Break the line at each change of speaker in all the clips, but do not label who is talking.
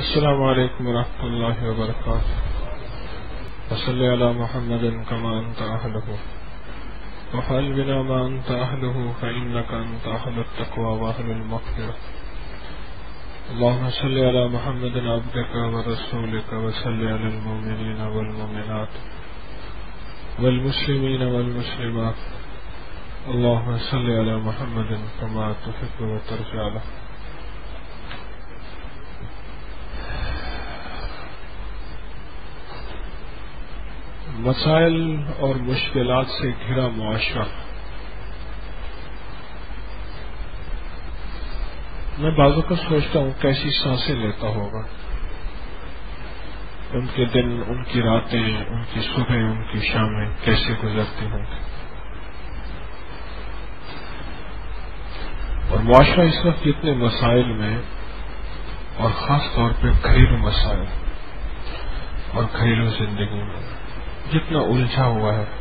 السلام علیکم ورحمۃ اللہ وبرکاتہ. وصلی علی محمد کما انت اہلہ وفعل بنا ما انت اہلہ فانک انت اہل التقوی واہل المغفرہ. اللهم صل علی محمد عبدک ورسولک وصل علی المؤمنین والمؤمنات والمسلمین والمسلمات. اللهم صل علی محمد کما تحب وترضى. مسائل اور مشکلات سے گھرا معاشرہ. میں بعضوں کا سوچتا ہوں کیسی سانسیں لیتا ہوگا. ان کے دن، ان کی راتیں، ان کی صبح، ان کی شامیں کیسے گزرتی ہوں گی. اور معاشرہ اس وقت جتنے مسائل میں، اور خاص طور پہ گھریلو مسائل اور گھریلو زندگی میں جتنا الجھا ہوا ہے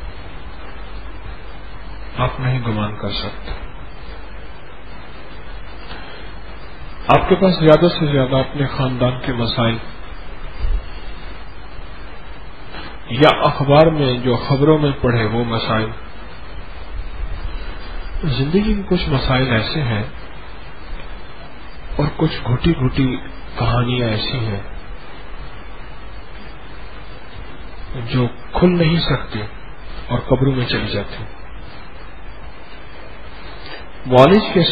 آپ نہیں گمان کر سکتے. آپ کے پاس زیادہ سے زیادہ اپنے خاندان کے مسائل یا اخبار میں جو خبروں میں پڑھے وہ مسائل. زندگی کے کچھ مسائل ایسے ہیں اور کچھ گھٹی گھٹی کہانیاں ایسی ہیں جو کھل نہیں سکتی اور قبروں میں چلی جاتی. معالج کے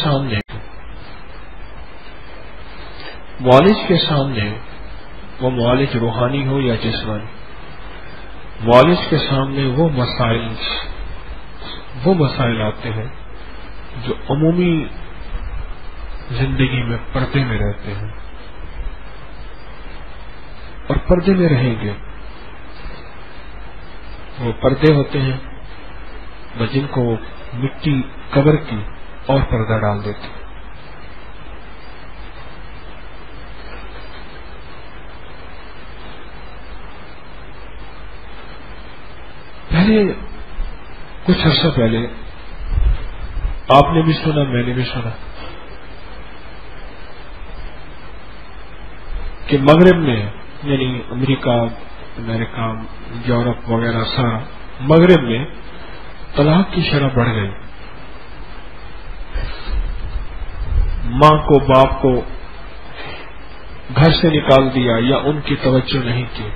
سامنے وہ معالج روحانی ہو یا جسمانی، معالج کے سامنے وہ مسائل آتے ہیں جو عمومی زندگی میں پردے میں رہتے ہیں اور پردے میں رہیں گے. وہ پردے ہوتے ہیں جن کو مٹی قبر کی اور پردہ ڈال دیتے. پہلے کچھ عرصہ پہلے آپ نے بھی سنا، میں نے بھی سنا کہ مغرب میں، یعنی امریکہ، یورپ وغیرہ سارا، مغرب میں طلاق کی شرح بڑھ گئی. ماں کو، باپ کو گھر سے نکال دیا یا ان کی توجہ نہیں کی.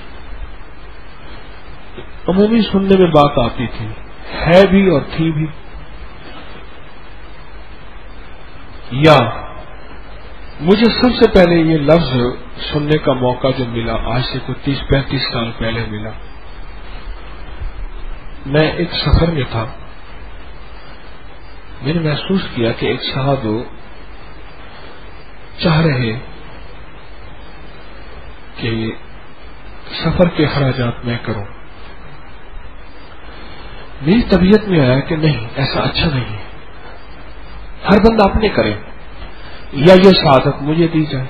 عمومی سننے میں بات آتی تھی، ہے بھی اور تھی بھی. یا مجھے سب سے پہلے یہ لفظ سننے کا موقع جو ملا آج سے کوئی 30-35 سال پہلے ملا. میں ایک سفر میں تھا، میں نے محسوس کیا کہ ایک صاحب چاہ رہے کہ سفر کے اخراجات میں کروں. میری طبیعت میں آیا کہ نہیں، ایسا اچھا نہیں ہے، ہر بندہ اپنے کرے یا یہ سعادت مجھے دی جائے.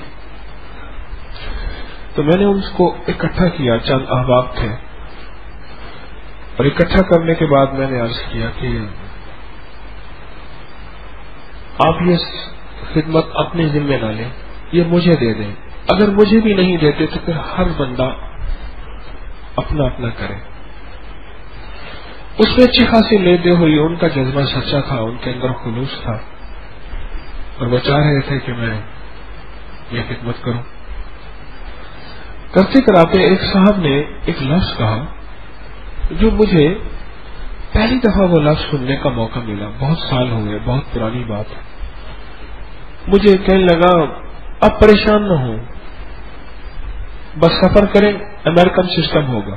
تو میں نے ان کو اکٹھا کیا، چند احباب تھے، اور اکٹھا کرنے کے بعد میں نے عرض کیا کہ آپ یہ خدمت اپنے ذمہ نہ لیں، یہ مجھے دے دیں. اگر مجھے بھی نہیں دیتے تو پھر ہر بندہ اپنا اپنا کرے. اس میں اچھی خاصی لیتے ہوئی ان کا جذبہ سچا تھا، ان کے اندر خلوص تھا، اور وہ چاہ رہے تھے کہ میں یہ خدمت کروں. کرتے کراتے ایک صاحب نے ایک لفظ کہا جو مجھے پہلی دفعہ وہ لفظ سننے کا موقع ملا. بہت سال ہو گئے، بہت پرانی بات ہے. مجھے کہنے لگا اب پریشان نہ ہوں، بس سفر کریں، امریکن سسٹم ہوگا.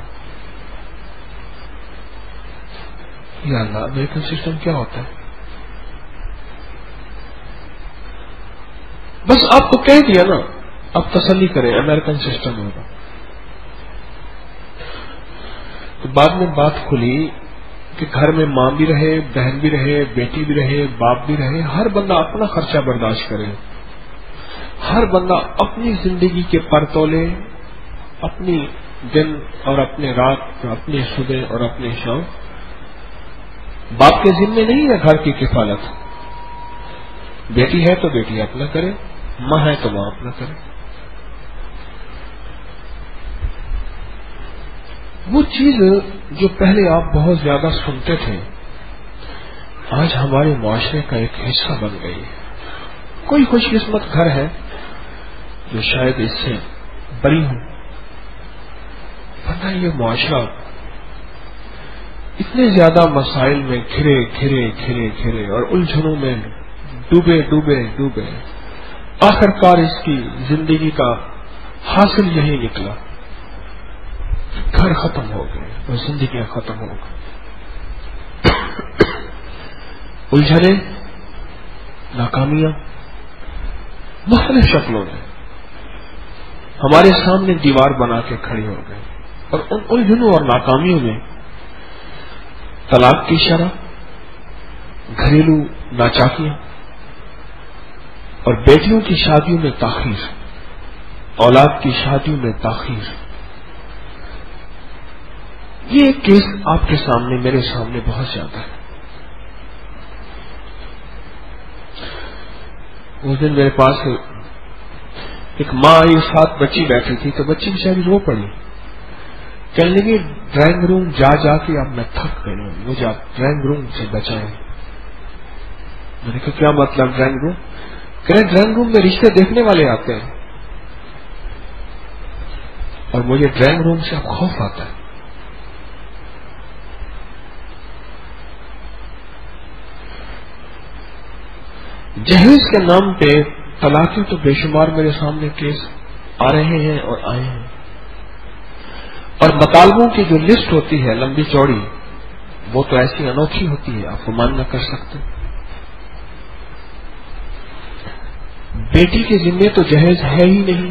یا اللہ، امریکن سسٹم کیا ہوتا ہے؟ بس آپ کو کہہ دیا نا، اب تسلی کریں، امریکن سسٹم ہوگا. تو بعد میں بات کھلی کہ گھر میں ماں بھی رہے، بہن بھی رہے، بیٹی بھی رہے، باپ بھی رہے، ہر بندہ اپنا خرچہ برداشت کرے، ہر بندہ اپنی زندگی کے پرتولے، اپنی دن اور اپنے رات، اپنے صبح اور اپنے شام. باپ کے ذمے نہیں ہے گھر کی کفالت. بیٹی ہے تو بیٹی اپنا کرے، ماں ہے تو ماں اپنا کرے. وہ چیز جو پہلے آپ بہت زیادہ سنتے تھے آج ہمارے معاشرے کا ایک حصہ بن گئی ہے. کوئی خوش قسمت گھر ہے جو شاید اس سے بری ہوں، ورنہ یہ معاشرہ اتنے زیادہ مسائل میں گھرے اور الجھنوں میں ڈوبے آخر کار اس کی زندگی کا حاصل یہی نکلا، گھر ختم ہو گئے اور زندگیاں ختم ہو گئی. الجھنے، ناکامیاں مختلف شکلوں میں ہمارے سامنے دیوار بنا کے کھڑی ہو گئی، اور ان الجھنوں اور ناکامیوں میں طلاق کی شرح، گھریلو ناچاکیاں اور بیٹیوں کی شادیوں میں تاخیر، اولاد کی شادیوں میں تاخیر. یہ ایک کیس آپ کے سامنے، میرے سامنے بہت زیادہ ہے. اس دن میرے پاس ایک ماں آئی، ساتھ بچی بیٹھی تھی، تو بچی بیچاری رو پڑی، کہنے لگی ڈرائنگ روم جا کے اب میں تھک گئی ہوں، مجھے آپ ڈرائنگ روم سے بچائیں. میں نے کہا کیا مطلب ڈرائنگ روم؟ کہہ رہے ڈرائنگ روم میں رشتے دیکھنے والے آتے ہیں اور مجھے ڈرائنگ روم سے اب خوف آتا ہے. جہیز کے نام پہ طلاقیں تو بے شمار میرے سامنے کیس آ رہے ہیں اور آئے ہیں، اور مطالبوں کی جو لسٹ ہوتی ہے لمبی چوڑی، وہ تو ایسی انوکھی ہوتی ہے آپ کو مان نہ کر سکتے. بیٹی کے ذمے تو جہیز ہے ہی نہیں،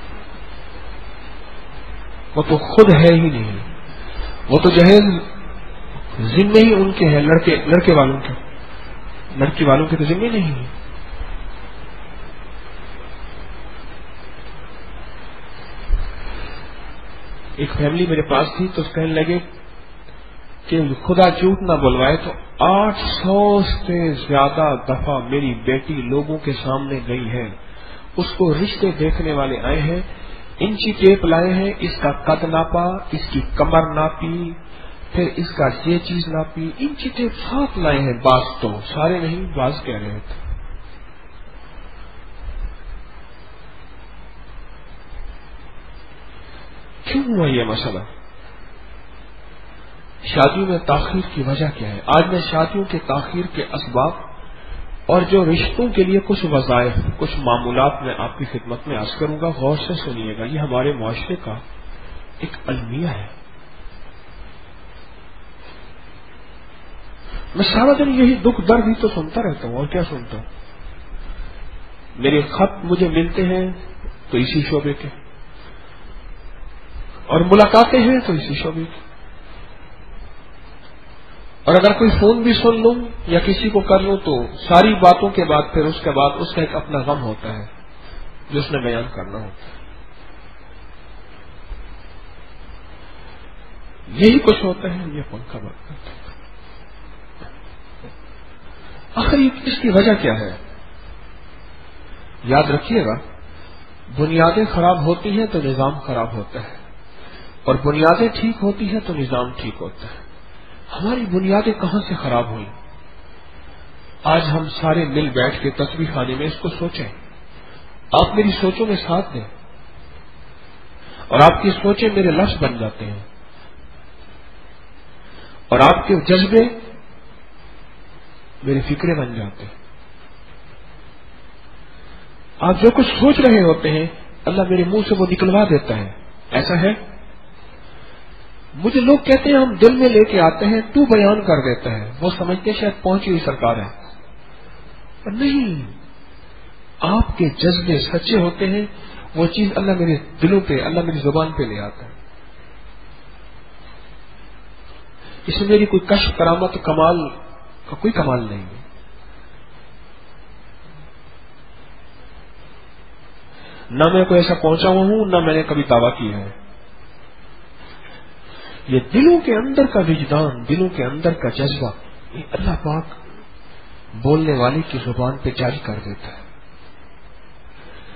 وہ تو خود ہے ہی نہیں، وہ تو جہیز ذمے ہی ان کے ہیں، لڑکے والوں کے، لڑکی والوں کے تو ذمہ نہیں ہے. ایک فیملی میرے پاس تھی تو کہنے لگے کہ خدا جھوٹ نہ بلوائے تو 800 سے زیادہ دفعہ میری بیٹی لوگوں کے سامنے گئی ہے، اس کو رشتے دیکھنے والے آئے ہیں، انچی ٹیپ لائے ہیں، اس کا قد ناپا، اس کی کمر ناپی، پھر اس کا یہ چیز ناپی، انچی ٹیپ ساتھ لائے ہیں. بعض تو سارے نہیں، بعض کہہ رہے تھے. کیوں ہوا یہ مسئلہ؟ شادیوں میں تاخیر کی وجہ کیا ہے؟ آج میں شادیوں کے تاخیر کے اسباب اور جو رشتوں کے لیے کچھ وظائف، کچھ معمولات میں آپ کی خدمت میں عرض کروں گا، غور سے سنیے گا. یہ ہمارے معاشرے کا ایک المیہ ہے. میں سارا دن یہی دکھ درد ہی تو سنتا رہتا ہوں، اور کیا سنتا ہوں. میرے خط مجھے ملتے ہیں تو اسی شعبے کے، اور ملاقاتیں ہیں تو اسی شعبے کی، اور اگر کوئی فون بھی سن لوں یا کسی کو کر لوں تو ساری باتوں کے بعد پھر اس کے بعد اس کا ایک اپنا غم ہوتا ہے جو اس نے بیان کرنا ہوتا ہے. یہی کچھ ہوتا ہے. یہ پنکھا بند کرتا ہے. آخر اس کی وجہ کیا ہے؟ یاد رکھیے گا، بنیادیں خراب ہوتی ہیں تو نظام خراب ہوتا ہے، اور بنیادیں ٹھیک ہوتی ہیں تو نظام ٹھیک ہوتا ہے. ہماری بنیادیں کہاں سے خراب ہوئی؟ آج ہم سارے مل بیٹھ کے تسبیح خانے میں اس کو سوچیں. آپ میری سوچوں میں ساتھ دیں، اور آپ کی سوچیں میرے لفظ بن جاتے ہیں، اور آپ کے جذبے میری فکریں بن جاتے ہیں. آپ جو کچھ سوچ رہے ہوتے ہیں اللہ میرے منہ سے وہ نکلوا دیتا ہے. ایسا ہے؟ مجھے لوگ کہتے ہیں ہم دل میں لے کے آتے ہیں، تو بیان کر دیتا ہے. وہ سمجھتے شاید پہنچی ہوئی سرکار ہے، پر نہیں. آپ کے جذبے سچے ہوتے ہیں، وہ چیز اللہ میرے دلوں پہ، اللہ میری زبان پہ لے آتا ہے. اس میں میری کوئی کشف، کرامت، کمال کا کوئی کمال نہیں ہے. نہ میں کوئی ایسا پہنچا ہوا ہوں، نہ میں نے کبھی دعویٰ کیا ہے. یہ دلوں کے اندر کا وجدان، دلوں کے اندر کا جذبہ، یہ اللہ پاک بولنے والے کی زبان پہ جاری کر دیتا ہے.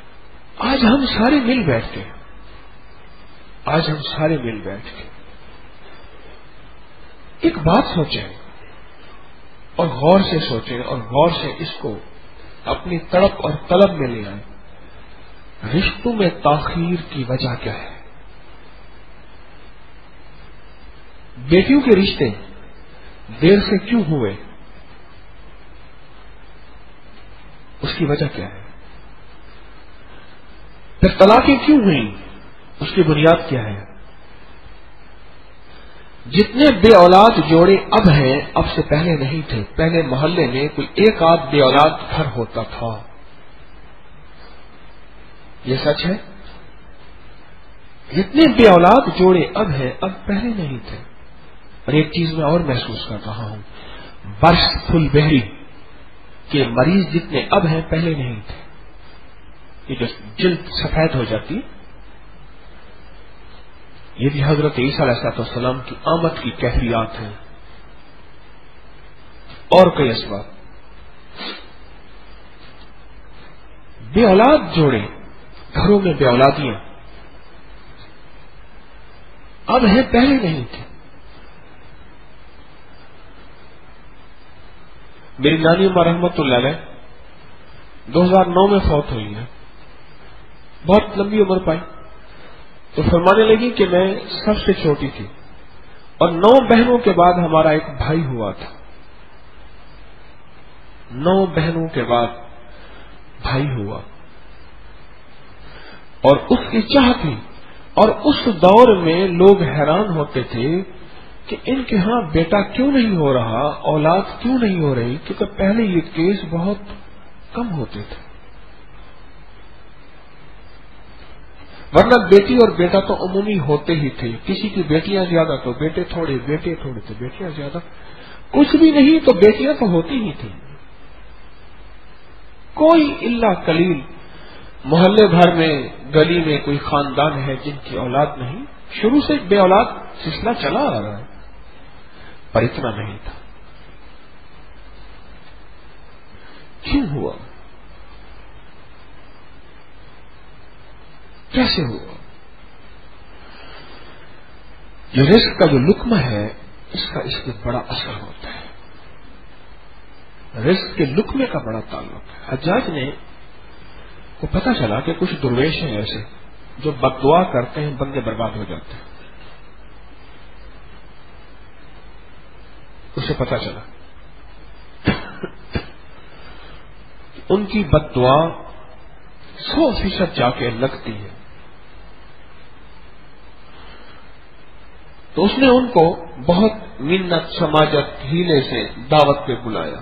آج ہم سارے مل بیٹھ کے ایک بات سوچیں اور غور سے سوچیں اور غور سے اس کو اپنی تڑپ اور طلب میں لے آئیں. رشتوں میں تاخیر کی وجہ کیا ہے؟ بیٹیوں کے رشتے دیر سے کیوں ہوئے؟ اس کی وجہ کیا ہے؟ پھر طلاقیں کیوں ہوئیں؟ اس کی بنیاد کیا ہے؟ جتنے بے اولاد جوڑے اب ہیں اب سے پہلے نہیں تھے. پہلے محلے میں کوئی ایک آدھ بے اولاد گھر ہوتا تھا. یہ سچ ہے. جتنے بے اولاد جوڑے اب ہیں اب پہلے نہیں تھے. اور ایک چیز میں اور محسوس کر رہا ہوں, برس فل بہری کے مریض جتنے اب ہیں پہلے نہیں تھے. یہ جو جلد سفید ہو جاتی, یہ بھی حضرت عیسیٰ علیہ السلام کی آمد کی کیفیات ہیں. اور کئی اسباب. بے اولاد جوڑے, گھروں میں بے اولادیاں اب ہیں پہلے نہیں تھے. میری نانی اماں رحمت اللہ علیہ 2009 میں فوت ہوئی ہے. بہت لمبی عمر پائی تو فرمانے لگی کہ میں سب سے چھوٹی تھی اور 9 بہنوں کے بعد ہمارا ایک بھائی ہوا تھا. 9 بہنوں کے بعد بھائی ہوا اور اس کی چاہ تھی. اور اس دور میں لوگ حیران ہوتے تھے کہ ان کے ہاں بیٹا کیوں نہیں ہو رہا, اولاد کیوں نہیں ہو رہی, کیونکہ پہلے یہ کیس بہت کم ہوتے تھے. ورنہ بیٹی اور بیٹا تو عمومی ہوتے ہی تھے. کسی کی بیٹیاں زیادہ تو بیٹے تھوڑے, بیٹے تھوڑے تو بیٹیاں زیادہ. کچھ بھی نہیں تو بیٹیاں تو ہوتی ہی تھیں. کوئی الا قلیل محلے بھر میں گلی میں کوئی خاندان ہے جن کی اولاد نہیں. شروع سے بے اولاد سلسلہ چلا آ رہا ہے پر اتنا نہیں تھا. کیوں ہوا؟ کیسے ہوا؟ یہ رزق کا جو لقمہ ہے اس کا اس میں بڑا اثر ہوتا ہے. رزق کے لقمے کا بڑا تعلق ہے. حجاج نے کو پتہ چلا کہ کچھ درویش ہیں ایسے جو بد دعا کرتے ہیں, بندے برباد ہو جاتے ہیں. اسے پتہ چلا ان کی بد دعا 100% جا کے لگتی ہے. تو اس نے ان کو بہت منت سماجت ہیلے سے دعوت پہ بلایا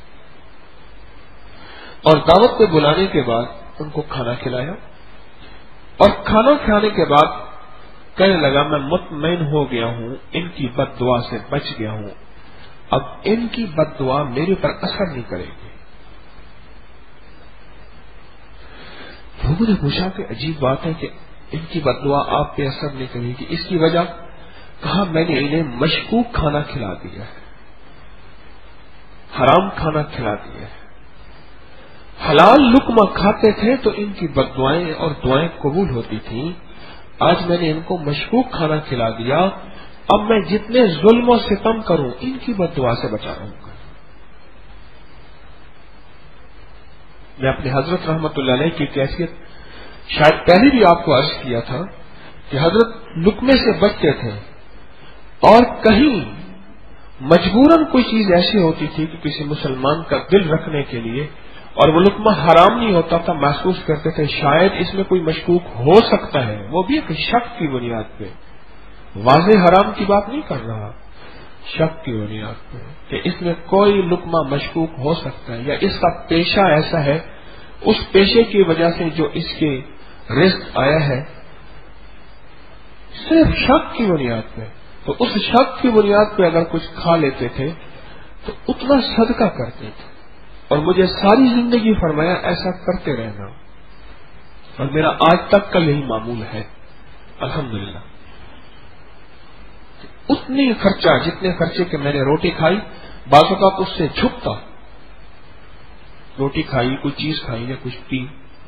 اور دعوت پہ بلانے کے بعد ان کو کھانا کھلایا اور کھانا کھانے کے بعد کہنے لگا میں مطمئن ہو گیا ہوں, ان کی بد دعا سے بچ گیا ہوں, اب ان کی بد دعا میرے پر اثر نہیں کرے گی. لوگوں نے پوچھا کہ عجیب بات ہے کہ ان کی بد دعا آپ پہ اثر نہیں کرے گی, اس کی وجہ؟ کہا میں نے انہیں مشکوک کھانا کھلا دیا ہے, حرام کھانا کھلا دیا ہے. حلال لقمہ کھاتے تھے تو ان کی بد دعائیں اور دعائیں قبول ہوتی تھیں. آج میں نے ان کو مشکوک کھانا کھلا دیا, اب میں جتنے ظلم و ستم کروں ان کی بد دعا سے بچا رہوں گا. میں اپنے حضرت رحمت اللہ علیہ کی کیفیت شاید پہلے بھی آپ کو عرض کیا تھا کہ حضرت لقمے سے بچتے تھے اور کہیں مجبوراً کوئی چیز ایسی ہوتی تھی کہ کسی مسلمان کا دل رکھنے کے لیے اور وہ لقمہ حرام نہیں ہوتا تھا, محسوس کرتے تھے شاید اس میں کوئی مشکوک ہو سکتا ہے. وہ بھی ایک شک کی بنیاد پہ, واضح حرام کی بات نہیں کر رہا, شک کی بنیاد پہ کہ اس میں کوئی لقمہ مشکوک ہو سکتا ہے یا اس کا پیشہ ایسا ہے, اس پیشے کی وجہ سے جو اس کے رزق آیا ہے, صرف شک کی بنیاد پہ. تو اس شک کی بنیاد پہ اگر کچھ کھا لیتے تھے تو اتنا صدقہ کرتے تھے. اور مجھے ساری زندگی فرمایا ایسا کرتے رہنا, اور میرا آج تک کا یہی معمول ہے الحمدللہ. اتنی خرچہ جتنے خرچے کے میں نے روٹی کھائی, بعض اوقات اس سے جھکتا, روٹی کھائی, کوئی چیز کھائی یا کچھ پی.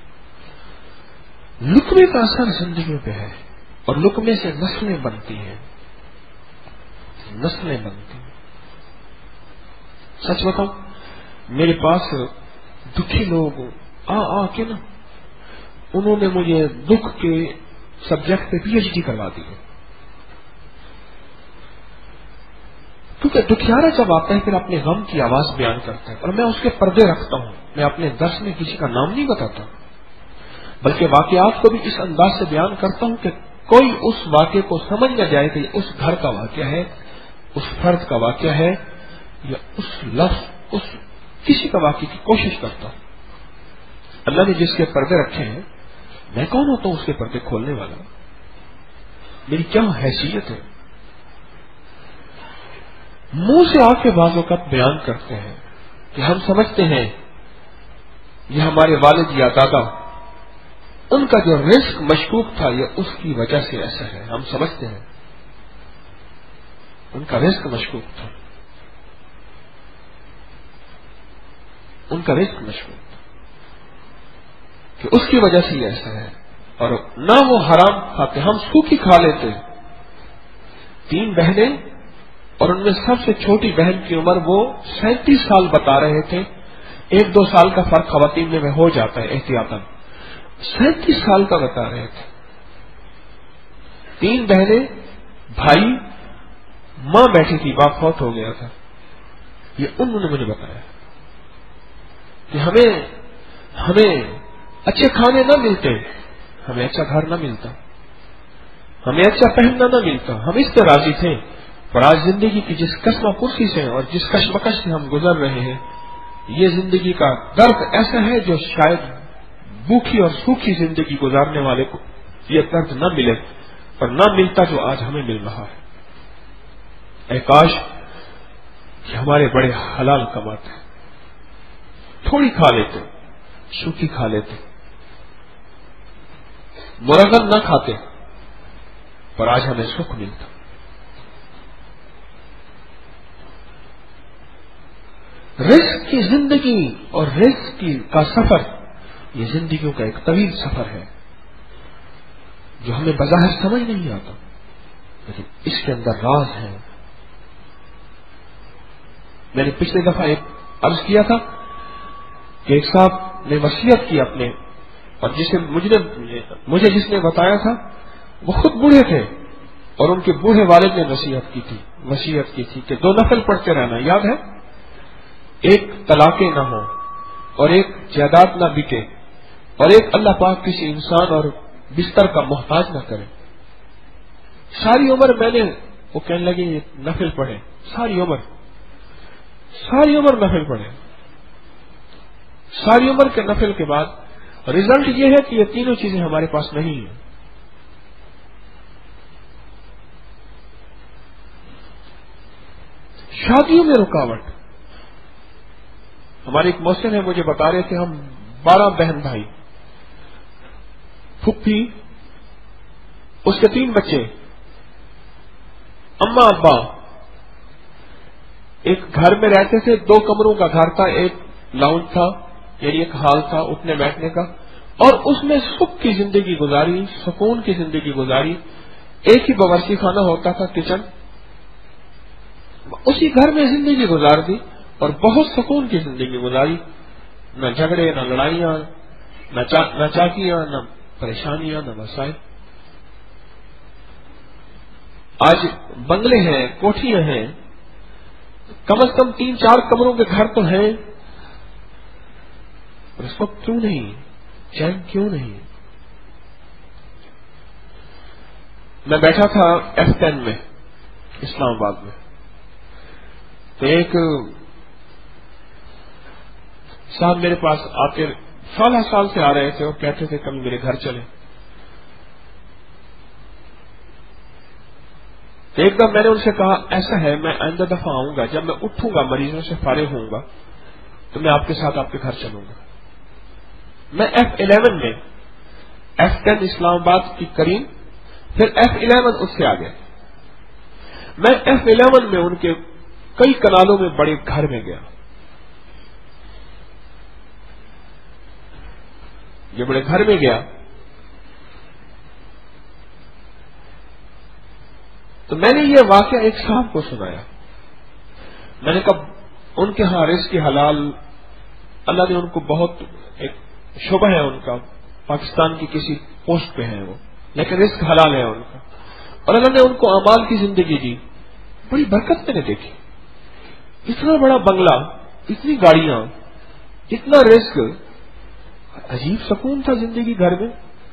لقمے کا اثر زندگی پہ ہے اور لقمے سے نسلیں بنتی ہیں. نسلیں بنتی ہیں. سچ بتاؤں, میرے پاس دکھی لوگ آ کے نا, انہوں نے مجھے دکھ کے سبجیکٹ پہ PhD کروا دی ہے. کیونکہ دکھیارا جب آتا ہے پھر اپنے غم کی آواز بیان کرتا ہے, اور میں اس کے پردے رکھتا ہوں. میں اپنے درس میں کسی کا نام نہیں بتاتا, بلکہ واقعات کو بھی اس انداز سے بیان کرتا ہوں کہ کوئی اس واقعے کو سمجھ نہ جائے کہ اس گھر کا واقعہ ہے, اس فرد کا واقعہ ہے, یا اس لفظ, اس کسی کا واقعے کی کوشش کرتا ہوں. اللہ نے جس کے پردے رکھے ہیں, میں کون ہوتا ہوں اس کے پردے کھولنے والا؟ میری کیا حیثیت ہے؟ منہ سے آ کے بعض اوقات بیان کرتے ہیں کہ ہم سمجھتے ہیں یہ ہمارے والد یا دادا, ان کا جو رزق مشکوک تھا یہ اس کی وجہ سے ایسا ہے. ہم سمجھتے ہیں ان کا رزق مشکوک تھا, ان کا رزق مشکوک تھا کہ اس کی وجہ سے یہ ایسا ہے. اور نہ وہ حرام کھاتے, ہم سوکھی کھا لیتے. 3 بہنیں, اور ان میں سب سے چھوٹی بہن کی عمر وہ 37 سال بتا رہے تھے. 1-2 سال کا فرق خواتین میں ہو جاتا ہے احتیاطاً. 37 سال کا بتا رہے تھے. 3 بہنیں, بھائی, ماں بیٹھی تھی, باپ فوت ہو گیا تھا. یہ انہوں نے مجھے بتایا کہ ہمیں اچھے کھانے نہ ملتے, ہمیں اچھا گھر نہ ملتا, ہمیں اچھا پہننا نہ ملتا, ہم اس پہ راضی تھے. پر آج زندگی کی جس قسمہ پرسی سے اور جس کشمکش سے ہم گزر رہے ہیں, یہ زندگی کا درد ایسا ہے جو شاید بھوکی اور سوکھی زندگی گزارنے والے کو یہ درد نہ ملے, اور نہ ملتا جو آج ہمیں مل رہا ہے. اے کاش کہ ہمارے بڑے حلال کماتے, تھوڑی کھا لیتے, سوکھی کھا لیتے, مرغن نہ کھاتے, پر آج ہمیں سکھ ملتا. رزق کی زندگی اور رزق کا سفر, یہ زندگیوں کا ایک طویل سفر ہے جو ہمیں بظاہر سمجھ نہیں آتا, لیکن اس کے اندر راز ہے. میں نے پچھلے دفعہ ایک عرض کیا تھا کہ ایک صاحب نے وصیت کی اپنے, اور مجھے جس نے بتایا تھا وہ خود بوڑھے تھے, اور ان کے بوڑھے والد نے وصیت کی تھی کہ 2 نفل پڑھتے رہنا. یاد ہے, ایک طلاقیں نہ ہو, اور ایک جائیداد نہ بکے, اور ایک اللہ پاک کسی انسان اور بستر کا محتاج نہ کرے. ساری عمر میں نے, وہ کہنے لگے نفل پڑھے, ساری عمر نفل پڑھے. ساری عمر کے نفل کے بعد رزلٹ یہ ہے کہ یہ تینوں چیزیں ہمارے پاس نہیں ہیں. شادیوں میں رکاوٹ. ہمارے ایک محسن ہے, مجھے بتا رہے تھے ہم 12 بہن بھائی, پھپھی, اس کے 3 بچے, اماں ابا, ایک گھر میں رہتے تھے. 2 کمروں کا گھر تھا, ایک لاؤنج تھا, یعنی ایک ہال تھا اٹھنے بیٹھنے کا, اور اس میں سکھ کی زندگی گزاری, سکون کی زندگی گزاری. ایک ہی باورچی خانہ ہوتا تھا, کچن, اسی گھر میں زندگی گزار دی, اور بہت سکون کی زندگی گزاری. نہ جھگڑے, نہ لڑائیاں, نہ چاکیاں, نہ پریشانیاں, نہ مسائل. آج بنگلے ہیں, کوٹھیاں ہیں, کم از کم 3-4 کمروں کے گھر تو ہیں, اور اس وقت کیوں نہیں, چین کیوں نہیں؟ میں بیٹھا تھا F10 میں اسلام آباد میں, تو ایک صاحب میرے پاس آتے, سال سے آ رہے تھے, اور کہتے تھے کبھی میرے گھر چلے. تو ایک دم میں نے ان سے کہا ایسا ہے, میں آئندہ دفعہ آؤں گا, جب میں اٹھوں گا, مریضوں سے فارغ ہوں گا, تو میں آپ کے ساتھ آپ کے گھر چلوں گا. میں F11 میں, F10 اسلام آباد کی کریم, پھر F11 اس سے آگے. میں F11 میں ان کے کئی کنالوں میں بڑے گھر میں گیا. یہ بڑے گھر میں گیا تو میں نے یہ واقعہ ایک صاحب کو سنایا. میں نے کہا ان کے ہاں رزق کی حلال، اللہ نے ان کو بہت ایک شعبہ ہے ان کا، پاکستان کی کسی پوسٹ پہ ہے وہ، لیکن رزق حلال ہے ان کا، اور اللہ نے ان کو اعمال کی زندگی دی. بڑی برکت میں نے دیکھی. اتنا بڑا بنگلہ، اتنی گاڑیاں، اتنا رزق، عجیب سکون تھا زندگی گھر میں.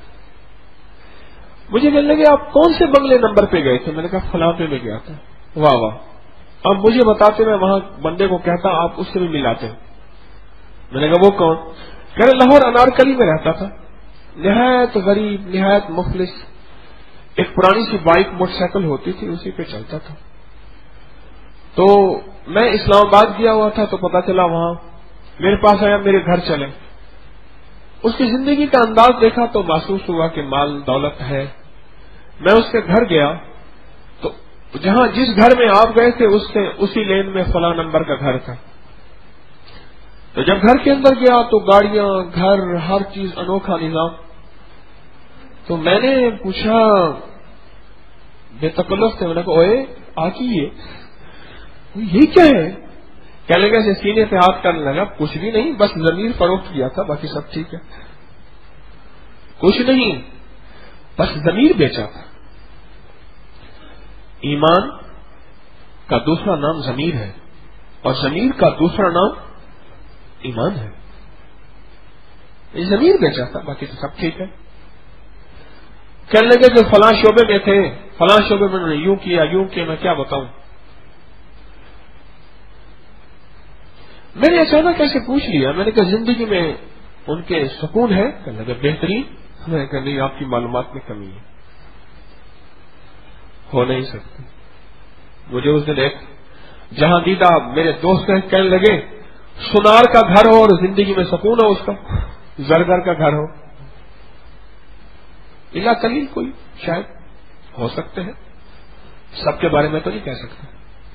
مجھے کہنے لگے آپ کون سے بنگلے نمبر پہ گئے تھے؟ میں نے کہا فلاں پہ میں گیا تھا. واہ واہ. اب مجھے بتاتے میں وہاں بندے کو کہتا آپ اس سے بھی ملاتے. میں نے کہا وہ کون؟ کہہ رہے لاہور انارکلی میں رہتا تھا، نہایت غریب، نہایت مفلس، ایک پرانی سی بائک موٹر سائیکل ہوتی تھی اسی پہ چلتا تھا. تو میں اسلام آباد گیا ہوا تھا تو پتا چلا وہاں میرے پاس آیا، میرے گھر چلے. اس کی زندگی کا انداز دیکھا تو محسوس ہوا کہ مال دولت ہے. میں اس کے گھر گیا تو جہاں جس گھر میں آپ گئے تھے اسی لین میں فلاں نمبر کا گھر تھا. تو جب گھر کے اندر گیا تو گاڑیاں، گھر، ہر چیز انوکھا نظام. تو میں نے پوچھا بے تکلف سے، میں نے کہا اوئے آکی یہ کیا ہے؟ کہنے لگا سینے پہ ہاتھ کرنے لگا. کچھ بھی نہیں، بس ضمیر فروخت کیا تھا، باقی سب ٹھیک ہے. کچھ نہیں، بس ضمیر بیچا تھا. ایمان کا دوسرا نام ضمیر ہے اور ضمیر کا دوسرا نام ایمان ہے. یہ ضمیر بیچا تھا، باقی تو سب ٹھیک ہے. کہنے لگے جو فلاں شعبے میں تھے، فلاں شعبے میں انہوں نے یوں کیا یوں کیا، میں کیا بتاؤں. میں نے اچانک کیسے پوچھ لیا، میں نے کہا زندگی میں ان کے سکون ہے؟ کہنے لگا بہترین. میں نے کہا نہیں، آپ کی معلومات میں کمی ہے، ہو نہیں سکتی. مجھے اس دن ایک جہاں دیدہ میرے دوست کہنے لگے سنار کا گھر ہو اور زندگی میں سکون ہو، اس کا زرگر کا گھر ہو. الا قلیل کوئی شاید ہو سکتے ہیں، سب کے بارے میں تو نہیں کہہ سکتے.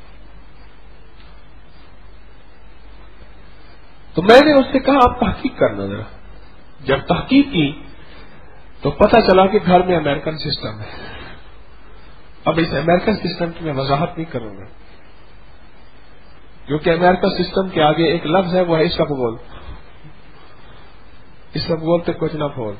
تو میں نے اس سے کہا آپ تحقیق کرنا ذرا. جب تحقیق کی تو پتہ چلا کہ گھر میں امریکن سسٹم ہے. اب اس امریکن سسٹم کی میں وضاحت نہیں کروں گا کیونکہ امریکن سسٹم کے آگے ایک لفظ ہے، وہ ہے اسبغول. اسبغول تو کچھ نہ بول.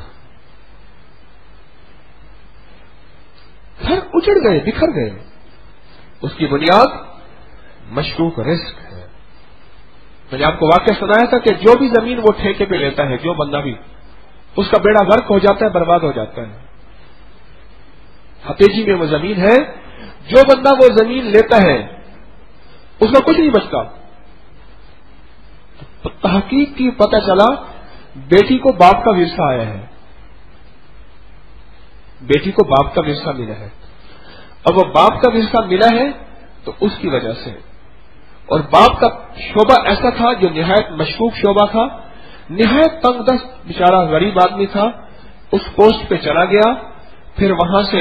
گھر اجڑ گئے، بکھر گئے. اس کی بنیاد مشکوک رزق ہے. میں نے آپ کو واقعہ سنایا تھا کہ جو بھی زمین وہ ٹھیکے پہ لیتا ہے، جو بندہ بھی، اس کا بیڑا غرق ہو جاتا ہے، برباد ہو جاتا ہے. ہتیجی میں وہ زمین ہے، جو بندہ وہ زمین لیتا ہے اس کا کچھ نہیں بچتا. تحقیق کی پتہ چلا بیٹی کو باپ کا ورثہ آیا ہے، بیٹی کو باپ کا ورثہ ملا ہے. اب وہ باپ کا ورثہ ملا ہے تو اس کی وجہ سے، اور باپ کا شعبہ ایسا تھا جو نہایت مشکوک شعبہ تھا، نہایت تنگ دست بیچارہ غریب آدمی تھا. اس پوسٹ پہ چلا گیا، پھر وہاں سے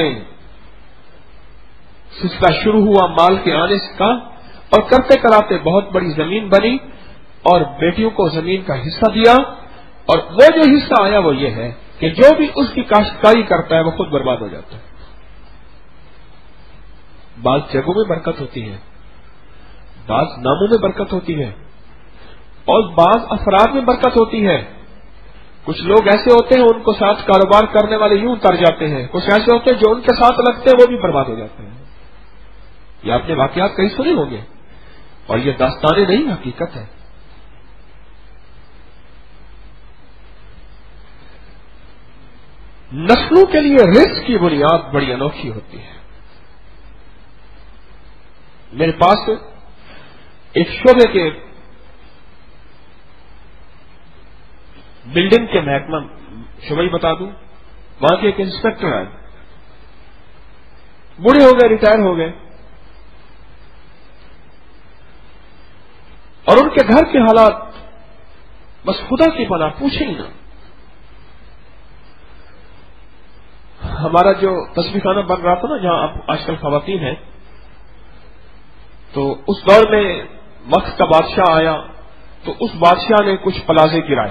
سلسلہ شروع ہوا مال کے آنے کا، اور کرتے کراتے بہت بڑی زمین بنی اور بیٹیوں کو زمین کا حصہ دیا. اور وہ جو حصہ آیا وہ یہ ہے کہ جو بھی اس کی کاشتکاری کرتا ہے وہ خود برباد ہو جاتا ہے. بعض جگہوں میں برکت ہوتی ہے، بعض ناموں میں برکت ہوتی ہے، اور بعض افراد میں برکت ہوتی ہے. کچھ لوگ ایسے ہوتے ہیں ان کو ساتھ کاروبار کرنے والے یوں اتر جاتے ہیں، کچھ ایسے ہوتے ہیں جو ان کے ساتھ لگتے ہیں وہ بھی برباد ہو جاتے ہیں. یہ آپ نے واقعات کہیں سنے ہوں گے، اور یہ داستانیں نہیں، حقیقت ہے. نسلوں کے لیے رزق کی بنیاد بڑی انوکھی ہوتی ہے. میرے پاس ایک شعبے کے بلڈنگ کے محکمہ شعبہ ہی بتا دوں، وہاں کے ایک انسپیکٹر ہیں، بوڑھے ہو گئے، ریٹائر ہو گئے، اور ان کے گھر کے حالات بس خدا کی پناہ پوچھے ہی نہ. ہمارا جو تصویر خانہ بن رہا تھا نا جہاں اب آج کل خواتین ہیں، تو اس دور میں وقت کا بادشاہ آیا تو اس بادشاہ نے کچھ پلازے گرائے.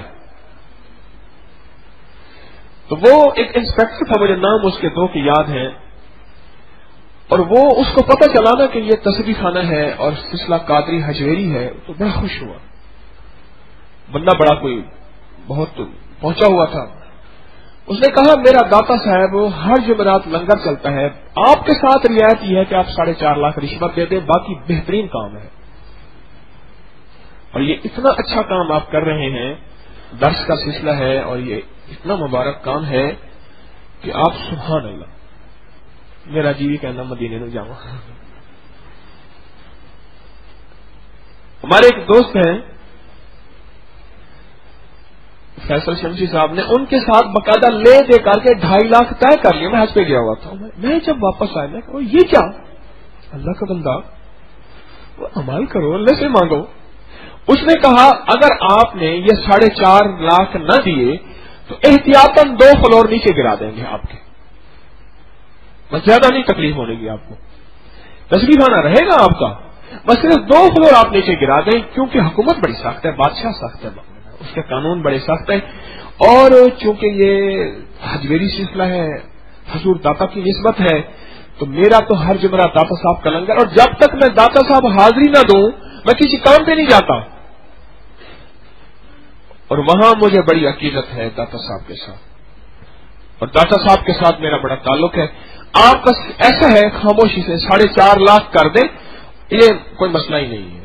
تو وہ ایک انسپیکٹر تھا، مجھے نام اس کے دو کی یاد ہے. اور وہ اس کو پتہ چلا نا کہ یہ تصویری خانہ ہے اور سلسلہ قادری حجویری ہے تو بڑا خوش ہوا. بندہ بڑا کوئی بہت پہنچا ہوا تھا. اس نے کہا میرا داتا صاحب ہر جمعرات لنگر چلتا ہے, آپ کے ساتھ رعایت یہ ہے کہ آپ 4.5 لاکھ رشوت دے دیں, باقی بہترین کام ہے اور یہ اتنا اچھا کام آپ کر رہے ہیں, درس کا سلسلہ ہے اور یہ اتنا مبارک کام ہے کہ آپ سبحان اللہ. میرا جیوی کہنا مدینے میں جاؤں. ہمارے ایک دوست ہیں فیصل شمسی صاحب نے, ان کے ساتھ باقاعدہ لے دے کر کے 2.5 لاکھ طے کر لیا. میں حج پہ گیا ہوا تھا. میں جب واپس آیا میں کہا یہ کیا, اللہ کا بندہ وہ عمل کرو, اللہ سے مانگو. اس نے کہا اگر آپ نے یہ 4.5 لاکھ نہ دیے تو احتیاطاً 2 فلور نیچے گرا دیں گے آپ کے, بس زیادہ نہیں تکلیف ہونے گی آپ کو, تصویر خانہ رہے گا آپ کا, بس صرف 2 فلور آپ نیچے گرا دیں, کیونکہ حکومت بڑی سخت ہے, بادشاہ سخت ہے, اس کے قانون بڑے سخت ہیں. اور چونکہ یہ حجویری سلسلہ ہے, حضور داتا کی نسبت ہے, تو میرا تو ہر جمعہ داتا صاحب کا لنگر, اور جب تک میں داتا صاحب حاضری نہ دوں میں کسی کام پہ نہیں جاتا. اور وہاں مجھے بڑی عقیدت ہے داتا صاحب کے ساتھ, اور داتا صاحب کے ساتھ میرا بڑا تعلق ہے. آپ بس ایسا ہے خاموشی سے 4.5 لاکھ کر دیں, یہ کوئی مسئلہ ہی نہیں ہے.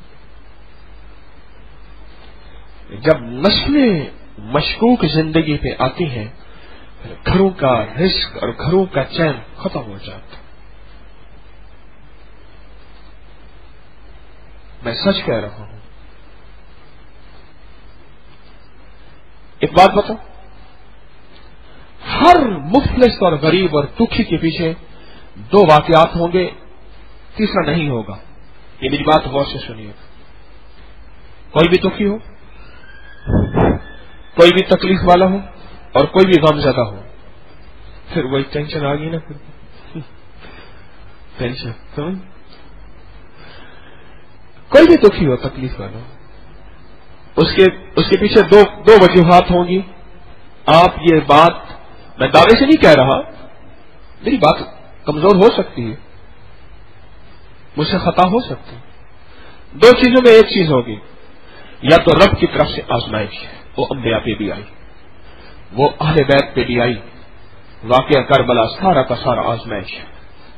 جب نسلیں مشکوک زندگی پہ آتی ہیں گھروں کا رزق اور گھروں کا چین ختم ہو جاتا. میں سچ کہہ رہا ہوں. ایک بات بتاؤ, ہر مفلس اور غریب اور دکھی کے پیچھے 2 واقعات ہوں گے, تیسرا نہیں ہوگا. یہ میری بات غور سے سنیے. کوئی بھی دکھی ہو, کوئی بھی تکلیف والا ہو, اور کوئی بھی غم زدہ ہو, پھر وہی ٹینشن آ گئی نا, پھر ٹینشن. کوئی بھی دکھی ہو, تکلیف والا ہو, اس کے پیچھے دو وجوہات ہوں گی. آپ یہ بات میں دعوے سے نہیں کہہ رہا, میری بات کمزور ہو سکتی ہے, مجھ سے خطا ہو سکتی ہے. 2 چیزوں میں ایک چیز ہوگی, یا تو رب کی طرف سے آزمائش ہے, وہ انبیاء پہ بھی آئی, وہ اہل بیت پہ بھی آئی. واقعہ کربلا سارا کا سارا آزمائش ہے,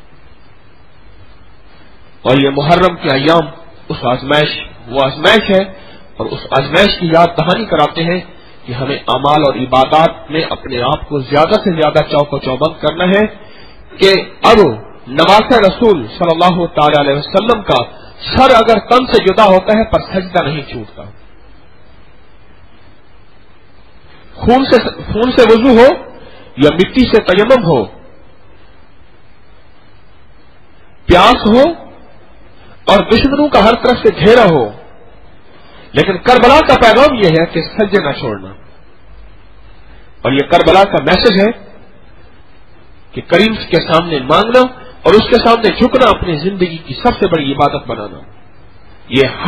اور یہ محرم کے ایام اس وہ آزمائش ہے, اور اس آزمائش کی یاد دہانی کراتے ہیں کہ ہمیں اعمال اور عبادات میں اپنے آپ کو زیادہ سے زیادہ چوک و چوبند کرنا ہے کہ اب نواسہ رسول صلی اللہ تعالی علیہ وسلم کا سر اگر تن سے جدا ہوتا ہے پر سجدہ نہیں چھوٹتا. خون سے وضو ہو یا مٹی سے تیمم ہو, پیاس ہو اور دشمنوں کا ہر طرف سے گھیرا ہو, لیکن کربلا کا پیغام یہ ہے کہ سجدے نہ چھوڑنا. اور یہ کربلا کا میسج ہے کہ کریم کے سامنے مانگنا اور اس کے سامنے جھکنا اپنی زندگی کی سب سے بڑی عبادت بنانا. یہ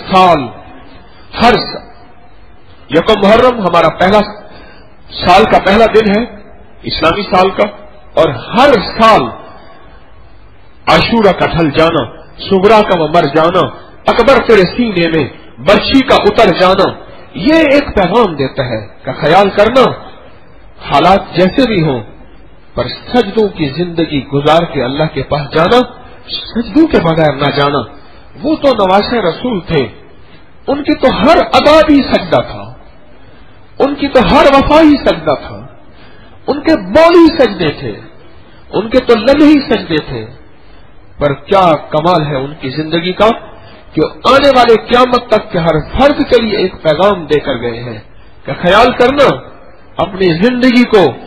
ہر یکم محرم ہمارا سال کا پہلا دن ہے اسلامی سال کا, اور ہر سال عاشورہ کا ڈھل جانا, سغرا کا مر جانا, اکبر تیرے سینے میں برچھی کا اتر جانا, یہ ایک پیغام دیتا ہے کہ خیال کرنا حالات جیسے بھی ہوں پر سجدوں کی زندگی گزار کے اللہ کے پاس جانا, سجدوں کے بغیر نہ جانا. وہ تو نواسہ رسول تھے, ان کی تو ہر ادا بھی سجدہ تھا, ان کی تو ہر وفا ہی سجدہ تھا, ان کے بول ہی سجدے تھے, ان کے تو لب ہی سجدے تھے. پر کیا کمال ہے ان کی زندگی کا کہ آنے والے قیامت تک کے ہر فرد کے لیے ایک پیغام دے کر گئے ہیں کہ خیال کرنا اپنی زندگی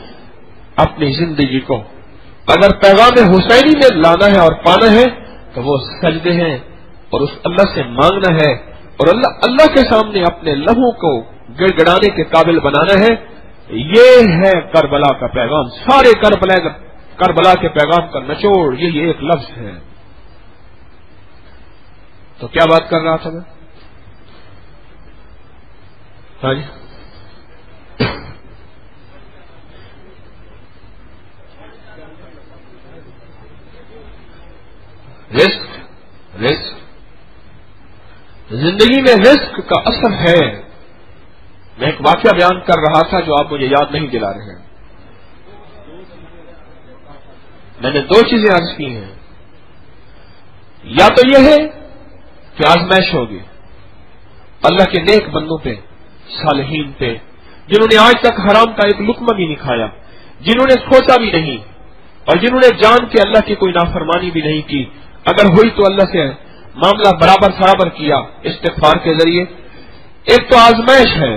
کو اگر پیغام حسینی میں لانا ہے اور پانا ہے تو وہ سجدے ہیں اور اس اللہ سے مانگنا ہے, اور اللہ کے سامنے اپنے لبوں کو گڑ گڑانے کے قابل بنانا ہے. یہ ہے کربلا کا پیغام. سارے کربلا کے پیغام کا نچوڑ یہ ایک لفظ ہے. تو کیا بات کر رہا تھا میں؟ ہاں جی, رزق زندگی میں رزق کا اثر ہے. میں ایک واقعہ بیان کر رہا تھا جو آپ مجھے یاد نہیں دلا رہے ہیں. میں نے 2 چیزیں عرض کی ہیں. یا تو یہ ہے کہ آزمائش ہوگی اللہ کے نیک بندوں پہ، صالحین پہ، جنہوں نے آج تک حرام کا ایک لقمہ بھی نہیں کھایا، جنہوں نے سوچا بھی نہیں اور جنہوں نے جان کے اللہ کی کوئی نافرمانی بھی نہیں کی. اگر ہوئی تو اللہ سے معاملہ برابر کیا استغفار کے ذریعے. ایک تو آزمائش ہے،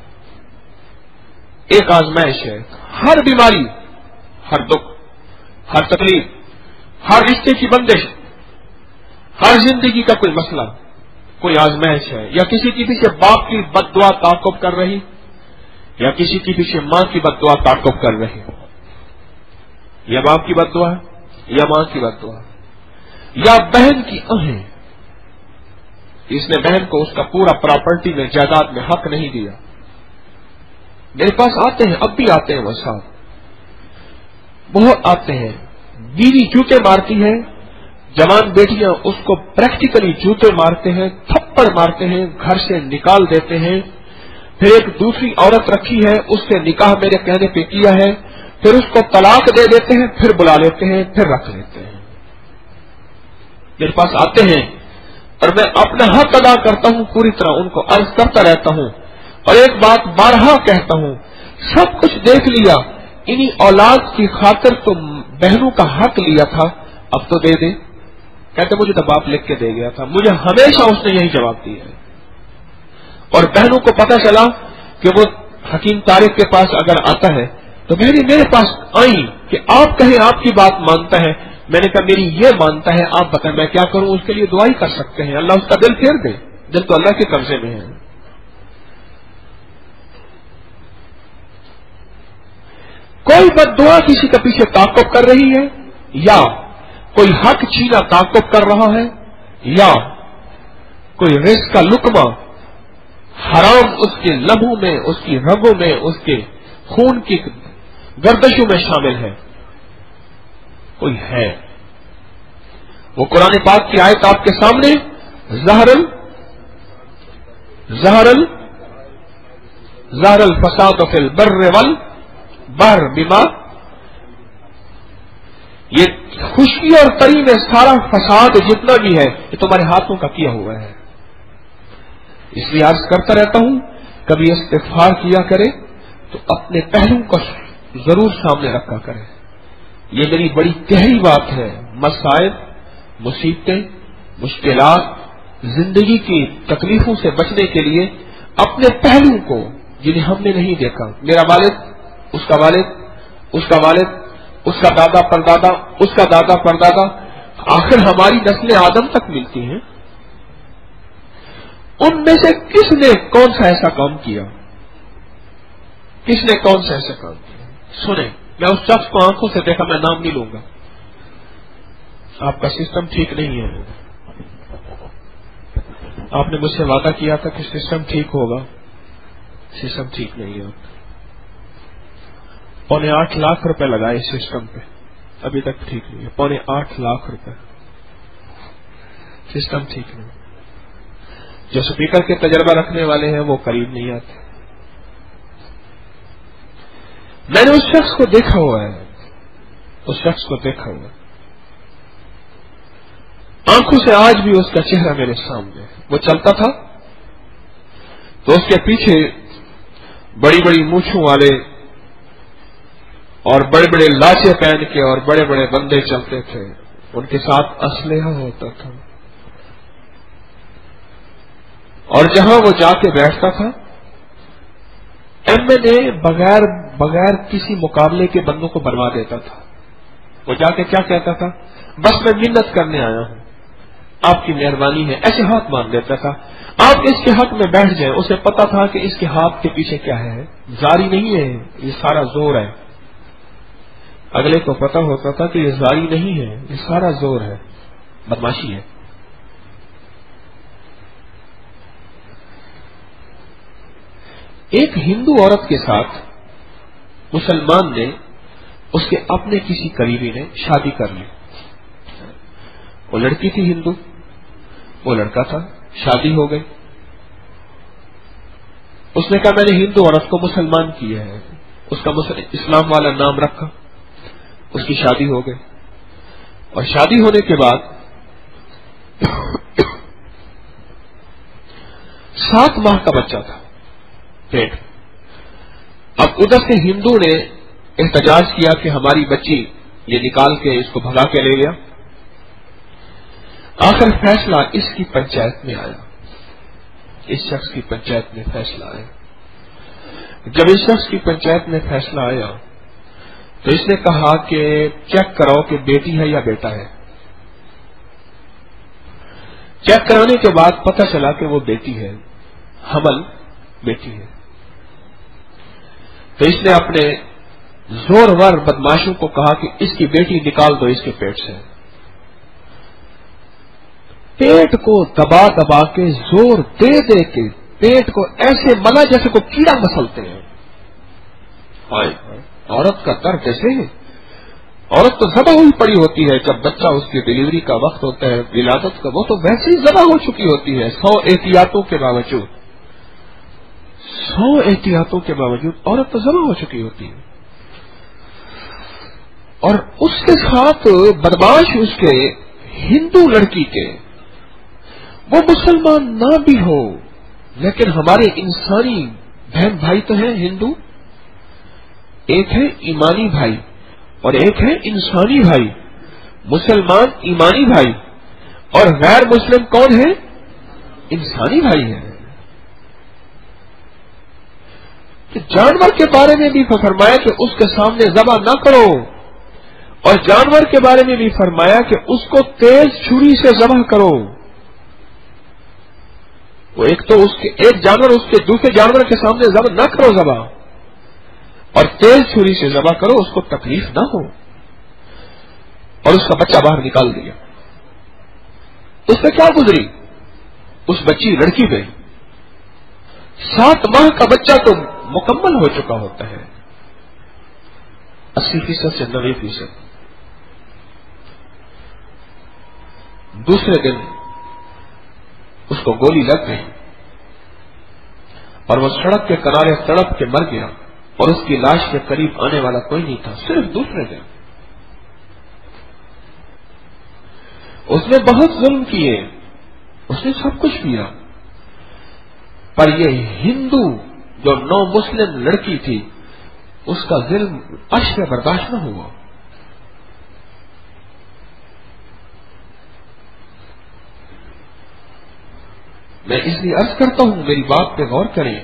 ایک آزمائش ہے. ہر بیماری، ہر دکھ، ہر تکلیف، ہر رشتے کی بندش، ہر زندگی کا کوئی مسئلہ، کوئی آزمائش ہے. یا کسی کے پیچھے باپ کی بد دعا تعاقب کر رہی، یا کسی کے پیچھے ماں کی بد دعا تعاقب کر رہی. یا باپ کی بد دعا، یا ماں کی بد دعا، یا بہن کی آہیں. اس نے بہن کو اس کا پورا پراپرٹی میں، جائیداد میں حق نہیں دیا. میرے پاس آتے ہیں، اب بھی آتے ہیں وہ صاحب، بہت آتے ہیں. بیوی جوتے مارتی ہے، جوان بیٹیاں اس کو پریکٹیکلی جوتے مارتے ہیں، تھپڑ مارتے ہیں، گھر سے نکال دیتے ہیں. پھر ایک دوسری عورت رکھی ہے، اس سے نکاح میرے کہنے پہ کیا ہے، پھر اس کو طلاق دے دیتے ہیں، پھر بلا لیتے ہیں، پھر رکھ لیتے ہیں. میرے پاس آتے ہیں اور میں اپنا حق ادا کرتا ہوں، پوری طرح ان کو عرض کرتا رہتا ہوں. اور ایک بات بارہا کہتا ہوں، سب کچھ دیکھ لیا، انہی اولاد کی خاطر تو بہنوں کا حق لیا تھا، اب تو دے دے. کہتے مجھے تو باپ لکھ کے دے گیا تھا. مجھے ہمیشہ اس نے یہی جواب دیا ہے. اور بہنوں کو پتا چلا کہ وہ حکیم طارق کے پاس اگر آتا ہے تو بہنیں میرے پاس آئیں کہ آپ کہیں آپ کی بات مانتا ہے. میں نے کہا میری یہ مانتا ہے، آپ بتائیں میں کیا کروں. اس کے لیے دعائی کر سکتے ہیں، اللہ اس کا دل پھیر دے. دل تو اللہ کے قبضے میں ہے. کوئی بد دعا کسی کے پیچھے تعاقب کر رہی ہے، یا کوئی حق چھینا تعاقب کر رہا ہے، یا کوئی رزق کا لقمہ حرام اس کے لبوں میں، اس کی رگوں میں، اس کے خون کی گردشوں میں شامل ہے. کوئی ہے. وہ قرآن پاک کی آیت آپ کے سامنے، ظہر الفساد فی البر والبحر بما، یہ خشکی اور تری میں سارا فساد جتنا بھی ہے یہ تمہارے ہاتھوں کا کیا ہوا ہے. اس لیے عرض کرتا رہتا ہوں، کبھی استغفار کیا کرے تو اپنے پہلو کو ضرور سامنے رکھا کرے. یہ میری بڑی گہری بات ہے. مسائل، مصیبتیں، مشکلات، زندگی کی تکلیفوں سے بچنے کے لیے اپنے پہلو کو جنہیں ہم نے نہیں دیکھا، میرا والد، اس کا والد، اس کا والد، اس کا دادا پردادا، اس کا دادا پردادا، آخر ہماری نسل آدم تک ملتی ہیں. ان میں سے کس نے کون سا ایسا کام کیا، کس نے کون سا ایسا کام کیا. سنیں، میں اس شخص کو آنکھوں سے دیکھا، میں نام نہیں لوں گا. آپ کا سسٹم ٹھیک نہیں ہے. آپ نے مجھ سے وعدہ کیا تھا کہ سسٹم ٹھیک ہوگا، سسٹم ٹھیک نہیں ہے. 8.25 لاکھ روپے لگائے اس سسٹم پہ، ابھی تک ٹھیک نہیں ہے. 8.25 لاکھ روپے، سسٹم ٹھیک نہیں. جو سپیکر کے تجربہ رکھنے والے ہیں وہ قریب نہیں آتے. میں نے اس شخص کو دیکھا ہوا ہے، اس شخص کو دیکھا ہوا ہے. آنکھوں سے آج بھی اس کا چہرہ میرے سامنے ہے. وہ چلتا تھا تو اس کے پیچھے بڑی بڑی مونچھوں والے اور بڑے بڑے لاچے پہن کے اور بڑے بڑے بندے چلتے تھے. ان کے ساتھ اسلحہ ہوتا تھا. اور جہاں وہ جا کے بیٹھتا تھا، MNA بغیر کسی مقابلے کے بندوں کو بنوا دیتا تھا. وہ جا کے کیا کہتا تھا، بس میں منت کرنے آیا ہوں، آپ کی مہربانی ہے، ایسے ہاتھ مان دیتا تھا. آپ اس کے حق میں بیٹھ جائیں. اسے پتا تھا کہ اس کے ہاتھ کے پیچھے کیا ہے، زاری نہیں ہے، یہ سارا زور ہے. اگلے کو پتا ہوتا تھا کہ یہ زاری نہیں ہے، یہ سارا زور ہے، بدماشی ہے. ایک ہندو عورت کے ساتھ مسلمان نے، اس کے اپنے کسی قریبی نے شادی کر لی. وہ لڑکی تھی ہندو، وہ لڑکا تھا، شادی ہو گئی. اس نے کہا میں نے ہندو عورت کو مسلمان کیا ہے، اس کا اسلام والا نام رکھا، اس کی شادی ہو گئی. اور شادی ہونے کے بعد 7 ماہ کا بچہ تھا پیٹ. اب ادھر سے ہندو نے احتجاج کیا کہ ہماری بچی یہ نکال کے اس کو بھگا کے لے گیا. آخر فیصلہ اس کی پنچایت میں آیا، اس شخص کی پنچایت میں فیصلہ آیا. جب اس شخص کی پنچایت میں فیصلہ آیا تو اس نے کہا کہ چیک کراؤ کہ بیٹی ہے یا بیٹا ہے. چیک کرانے کے بعد پتہ چلا کہ وہ بیٹی ہے، حمل بیٹی ہے. تو اس نے اپنے زورور بدماشوں کو کہا کہ اس کی بیٹی نکال دو اس کے پیٹ سے. پیٹ کو دبا دبا کے زور دے دے کے پیٹ کو ایسے ملا جیسے کوئی کیڑا مسلتے ہیں. عورت کا درد جیسے ہے. عورت تو ذبح ہوئی پڑی ہوتی ہے جب بچہ اس کی ڈلیوری کا وقت ہوتا ہے، ولادت کا، وہ تو ویسے ہی ذبح ہو چکی ہوتی ہے 100 احتیاطوں کے باوجود. 100 احتیاطوں کے باوجود عورت تو ذبح ہو چکی ہوتی ہے. اور اس کے ساتھ بدماش اس کے ہندو لڑکی کے، وہ مسلمان نہ بھی ہو لیکن ہمارے انسانی بہن بھائی تو ہیں ہندو. ایک ہے ایمانی بھائی اور ایک ہے انسانی بھائی. مسلمان ایمانی بھائی اور غیر مسلم کون ہے؟ انسانی بھائی ہے. کہ جانور کے بارے میں بھی فرمایا کہ اس کے سامنے ذبح نہ کرو، اور جانور کے بارے میں بھی فرمایا کہ اس کو تیز چھری سے ذبح کرو. وہ ایک تو ایک جانور اس کے دوسرے جانور کے سامنے ذبح نہ کرو ذبح، اور تیز چھری سے ذبح کرو، اس کو تکلیف نہ ہو. اور اس کا بچہ باہر نکال دیا. اس سے کیا گزری؟ اس بچی لڑکی گئی. 7 ماہ کا بچہ تو مکمل ہو چکا ہوتا ہے 80% سے 90%. دوسرے دن اس کو گولی لگ گئی اور وہ سڑک کے کنارے تڑپ کے مر گیا، اور اس کی لاش کے قریب آنے والا کوئی نہیں تھا. صرف دوسرے دن اس نے بہت ظلم کیے، اس نے سب کچھ کیا، پر یہ ہندو جو نو مسلم لڑکی تھی اس کا ظلم عرش میں برداشت نہ ہوا. میں اس لیے عرض کرتا ہوں میری بات پہ غور کریں.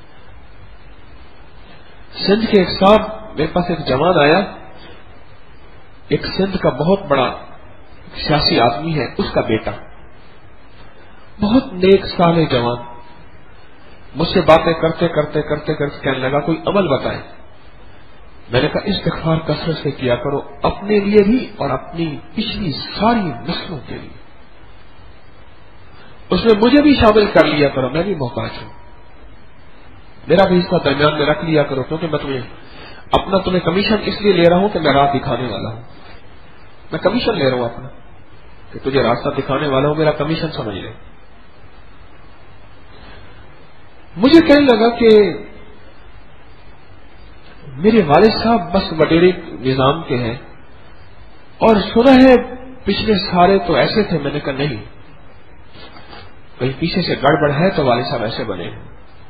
سندھ کے ایک صاحب میرے پاس ایک جوان آیا، ایک سندھ کا بہت بڑا سیاسی آدمی ہے، اس کا بیٹا بہت نیک صالح جوان. مجھ سے باتیں کرتے کرتے کرتے کرتے کہنے لگا کوئی عمل بتائیں. میں نے کہا استغفار کثرت سے کیا کرو، اپنے لیے بھی اور اپنی پچھلی ساری نسلوں کے لیے. اس میں مجھے بھی شامل کر لیا کرو، میں بھی محتاج ہوں، میرا بھی حصہ درمیان میں رکھ لیا کرو، کیونکہ میں تمہیں کمیشن اس لیے لے رہا ہوں کہ میں راہ دکھانے والا ہوں. میں کمیشن لے رہا ہوں اپنا کہ تجھے راستہ دکھانے والا ہوں، میرا کمیشن سمجھ لے. مجھے کہنے لگا کہ میرے والد صاحب بس وڈیرے نظام کے ہیں، اور سنا ہے پچھلے سارے تو ایسے تھے. میں نے کہا نہیں، کہیں پیچھے سے گڑبڑ ہے تو والد صاحب ایسے بنے ہیں.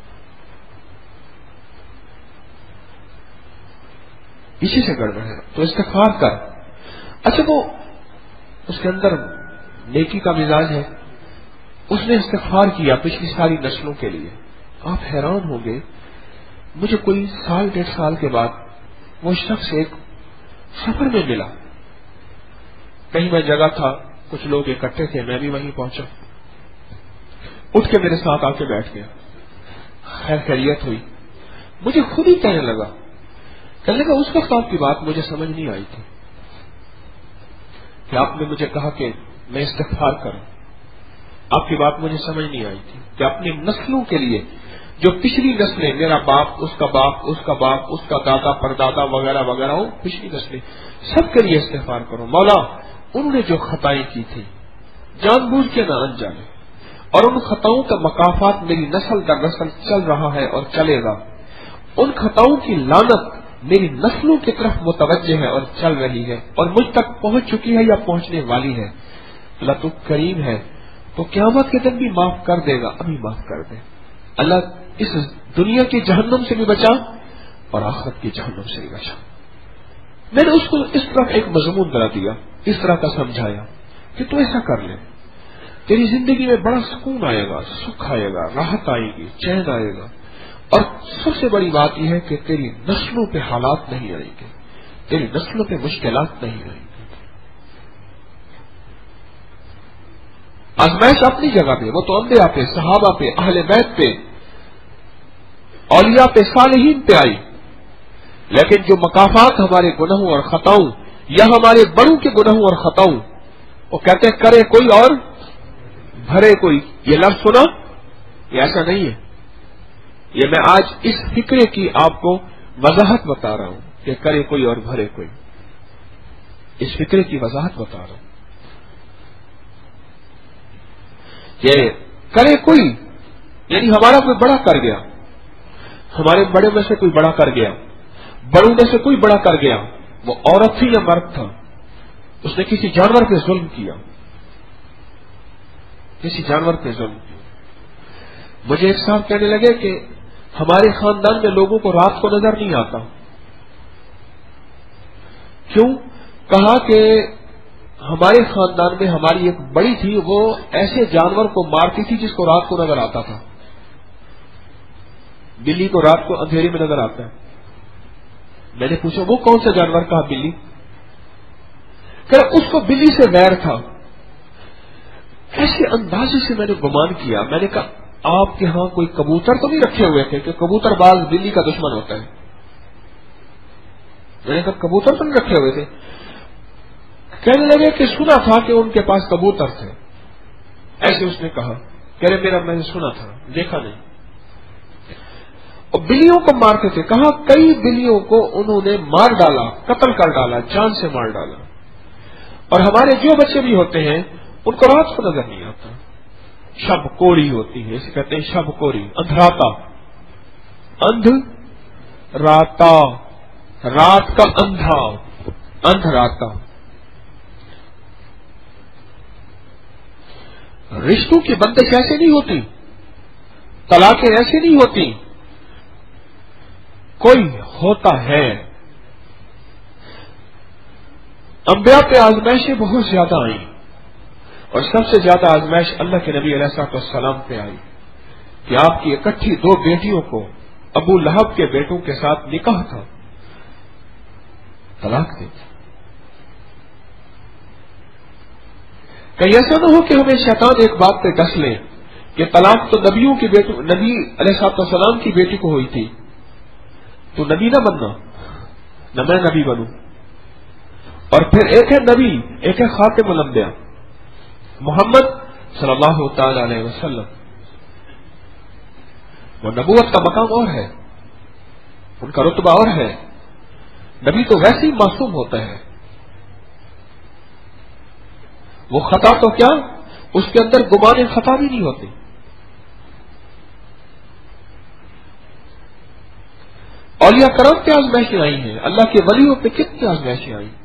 پیچھے سے گڑبڑ ہے تو استغفار کر. اچھا وہ اس کے اندر نیکی کا مزاج ہے، اس نے استغفار کیا پچھلی ساری نسلوں کے لیے. آپ حیران ہوں گے، مجھے کوئی 1.5 سال کے بعد وہ شخص ایک سفر میں ملا. کہیں میں جگہ تھا، کچھ لوگ اکٹھے تھے، میں بھی وہیں پہنچا. اٹھ کے میرے ساتھ آ کے بیٹھ گیا، خیر خیریت ہوئی. مجھے خود ہی کہنے لگا اس وقت آپ کی بات مجھے سمجھ نہیں آئی تھی کہ آپ نے مجھے کہا کہ میں استغفار کروں. آپ کی بات مجھے سمجھ نہیں آئی تھی کہ اپنی نسلوں کے لیے، جو پچھلی نسلیں، میرا باپ، اس کا باپ، اس کا باپ، اس کا دادا پردادا وغیرہ وغیرہ ہو، پچھلی نسلیں سب کے لیے استغفار کرو. مولا انہوں نے جو خطائیں کی تھی جان بوجھ کے نہ انجانے، اور ان خطاؤں کا مکافات میری نسل در نسل چل رہا ہے اور چلے گا، ان خطاؤں کی لعنت میری نسلوں کی طرف متوجہ ہے اور چل رہی ہے اور مجھ تک پہنچ چکی ہے یا پہنچنے والی ہے۔ اللہ تو کریم ہے، تو قیامت کے دن بھی معاف کر دے گا، ابھی معاف کر دے۔ اللہ اس دنیا کی جہنم سے بھی بچا اور آخرت کی جہنم سے بھی بچا۔ میں نے اس کو اس طرح ایک مضمون بنا دیا، اس طرح کا سمجھایا کہ تو ایسا کر لے، تیری زندگی میں بڑا سکون آئے گا، سکھ آئے گا، راحت آئے گی، چین آئے گا، اور سب سے بڑی بات یہ ہے کہ تیری نسلوں پہ حالات نہیں آئیں گے، تیری نسلوں پہ مشکلات نہیں آئیں گی۔ آزمائش اپنی جگہ پہ، وہ تو انبیاء پہ، صحابہ پہ، اہل بیت پہ، اولیاء پہ، صالحین پہ آئی، لیکن جو مکافات ہمارے گناہوں اور خطاؤں یا ہمارے بڑوں کے گناہوں اور خطاؤں، وہ کہتے ہیں کرے کوئی اور بھرے کوئی، یہ لفظ سنا؟ یہ ایسا نہیں ہے، یہ میں آج اس فکرے کی آپ کو وضاحت بتا رہا ہوں کہ کرے کوئی اور بھرے کوئی، اس فکرے کی وضاحت بتا رہا ہوں کہ کرے کوئی یعنی ہمارا کوئی بڑا کر گیا، ہمارے بڑے میں سے کوئی بڑا کر گیا، بڑوں میں سے کوئی بڑا کر گیا، وہ عورت تھی یا مرد تھا، اس نے کسی جانور پہ ظلم کیا، کسی جانور پہ ظلم کیا۔ مجھے ایک صاحب کہنے لگے کہ ہمارے خاندان میں لوگوں کو رات کو نظر نہیں آتا، کیوں؟ کہا کہ ہمارے خاندان میں ہماری ایک بڑی تھی، وہ ایسے جانور کو مارتی تھی جس کو رات کو نظر آتا تھا۔ بلی کو رات کو اندھیرے میں نظر آتا ہے۔ میں نے پوچھا وہ کون سا جانور؟ کہا بلی۔ کہ اس کو بلی سے ویر تھا۔ ایسے اندازے سے میں نے گمان کیا، میں نے کہا آپ کے ہاں کوئی کبوتر تو نہیں رکھے ہوئے تھے کہ کبوتر باز بلی کا دشمن ہوتا ہے؟ میں نے کہا کبوتر تو نہیں رکھے ہوئے تھے۔ کہنے لگے کہ سنا تھا کہ ان کے پاس کبوتر تھے، ایسے اس نے کہا۔ کہہ رہے میرا میں نے سنا تھا، دیکھا نہیں۔ اور بلیوں کو مارتے تھے، کہا کئی بلیوں کو انہوں نے مار ڈالا، قتل کر ڈالا، جان سے مار ڈالا۔ اور ہمارے جو بچے بھی ہوتے ہیں ان کو رات کو نظر نہیں آتا، شب کوڑی ہوتی ہے، اسے کہتے ہیں شب کوڑی، اندھراتا، اندھ راتا، رات کا اندھا، اندھراتا۔ رشتوں کی بندش ایسے نہیں ہوتی، طلاقیں ایسے نہیں ہوتی، کوئی ہوتا ہے۔ انبیاء پہ آزمائشیں بہت زیادہ آئیں، اور سب سے زیادہ آزمائش اللہ کے نبی علیہ الصلوۃ والسلام پہ آئی کہ آپ کی اکٹھی دو بیٹیوں کو ابو لہب کے بیٹوں کے ساتھ نکاح تھا، طلاق دی تھی۔ کہیں ایسا نہ ہو کہ ہمیں شیطان ایک بات پہ ڈس لے کہ طلاق تو نبیوں کی بیٹوں، نبی علیہ الصلوۃ والسلام کی بیٹی کو ہوئی تھی، تو نبی نہ بننا، نہ میں نبی بنوں۔ اور پھر ایک ہے نبی، ایک ہے خاتم الانبیاء محمد صلی اللہ تعالی علیہ وسلم، وہ نبوت کا مقام اور ہے، ان کا رتبہ اور ہے۔ نبی تو ویسے ہی معصوم ہوتا ہے، وہ خطا تو کیا، اس کے اندر گمان خطا بھی نہیں ہوتی۔ اولیاء کرام پہ آزمائشیں آئی ہیں، اللہ کے ولیوں پہ کتنی آزمائشیں آئی۔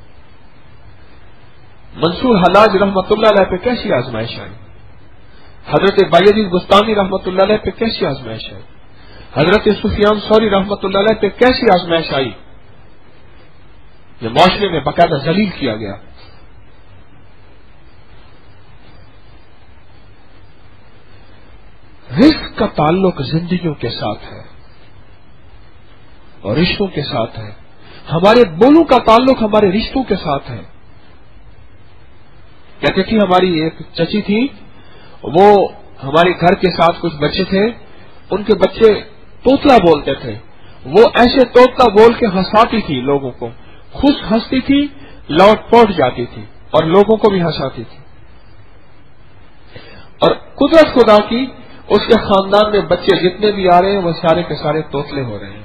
منصور حلاج رحمۃ اللہ علیہ پہ کیسی آزمائش آئی، حضرت بایزید بستانی رحمۃ اللہ علیہ پہ کیسی آزمائش آئی، حضرت سفیان ثوری رحمۃ اللہ علیہ پہ کیسی آزمائش آئی، یہ معاشرے میں باقاعدہ ذلیل کیا گیا۔ رزق کا تعلق زندگیوں کے ساتھ ہے اور رشتوں کے ساتھ ہے، ہمارے بولوں کا تعلق ہمارے رشتوں کے ساتھ ہے۔ کہتے تھی ہماری ایک چچی تھی، وہ ہمارے گھر کے ساتھ کچھ بچے تھے، ان کے بچے توتلا بولتے تھے، وہ ایسے توتلا بول کے ہنساتی تھی لوگوں کو، خوش ہنستی تھی، لوٹ پوٹ جاتی تھی اور لوگوں کو بھی ہنساتی تھی۔ اور قدرت خدا کی، اس کے خاندان میں بچے جتنے بھی آ رہے ہیں وہ سارے کے سارے توتلے ہو رہے ہیں۔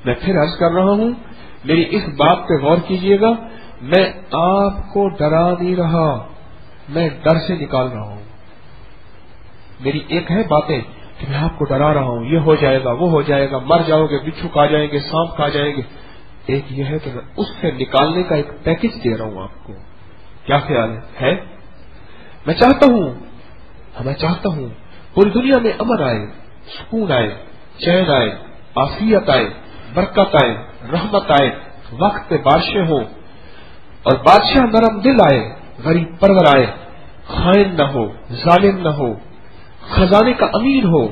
میں پھر عرض کر رہا ہوں، میری اس بات پہ غور کیجئے گا، میں آپ کو ڈرا نہیں رہا، میں ڈر سے نکال رہا ہوں۔ میری ایک ہے باتیں کہ میں آپ کو ڈرا رہا ہوں، یہ ہو جائے گا، وہ ہو جائے گا، مر جاؤ گے، بچھو کھا جائیں گے، سانپ کھا جائیں گے۔ ایک یہ ہے کہ میں اس سے نکالنے کا ایک پیکج دے رہا ہوں آپ کو۔ کیا خیال ہے؟ میں چاہتا ہوں پوری دنیا میں امن آئے، سکون آئے، چین آئے، عافیت آئے، برکت آئے، رحمت آئے، وقت پہ بارشیں ہوں، اور بادشاہ نرم دل آئے، غریب پرور آئے، خائن نہ ہو، ظالم نہ ہو، خزانے کا امیر ہو،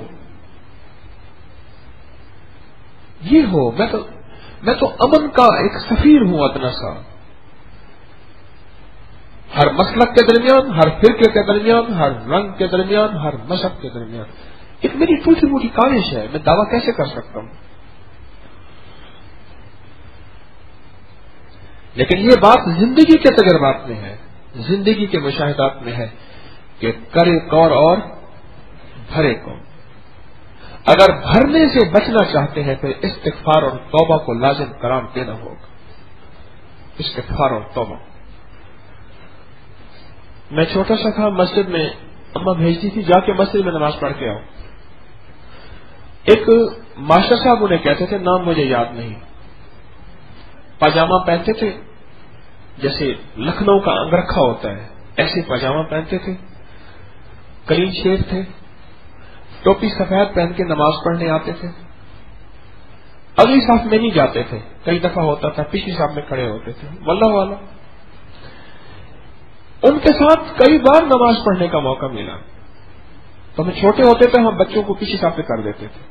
یہ ہو۔ میں تو امن کا ایک سفیر ہوں ادنا سا، ہر مسلک کے درمیان، ہر فرقے کے درمیان، ہر رنگ کے درمیان، ہر مذہب کے درمیان۔ ایک میری ٹوٹی موٹی کاوش ہے، میں دعویٰ کیسے کر سکتا ہوں؟ لیکن یہ بات زندگی کے تجربات میں ہے، زندگی کے مشاہدات میں ہے کہ کرے کور اور بھرے کور۔ اگر بھرنے سے بچنا چاہتے ہیں تو استغفار اور توبہ کو لازم قرار دینا ہوگا۔ استغفار اور توبہ۔ میں چھوٹا سا تھا، مسجد میں اماں بھیجتی تھی جا کے مسجد میں نماز پڑھ کے آؤ۔ ایک ماسٹر صاحب انہیں کہتے تھے، نام مجھے یاد نہیں، پاجامہ پہنتے تھے جیسے لکھنؤ کا انگرکھا ہوتا ہے، ایسے پاجامہ پہنتے تھے، کلین شیو تھے، ٹوپی سفید پہن کے نماز پڑھنے آتے تھے۔ اگلی صف میں نہیں جاتے تھے، کئی دفعہ ہوتا تھا پچھلی صف میں کھڑے ہوتے تھے، واللہ والا۔ ان کے ساتھ کئی بار نماز پڑھنے کا موقع ملا، تو ہم چھوٹے ہوتے تھے، ہم بچوں کو پچھلی صف پہ کر دیتے تھے۔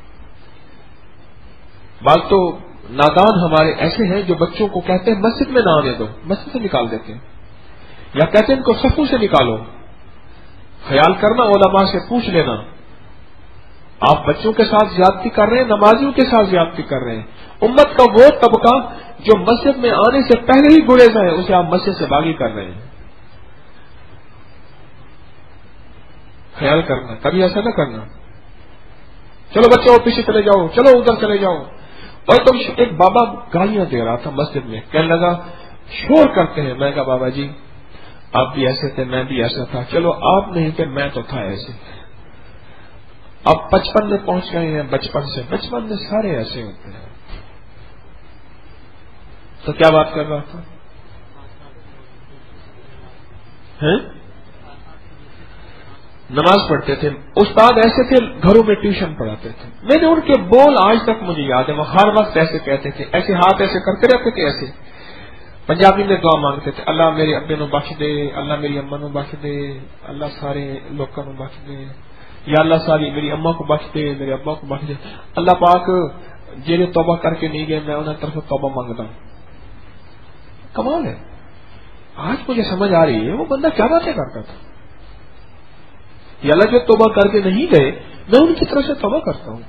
بعض تو نادان ہمارے ایسے ہیں جو بچوں کو کہتے ہیں مسجد میں نہ آنے دو، مسجد سے نکال دیتے ہیں، یا کہتے ہیں ان کو صفوں سے نکالو۔ خیال کرنا، علماء سے پوچھ لینا، آپ بچوں کے ساتھ زیادتی کر رہے ہیں، نمازیوں کے ساتھ زیادتی کر رہے ہیں۔ امت کا وہ طبقہ جو مسجد میں آنے سے پہلے ہی گریز ہے، اسے آپ مسجد سے باغی کر رہے ہیں۔ خیال کرنا، کبھی ایسا نہ کرنا، چلو بچوں پیچھے چلے جاؤ، چلو ادھر چلے جاؤ۔ اور تو ایک بابا گالیاں دے رہا تھا مسجد میں، کہنے لگا شور کرتے ہیں۔ میں کہا بابا جی آپ بھی ایسے تھے، میں بھی ایسا تھا، چلو آپ نہیں تھے میں تو تھا ایسے۔ اب 55 میں پہنچ گئے ہیں، بچپن میں سارے ایسے ہوتے ہیں۔ تو کیا بات کر رہا تھا؟ نماز پڑھتے تھے، استاد ایسے تھے، گھروں میں ٹیوشن پڑھاتے تھے۔ میں نے ان کے بول آج تک مجھے یاد ہے، وہ ہر وقت ایسے کہتے تھے، ایسے ہاتھ ایسے کرتے رہتے تھے، ایسے پنجابی میں دعا مانگتے تھے، اللہ میرے ابے نو بخش دے، اللہ میری اما نو بخش دے، اللہ سارے لوگوں نو بخش دے، یا اللہ ساری میری اما کو بخش دے، میرے ابا کو بخش دے، اللہ پاک جنہیں توبہ کر کے نہیں گئے میں انہیں طرف توبہ مانگتا ہوں۔ کمال ہے، آج مجھے سمجھ آ رہی ہے وہ بندہ کیا باتیں کرتا تھا۔ یا اللہ جو توبہ کر کے نہیں گئے میں ان کی طرف سے توبہ کرتا ہوں۔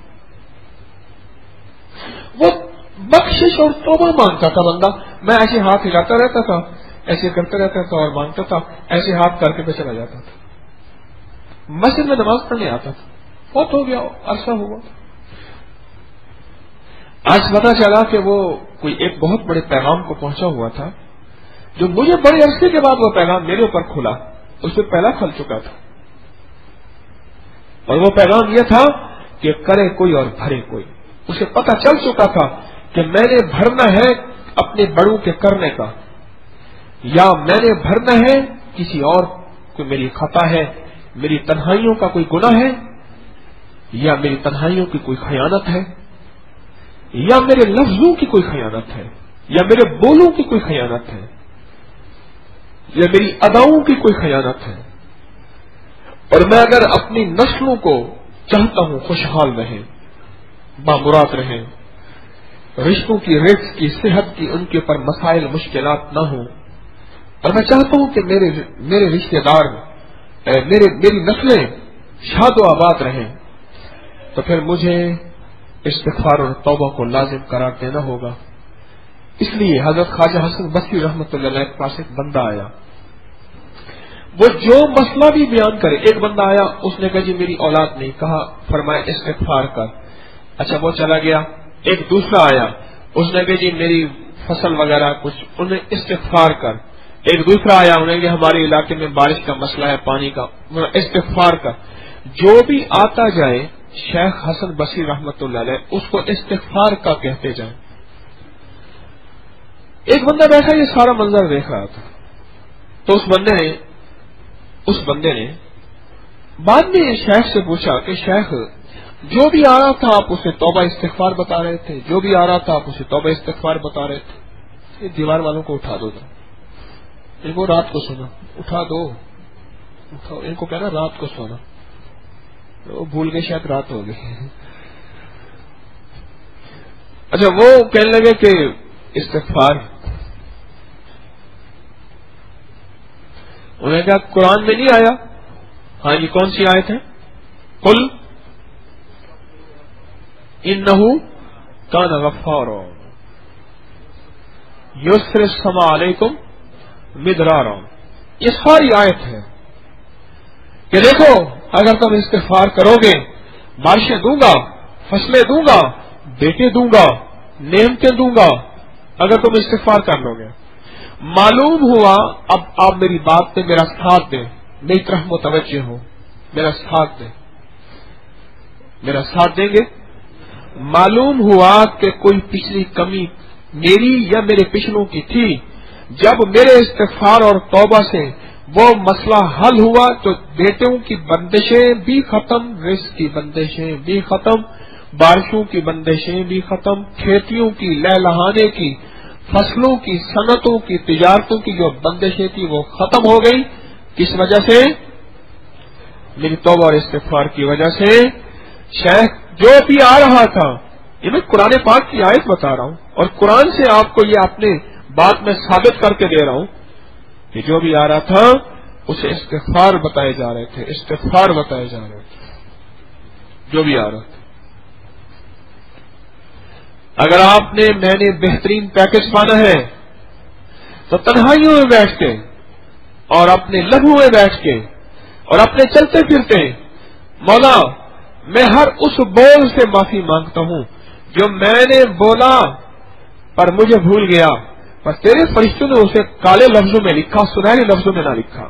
وہ بخشش اور توبہ مانگتا تھا بندہ، میں ایسے ہاتھ ہلاتا رہتا تھا، ایسے کرتا رہتا تھا اور مانگتا تھا، ایسے ہاتھ کر کے میں چلا جاتا تھا۔ مسجد میں نماز پڑھنے آتا تھا، بہت ہو گیا، عرصہ ہوا۔ آج پتا چلا کہ وہ کوئی ایک بہت بڑے پیغام کو پہنچا ہوا تھا، جو مجھے بڑے عرصے کے بعد وہ پیغام میرے اوپر کھلا، اس میں پہلا کھل چکا تھا، اور وہ پیغام یہ تھا کہ کرے کوئی اور بھرے کوئی۔ اسے پتہ چل چکا تھا کہ میں نے بھرنا ہے اپنے بڑوں کے کرنے کا، یا میں نے بھرنا ہے کسی اور کوئی میری خطا ہے، میری تنہائیوں کا کوئی گناہ ہے، یا میری تنہائیوں کی کوئی خیانت ہے، یا میرے لفظوں کی کوئی خیانت ہے، یا میرے بولوں کی کوئی خیانت ہے، یا میری اداؤں کی کوئی خیانت ہے۔ اور میں اگر اپنی نسلوں کو چاہتا ہوں خوشحال رہیں، بامراد رہیں، رشتوں کی رزق کی صحت کی ان کے اوپر مسائل مشکلات نہ ہوں، اور میں چاہتا ہوں کہ میرے رشتہ دار میری نسلیں شاد و آباد رہیں، تو پھر مجھے استغفار اور توبہ کو لازم قرار دینا ہوگا۔ اس لیے حضرت خواجہ حسن بصری رحمۃ اللہ علیہ کے پاس ایک بندہ آیا، وہ جو مسئلہ بھی بیان کرے۔ ایک بندہ آیا، اس نے کہا جی میری اولاد نہیں، کہا فرمایا استغفار کر۔ اچھا وہ چلا گیا، ایک دوسرا آیا، اس نے کہ جی میری فصل وغیرہ کچھ، انہیں استغفار کر. ایک دوسرا آیا، انہیں کہ ہمارے علاقے میں بارش کا مسئلہ ہے، پانی کا، استغفار کر. جو بھی آتا جائے شیخ حسن بصری رحمت اللہ علیہ اس کو استغفار کا کہتے جائیں. ایک بندہ بیٹھا یہ سارا منظر دیکھ رہا تھا، تو اس بندے نے بعد میں شیخ سے پوچھا کہ شیخ جو بھی آ رہا تھا آپ اسے توبہ استغفار بتا رہے تھے، جو بھی آ رہا تھا آپ اسے توبہ استغفار بتا رہے تھے. یہ دیوار والوں کو اٹھا دو، ان کو رات کو سونا، اٹھا دو، اٹھاؤ، ان کو کہنا رات کو سونا. وہ بھول گئے، شاید رات ہو گئی. اچھا وہ کہنے لگے کہ استغفار، انہیں کہا قرآن میں نہیں آیا؟ ہاں جی، کون سی آیت ہے؟ قل انہ کان غفارا یرسل السماء علیکم مدرارا. یہ ساری آیت ہے کہ دیکھو اگر تم استغفار کرو گے بارشیں دوں گا، فصلیں دوں گا، بیٹے دوں گا، نعمتیں دوں گا، اگر تم استغفار کر لو گے. معلوم ہوا، اب آپ میری بات پہ میرا ساتھ دیں، میری طرف متوجہ ہو، میرا ساتھ دیں، میرا ساتھ دیں گے. معلوم ہوا کہ کوئی پچھلی کمی میری یا میرے پچھلوں کی تھی. جب میرے استغفار اور توبہ سے وہ مسئلہ حل ہوا تو بیٹوں کی بندشیں بھی ختم، رزق کی بندشیں بھی ختم، بارشوں کی بندشیں بھی ختم، کھیتیوں کی، لہلہانے کی، فصلوں کی، صنعتوں کی، تجارتوں کی جو بندشیں تھی وہ ختم ہو گئی. کس وجہ سے؟ میری توبہ اور استغفار کی وجہ سے. شیخ جو بھی آ رہا تھا، یہ میں قرآن پاک کی آیت بتا رہا ہوں اور قرآن سے آپ کو یہ اپنے بات میں ثابت کر کے دے رہا ہوں کہ جو بھی آ رہا تھا اسے استغفار بتائے جا رہے تھے، استغفار بتائے جا رہے تھے جو بھی آ رہا تھا. اگر آپ نے میں نے بہترین پیکج پانا ہے تو تنہائیوں میں بیٹھ کے اور اپنے لمحوں میں بیٹھ کے اور اپنے چلتے پھرتے مولا میں ہر اس بول سے معافی مانگتا ہوں جو میں نے بولا پر مجھے بھول گیا، پر تیرے فرشتوں نے اسے کالے لفظوں میں لکھا، سنہرے لفظوں میں نہ لکھا.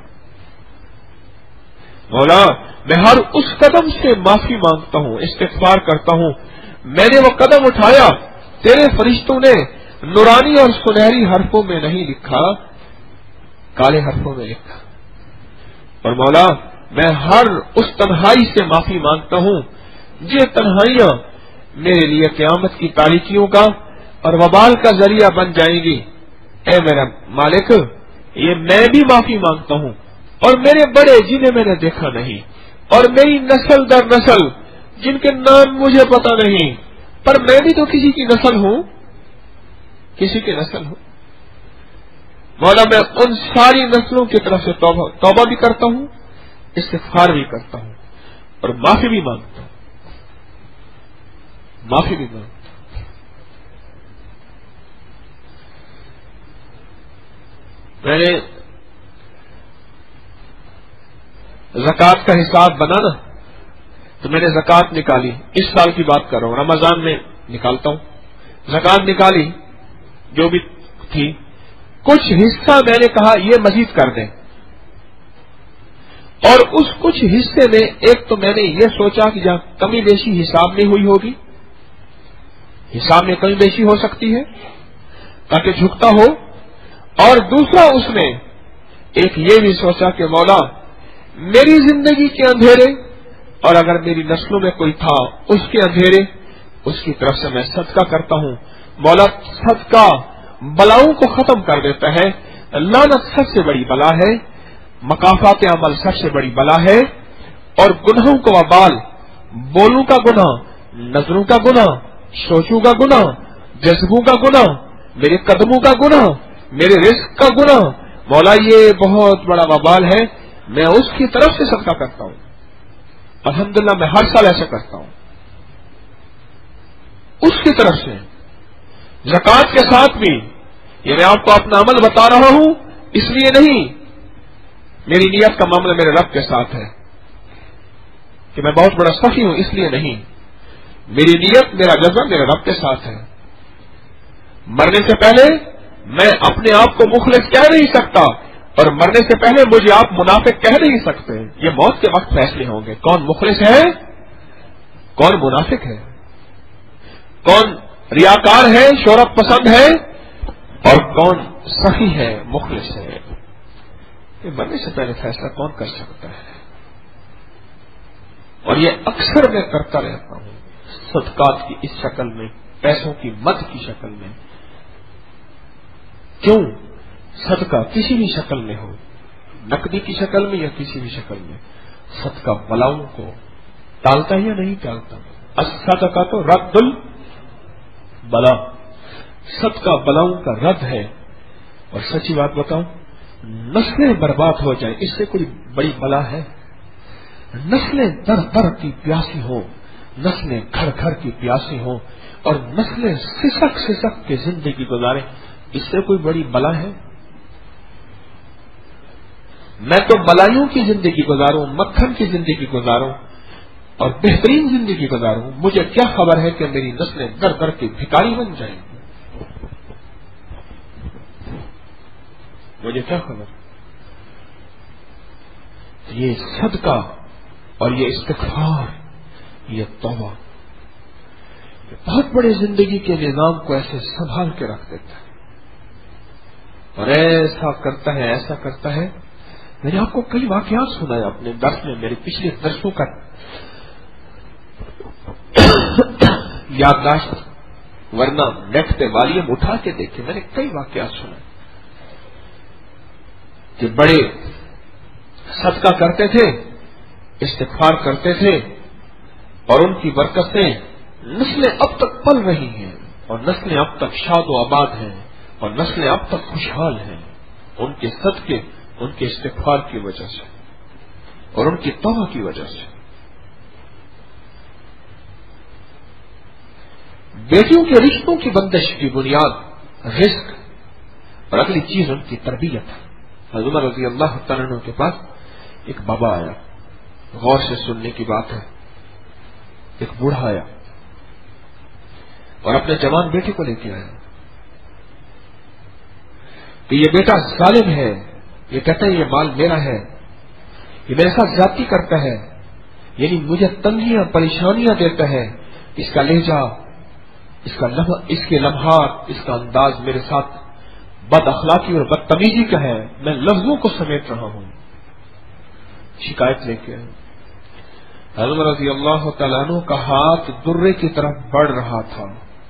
مولا میں ہر اس قدم سے معافی مانگتا ہوں، استغفار کرتا ہوں، میں نے وہ قدم اٹھایا تیرے فرشتوں نے نورانی اور سنہری حرفوں میں نہیں لکھا، کالے حرفوں میں لکھا. اور مولا میں ہر اس تنہائی سے معافی مانگتا ہوں یہ تنہائیاں میرے لیے قیامت کی تاریکیوں کا اور وبال کا ذریعہ بن جائیں گی. اے میرا مالک یہ میں بھی معافی مانگتا ہوں اور میرے بڑے جنہیں میں نے دیکھا نہیں اور میری نسل در نسل جن کے نام مجھے پتا نہیں، پر میں بھی تو کسی کی نسل ہوں، کسی کی نسل ہوں. مولا میں ان ساری نسلوں کی طرف سے توبہ بھی کرتا ہوں، استغفار بھی کرتا ہوں اور معافی بھی مانگتا ہوں، معافی بھی مانگتا ہوں. میں نے زکوٰۃ کا حساب بنانا تو میں نے زکوٰۃ نکالی، اس سال کی بات کر رہا ہوں، رمضان میں نکالتا ہوں. زکوٰۃ نکالی جو بھی تھی، کچھ حصہ میں نے کہا یہ مزید کر دیں، اور اس کچھ حصے میں ایک تو میں نے یہ سوچا کہ جہاں کمی بیشی حساب میں ہوئی ہوگی، حساب میں کمی بیشی ہو سکتی ہے تاکہ جھکتا ہو، اور دوسرا اس میں ایک یہ بھی سوچا کہ مولا میری زندگی کے اندھیرے اور اگر میری نسلوں میں کوئی تھا اس کے اندھیرے، اس کی طرف سے میں صدقہ کرتا ہوں. مولا صدقہ بلاؤں کو ختم کر دیتا ہے، لعنت سب سے بڑی بلا ہے، مکافات عمل سب سے بڑی بلا ہے، اور گناہوں کو وبال، بولوں کا گناہ، نظروں کا گناہ، سوچوں کا گناہ، جذبوں کا گناہ، میرے قدموں کا گناہ، میرے رزق کا گناہ، مولا یہ بہت بڑا وبال ہے، میں اس کی طرف سے صدقہ کرتا ہوں. الحمدللہ میں ہر سال ایسا کرتا ہوں، اس کی طرف سے. زکوٰۃ کے ساتھ بھی یہ میں آپ کو اپنا عمل بتا رہا ہوں اس لیے نہیں، میری نیت کا معاملہ میرے رب کے ساتھ ہے کہ میں بہت بڑا سخی ہوں اس لیے نہیں، میری نیت میرا جذبہ میرے رب کے ساتھ ہے. مرنے سے پہلے میں اپنے آپ کو مخلص کہہ نہیں سکتا اور مرنے سے پہلے مجھے آپ منافق کہہ نہیں سکتے. یہ موت کے وقت فیصلے ہوں گے کون مخلص ہے کون منافق ہے, کون ریاکار ہے شہرت پسند ہے اور کون سخی ہے مخلص ہے. یہ مرنے سے پہلے فیصلہ کون کر سکتا ہے؟ اور یہ اکثر میں کرتا رہتا ہوں صدقات کی اس شکل میں, پیسوں کی مد کی شکل میں. کیوں؟ صدقہ کسی بھی شکل میں ہو, نقدی کی شکل میں یا کسی بھی شکل میں, صدقہ بلاؤں کو ٹالتا ہے یا نہیں ٹالتا؟ الصدقہ تو رد البلا, صدقہ بلاؤں کا رد ہے. اور سچی بات بتاؤں, نسلیں برباد ہو جائیں اس سے کوئی بڑی بلا ہے؟ نسلیں در در کی پیاسی ہوں, نسلیں گھر گھر کی پیاسی ہوں اور نسلیں سسک سسک کے زندگی گزاریں, اس سے کوئی بڑی بلا ہے؟ میں تو بلائیوں کی زندگی گزاروں, مکھن کی زندگی گزاروں اور بہترین زندگی گزاروں, مجھے کیا خبر ہے کہ میری نسلیں در در کے بھکاری بن جائیں گی؟ مجھے کیا خبر؟ یہ صدقہ اور یہ استغفار, یہ توبہ, یہ بہت بڑے زندگی کے نظام کو ایسے سنبھال کے رکھ دیتا ہے اور ایسا کرتا ہے ایسا کرتا ہے. میں نے آپ کو کئی واقعات سنایا اپنے درس میں, میرے پچھلے درسوں کا یادداشت, ورنہ نیٹ پہ والیوم اٹھا کے دیکھے, میں نے کئی واقعات سنا کہ بڑے صدقہ کرتے تھے, استغفار کرتے تھے اور ان کی برکت سے نسلیں اب تک پل رہی ہیں اور نسلیں اب تک شاد و آباد ہیں اور نسلیں اب تک خوشحال ہیں ان کے صدقے, ان کے استغفار کی وجہ سے اور ان کی توبہ کی وجہ سے. بیٹیوں کے رشتوں کی بندش کی بنیاد رزق اور اگلی چیز ان کی تربیت ہے. حضرت عمر رضی اللہ تعالیٰ عنہ کے پاس ایک بابا آیا, غور سے سننے کی بات ہے, ایک بوڑھا آیا اور اپنے جوان بیٹے کو لے کے آیا کہ یہ بیٹا ظالم ہے, یہ کہتا ہے یہ مال میرا ہے, یہ میرے ساتھ زیادتی کرتا ہے, یعنی مجھے تنگیاں پریشانیاں دیتا ہے, اس کا لہجہ, اس کے لمحات, اس کا انداز میرے ساتھ بد اخلاقی اور بدتمیزی کا ہے, میں لفظوں کو سمیٹ رہا ہوں. شکایت لے کے حضرت رضی اللہ تعالیٰ عنہ کا ہاتھ درے کی طرف بڑھ رہا تھا.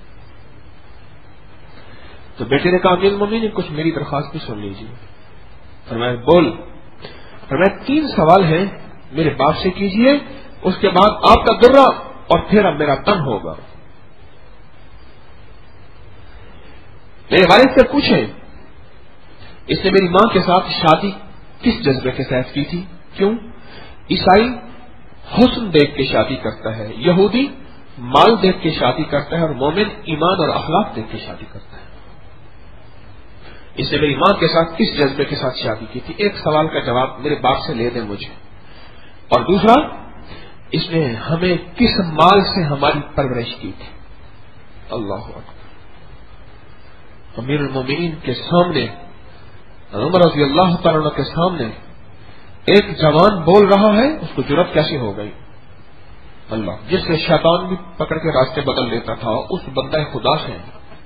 تو بیٹے نے کہا امیر المومنین کچھ میری درخواست بھی سن لیجیے. فرمایا بول. فرمایا 3 سوال ہیں میرے باپ سے کیجیے, اس کے بعد آپ کا درہ اور پھر اب میرا تن ہوگا. میرے والد سے پوچھیں اس نے میری ماں کے ساتھ شادی کس جذبے کے تحت کی تھی؟ کیوں؟ عیسائی حسن دیکھ کے شادی کرتا ہے, یہودی مال دیکھ کے شادی کرتا ہے اور مومن ایمان اور اخلاق دیکھ کے شادی کرتا ہے. اس نے میری ماں کے ساتھ کس جذبے کے ساتھ شادی کی تھی؟ ایک سوال کا جواب میرے باپ سے لے دیں مجھے. اور دوسرا, اس نے ہمیں کس مال سے ہماری پرورش کی تھی؟ اللہ اکبر. امیر المومنین کے سامنے, عمر رضی اللہ تعالیٰ کے سامنے ایک جوان بول رہا ہے, اس کو جرأت کیسی ہو گئی؟ اللہ, جس سے شیطان بھی پکڑ کے راستے بدل لیتا تھا, اس بندہ خدا سے.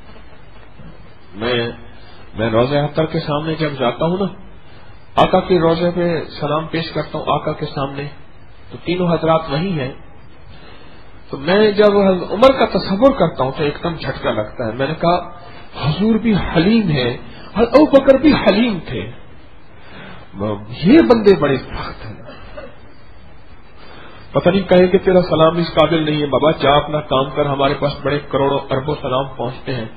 میں روضہ اطہر کے سامنے جب جاتا ہوں نا, آقا کے روضے پہ سلام پیش کرتا ہوں آقا کے سامنے, تو تینوں حضرات وہی ہیں. تو میں جب عمر کا تصور کرتا ہوں تو ایک دم جھٹکا لگتا ہے. میں نے کہا حضور بھی حلیم ہے اور ابو بکر بھی حلیم تھے, یہ بندے بڑے سخت ہیں. پتہ نہیں کہیں کہ تیرا سلام اس قابل نہیں ہے, بابا جا اپنا کام کر, ہمارے پاس بڑے کروڑوں اربوں سلام پہنچتے ہیں.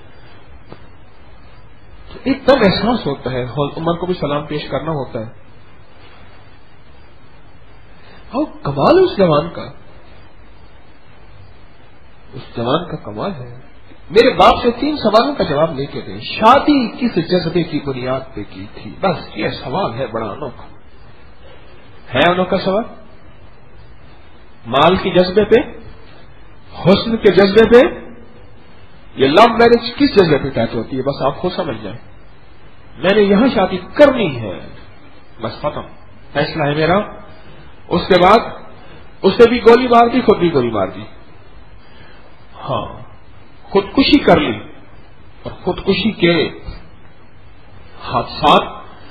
تو ایک دم احساس ہوتا ہے عمر کو بھی سلام پیش کرنا ہوتا ہے. اور کمال اس جوان کا, اس جوان کا کمال ہے. میرے باپ سے 3 سوالوں کا جواب لے کے دیں. شادی کس جذبے کی بنیاد پہ کی تھی؟ بس یہ سوال ہے بڑا انوکھا. ہے انوکھا سوال. مال کی جذبے پہ حسن کے جذبے پہ، یہ لو میرج کس جذبے پہ تحت ہوتی ہے؟ بس آپ خود سمجھ جائیں، میں نے یہاں شادی کرنی ہے، بس ختم، فیصلہ ہے میرا۔ اس کے بعد اس نے بھی گولی مار دی، خود بھی گولی مار دی، ہاں خودکشی کر لی، اور خودکشی کے حادثات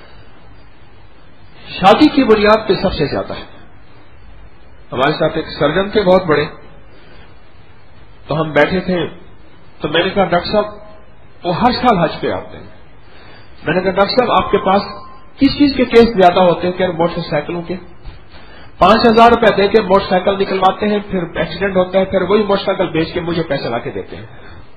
شادی کی بنیاد پہ سب سے زیادہ ہے۔ ہمارے ساتھ ایک سرجن تھے بہت بڑے، تو ہم بیٹھے تھے، تو میں نے کہا ڈاکٹر صاحب، وہ ہر سال حج پہ آتے ہیں، میں نے کہا ڈاکٹر صاحب آپ کے پاس کس چیز کے کیس زیادہ ہوتے ہیں؟ کہ موٹر سائیکلوں کے، 5,000 روپے دے کے موٹر سائیکل نکلواتے ہیں، پھر ایکسیڈنٹ ہوتا ہے، پھر وہی موٹر سائیکل بیچ کے مجھے پیسے لا کے دیتے ہیں۔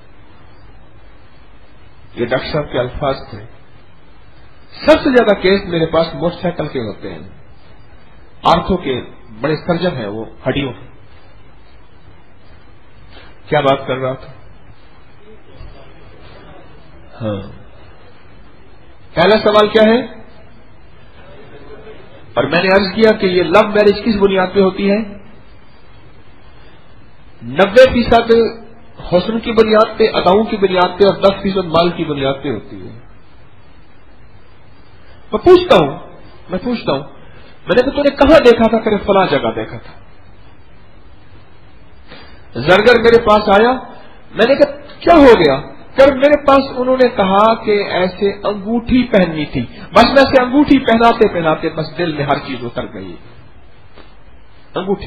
یہ ڈاکٹر صاحب کے الفاظ تھے۔ سب سے زیادہ کیس میرے پاس موٹر سائیکل کے ہوتے ہیں، آرتھو کے بڑے سرجن ہیں وہ، ہڈیوں کے۔ کیا بات کر رہا تھا؟ ہاں، پہلا سوال کیا ہے؟ اور میں نے عرض کیا کہ یہ لو میرج کس بنیاد پہ ہوتی ہے؟ 90% حسن کی بنیاد پہ، اداؤں کی بنیاد پہ، اور 10% مال کی بنیاد پہ ہوتی ہے۔ میں پوچھتا ہوں میں نے کہا تو نے کہاں دیکھا تھا؟ کہ فلاں جگہ دیکھا تھا۔ زرگر میرے پاس آیا، میں نے کہا کیا ہو گیا؟ پھر میرے پاس انہوں نے کہا کہ ایسے انگوٹھی پہننی تھی، بس میں سے انگوٹھی پہناتے پہناتے بس دل میں ہر چیز اتر گئی، انگوٹھی۔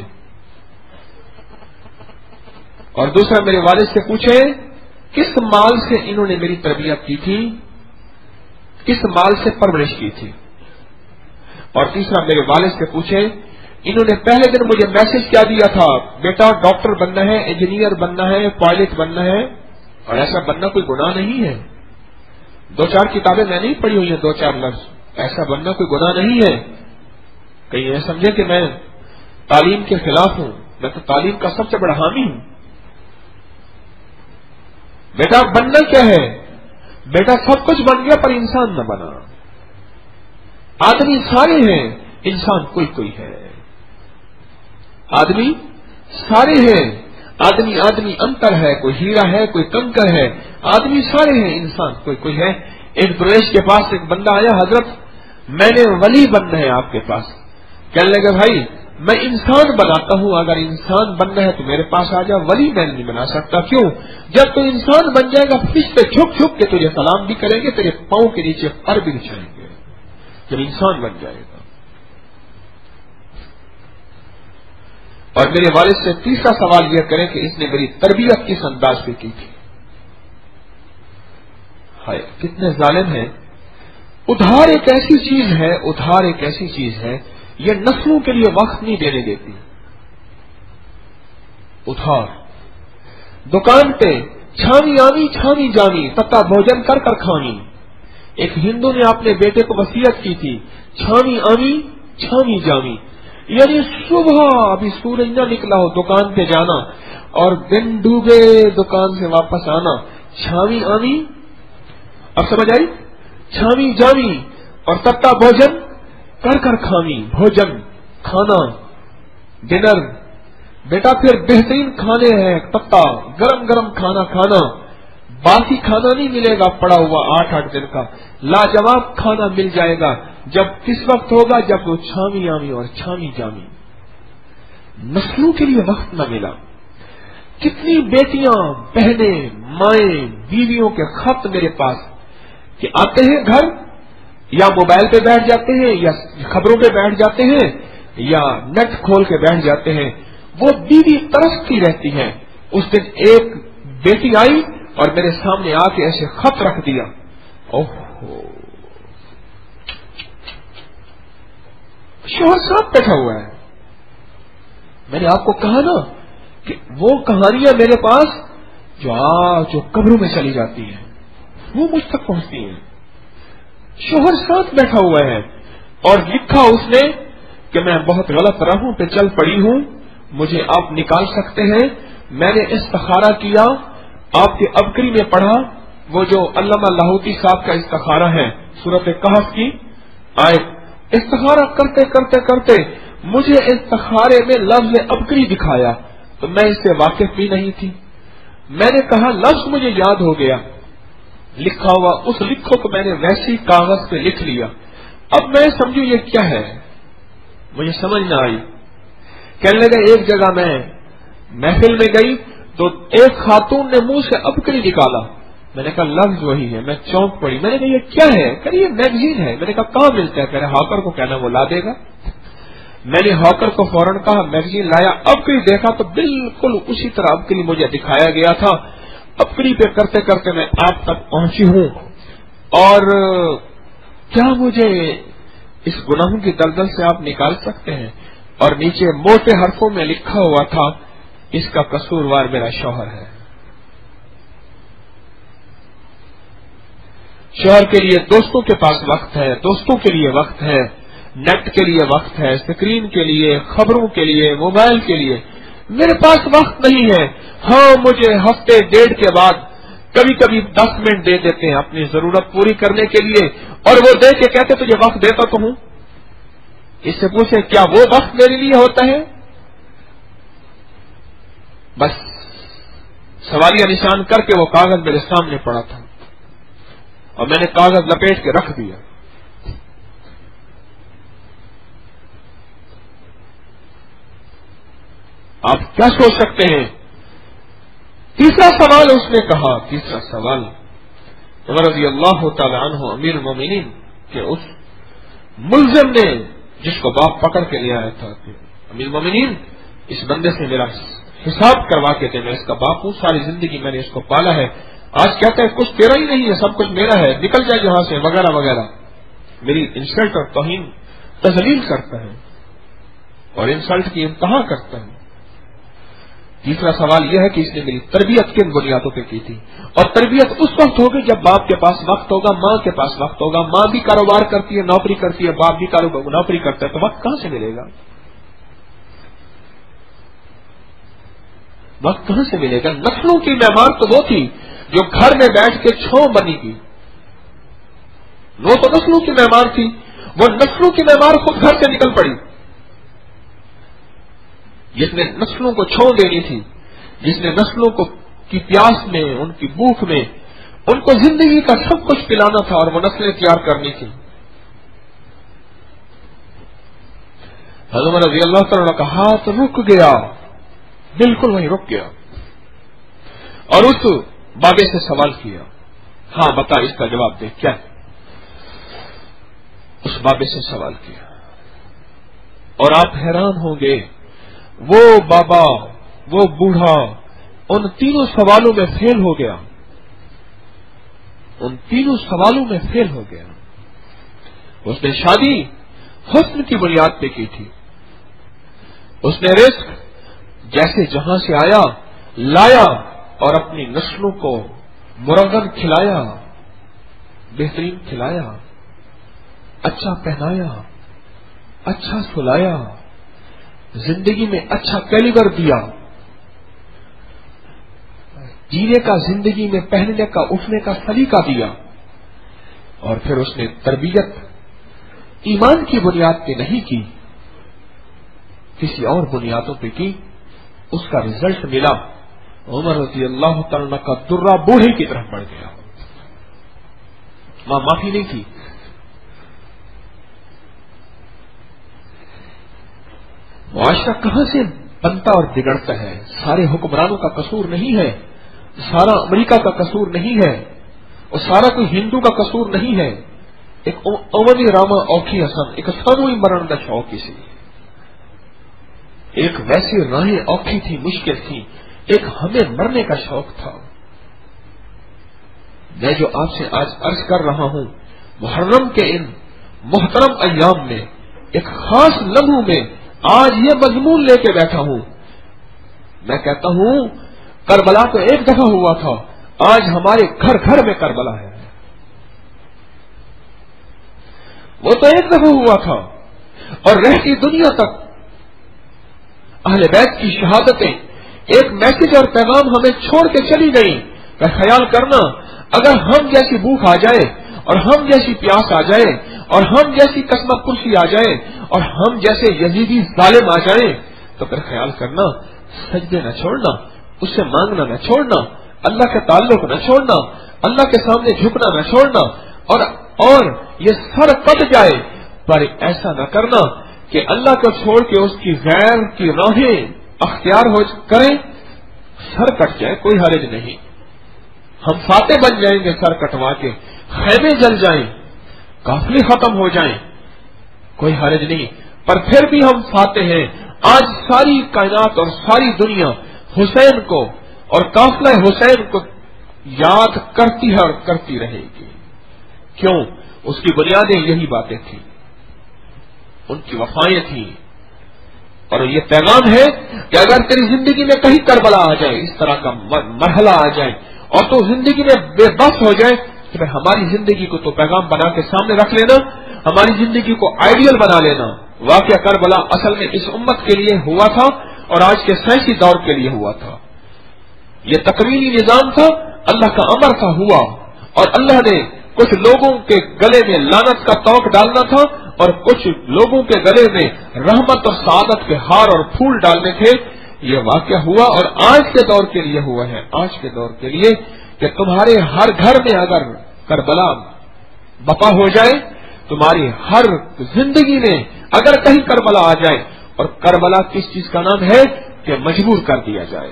اور دوسرا میرے والد سے پوچھے کس مال سے انہوں نے میری تربیت کی تھی، کس مال سے پرورش کی تھی۔ اور تیسرا میرے والد سے پوچھے انہوں نے پہلے دن مجھے میسج کیا دیا تھا، بیٹا ڈاکٹر بننا ہے، انجینئر بننا ہے، پائلٹ بننا ہے، اور ایسا بننا کوئی گناہ نہیں ہے۔ 2-4 کتابیں میں نہیں پڑھی ہوئی ہیں، 2-4 لفظ، ایسا بننا کوئی گناہ نہیں ہے۔ کہیں یہ سمجھے کہ میں تعلیم کے خلاف ہوں، میں تو تعلیم کا سب سے بڑا حامی ہوں۔ بیٹا بننا کیا ہے؟ بیٹا سب کچھ بن گیا پر انسان نہ بنا۔ آدمی سارے ہیں، انسان کوئی کوئی ہے۔ آدمی سارے ہیں، آدمی انتر ہے، کوئی ہیرا ہے، کوئی کنکر ہے، آدمی سارے ہیں، انسان کوئی کوئی ہے۔ ایک درویش کے پاس ایک بندہ آیا، حضرت میں نے ولی بننا ہے آپ کے پاس۔ کہنے لگا بھائی میں انسان بناتا ہوں، اگر انسان بننا ہے تو میرے پاس آ جا، ولی میں نہیں بنا سکتا۔ کیوں؟ جب تو انسان بن جائے گا فرشتے چھپ چھپ کے تجھے سلام بھی کریں گے، تیرے پاؤں کے نیچے پر بھی بچھائیں گے، جب انسان بن جائے گا۔ اور میرے والد سے تیسرا سوال یہ کریں کہ اس نے میری تربیت کس انداز پہ کی تھی۔ ہائے کتنے ظالم ہیں۔ ادھار ایک ایسی چیز ہے، یہ نسلوں کے لیے وقت نہیں دینے دیتی۔ ادھار دکان پہ چھاوی آوی چھاوی جاوی، تتا بھوجن کر کر کھانی۔ ایک ہندو نے اپنے بیٹے کو وصیت کی تھی، چھاوی آوی چھاوی جاوی، یعنی صبح ابھی سورج نہ نکلا ہو دکان پہ جانا، اور دن ڈوبے دکان سے واپس آنا، چھاوی آوی، اب سمجھ آئی؟ چھاوی جاوی، اور تتا بھوجن کر کر کھاوی، بھوجن کھانا، ڈنر۔ بیٹا پھر بہترین کھانے ہیں، تتا گرم گرم کھانا کھانا، باسی کھانا نہیں ملے گا پڑا ہوا 8-8 دن کا، لاجواب کھانا مل جائے گا۔ جب کس وقت ہوگا؟ جب وہ چھاوی آوی اور چھاوی جاوی۔ نسلوں کے لیے وقت نہ ملا۔ کتنی بیٹیاں، بہنیں، مائیں، بیویوں کے خط میرے پاس کہ آتے ہیں گھر، یا موبائل پہ بیٹھ جاتے ہیں، یا خبروں پہ بیٹھ جاتے ہیں، یا نیٹ کھول کے بیٹھ جاتے ہیں، وہ بیوی ترستی رہتی ہے۔ اس دن ایک بیٹی آئی اور میرے سامنے آ کے ایسے خط رکھ دیا، اوہ شوہر ساتھ بیٹھا ہوا ہے۔ میں نے آپ کو کہا نا کہ وہ کہانیاں میرے پاس جو قبروں میں چلی جاتی ہیں وہ مجھ تک پہنچتی ہیں۔ شوہر ساتھ بیٹھا ہوا ہے اور لکھا اس نے کہ میں بہت غلط راہوں پہ چل پڑی ہوں، مجھے آپ نکال سکتے ہیں۔ میں نے استخارہ کیا، آپ کے ابکری میں پڑھا، وہ جو علامہ لاہوتی صاحب کا استخارہ ہے سورۃ کہف کی آیت، استخارہ کرتے کرتے کرتے مجھے استخارے میں لفظ ابکری دکھایا، تو میں اس سے واقف بھی نہیں تھی. میں نے کہا لفظ مجھے یاد ہو گیا, لکھا ہوا اس لکھو کو میں نے ویسی کاغذ پہ لکھ لیا. اب میں سمجھوں یہ کیا ہے, مجھے سمجھ نہ آئی. کہنے لگا ایک جگہ میں محفل میں گئی تو ایک خاتون نے منہ سے ابکری نکالا. میں نے کہا لفظ وہی ہے. میں چونک پڑی. میں نے کہا یہ کیا ہے؟ کہ یہ میگزین ہے. میں نے کہا کہاں ملتا ہے؟ کہہ رہے ہاکر کو کہنا وہ لا دے گا. میں نے ہاکر کو فوراً کہا میگزین لایا. ابکری دیکھا تو بالکل اسی طرح ابکری مجھے دکھایا گیا تھا. ابکری پہ کرتے کرتے میں آپ تک پہنچی ہوں. اور کیا مجھے اس گناہوں کی دلدل سے آپ نکال سکتے ہیں؟ اور نیچے موٹے حرفوں میں لکھا ہوا تھا اس کا قصوروار میرا شوہر ہے. شوہر کے لیے دوستوں کے پاس وقت ہے, دوستوں کے لیے وقت ہے, نیٹ کے لیے وقت ہے, اسکرین کے لیے, خبروں کے لیے, موبائل کے لیے. میرے پاس وقت نہیں ہے. ہاں مجھے ہفتے ڈیڑھ کے بعد کبھی کبھی 10 منٹ دے دیتے ہیں اپنی ضرورت پوری کرنے کے لیے, اور وہ دے کے کہتے تجھے وقت دیتا تو ہوں. اس سے پوچھے کیا وہ وقت میرے لیے ہوتا ہے؟ بس سوالیہ نشان کر کے وہ کاغذ میرے سامنے پڑا تھا اور میں نے کاغذ لپیٹ کے رکھ دیا. آپ کیا سوچ سکتے ہیں؟ تیسرا سوال اس نے کہا, تیسرا سوال عمر رضی اللہ تعالی عنہ امیر المومنین کہ اس ملزم نے جس کو باپ پکڑ کے لے آیا تھا, امیر المومنین اس بندے سے میرا حساب کروا کے دے, میں اس کا باپ ہوں, ساری زندگی میں نے اس کو پالا ہے, آج کہتا ہے کچھ تیرا ہی نہیں ہے, سب کچھ میرا ہے, نکل جائے یہاں سے وغیرہ وغیرہ. میری انسلٹ اور توہین تذلیل کرتا ہے اور انسلٹ کی انتہا کرتا ہے. تیسرا سوال یہ ہے کہ اس نے میری تربیت کن بنیادوں پہ کی تھی, اور تربیت اس وقت ہوگی جب باپ کے پاس وقت ہوگا, ماں کے پاس وقت ہوگا. ماں بھی کاروبار کرتی ہے, نوکری کرتی ہے, باپ بھی نوکری کرتا ہے, تو وقت کہاں سے ملے گا؟ وقت کہاں سے ملے گا؟ نسلوں کی معمار تو وہ تھی جو گھر میں بیٹھ کے چھاؤں بنی گی. وہ تو نسلوں کی معمار تھی, وہ نسلوں کی معمار خود گھر سے نکل پڑی. جس نے نسلوں کو چھاؤں دینی تھی, جس نے نسلوں کو کی پیاس میں, ان کی بھوک میں, ان کو زندگی کا سب کچھ پلانا تھا اور وہ نسلیں تیار کرنی تھی. حضرت رضی اللہ تعالیٰ کا ہاتھ رک گیا, بالکل وہیں رک گیا, اور اس بابے سے سوال کیا, ہاں بتا اس کا جواب دے کیا ہے. اس بابے سے سوال کیا اور آپ حیران ہوں گے, وہ بابا, وہ بوڑھا ان تینوں سوالوں میں فیل ہو گیا. ان تینوں سوالوں میں فیل ہو گیا. اس نے شادی حسن کی بنیاد پہ کی تھی. اس نے رزق جیسے جہاں سے آیا لایا اور اپنی نسلوں کو مرغن کھلایا, بہترین کھلایا, اچھا پہنایا, اچھا سلایا, زندگی میں اچھا کیلیبر دیا, جینے کا, زندگی میں پہننے کا, اٹھنے کا سلیقہ دیا. اور پھر اس نے تربیت ایمان کی بنیاد پہ نہیں کی, کسی اور بنیادوں پہ کی. اس کا رزلٹ ملا, عمر رضی اللہ تعالیٰ کا درہ بوڑھے کی طرف بڑھ گیا. ماں معافی نہیں کی. معاشرہ کہاں سے بنتا اور بگڑتا ہے؟ سارے حکمرانوں کا قصور نہیں ہے, سارا امریکہ کا قصور نہیں ہے, اور سارا کوئی ہندو کا قصور نہیں ہے. ایک اولی راما اوکھی حسن, ایک سانوی مرن کا شوق کسی, ایک ویسی راہیں اوکھی تھی, مشکل تھی, ایک ہمیں مرنے کا شوق تھا. میں جو آپ سے آج عرض کر رہا ہوں, محرم کے ان محترم ایام میں, ایک خاص لمحوں میں آج یہ مضمون لے کے بیٹھا ہوں. میں کہتا ہوں کربلا تو ایک دفعہ ہوا تھا, آج ہمارے گھر گھر میں کربلا ہے. وہ تو ایک دفعہ ہوا تھا, اور رہتی دنیا تک اہل بیت کی شہادتیں ایک میسج اور پیغام ہمیں چھوڑ کے چلی گئی. کا خیال کرنا, اگر ہم جیسی بھوک آ جائے, اور ہم جیسی پیاس آ جائے, اور ہم جیسی قسمت کرسی آ جائے, اور ہم جیسے یزیدی ظالم آ جائیں, تو پھر خیال کرنا سجدے نہ چھوڑنا، اس سے مانگنا نہ چھوڑنا، اللہ کے تعلق نہ چھوڑنا، اللہ کے سامنے جھکنا نہ چھوڑنا، اور یہ سر کٹ جائے پر ایسا نہ کرنا کہ اللہ کو چھوڑ کے اس کی غیر کی راہیں اختیار ہو کریں. سر کٹ جائے کوئی حرج نہیں، ہم فاتح بن جائیں گے سر کٹوا کے، خیمے جل جائیں، قافلے ختم ہو جائیں، کوئی حرج نہیں، پر پھر بھی ہم فاتح ہیں. آج ساری کائنات اور ساری دنیا حسین کو اور قافلہ حسین کو یاد کرتی ہے اور کرتی رہے گی. کیوں؟ اس کی بنیادیں یہی باتیں تھیں، ان کی وفائیں تھیں. اور یہ پیغام ہے کہ اگر تیری زندگی میں کہیں کربلا آ جائے، اس طرح کا مرحلہ آ جائے اور تو زندگی میں بے بس ہو جائے، کہ ہماری زندگی کو تو پیغام بنا کے سامنے رکھ لینا، ہماری زندگی کو آئیڈیل بنا لینا. واقعہ کربلا اصل میں اس امت کے لیے ہوا تھا اور آج کے سائنسی دور کے لیے ہوا تھا. یہ تکوینی نظام تھا، اللہ کا امر تھا، ہوا، اور اللہ نے کچھ لوگوں کے گلے میں لعنت کا توق ڈالنا تھا اور کچھ لوگوں کے گلے میں رحمت اور سعادت کے ہار اور پھول ڈالنے تھے. یہ واقعہ ہوا اور آج کے دور کے لیے ہوا ہے، آج کے دور کے لیے کہ تمہارے ہر گھر میں اگر کربلا بپا ہو جائے، تمہاری ہر زندگی میں اگر کہیں کربلا آ جائے، اور کربلا کس چیز کا نام ہے کہ مجبور کر دیا جائے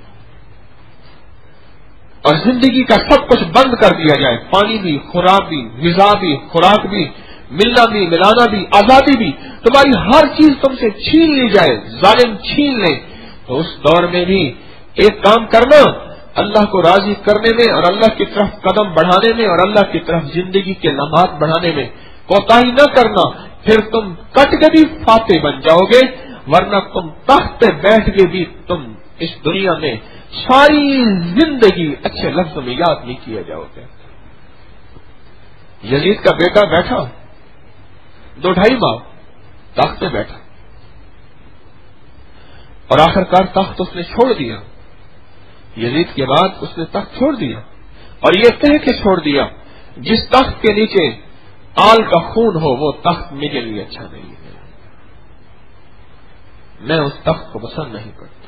اور زندگی کا سب کچھ بند کر دیا جائے، پانی بھی، خوراک بھی، غذا بھی، خوراک بھی، ملنا بھی، ملانا بھی، آزادی بھی، تمہاری ہر چیز تم سے چھین لی جائے، ظالم چھین لے، تو اس دور میں بھی ایک کام کرنا، اللہ کو راضی کرنے میں اور اللہ کی طرف قدم بڑھانے میں اور اللہ کی طرف زندگی کے لمحات بڑھانے میں کوتاہی نہ کرنا. پھر تم کٹ کے بھی فاتح بن جاؤ گے، ورنہ تم تخت پہ بیٹھ کے بھی تم اس دنیا میں ساری زندگی اچھے لفظوں میں یاد نہیں کیا جاؤ گے. یزید کا بیٹا بیٹھا 2-2.5 ماہ تخت پہ بیٹھا اور آخرکار تخت اس نے چھوڑ دیا. یزید کے بعد اس نے تخت چھوڑ دیا اور یہ کہہ کے چھوڑ دیا، جس تخت کے نیچے آل کا خون ہو وہ تخت میرے لیے اچھا نہیں ہے، میں اس تخت کو پسند نہیں کرتا.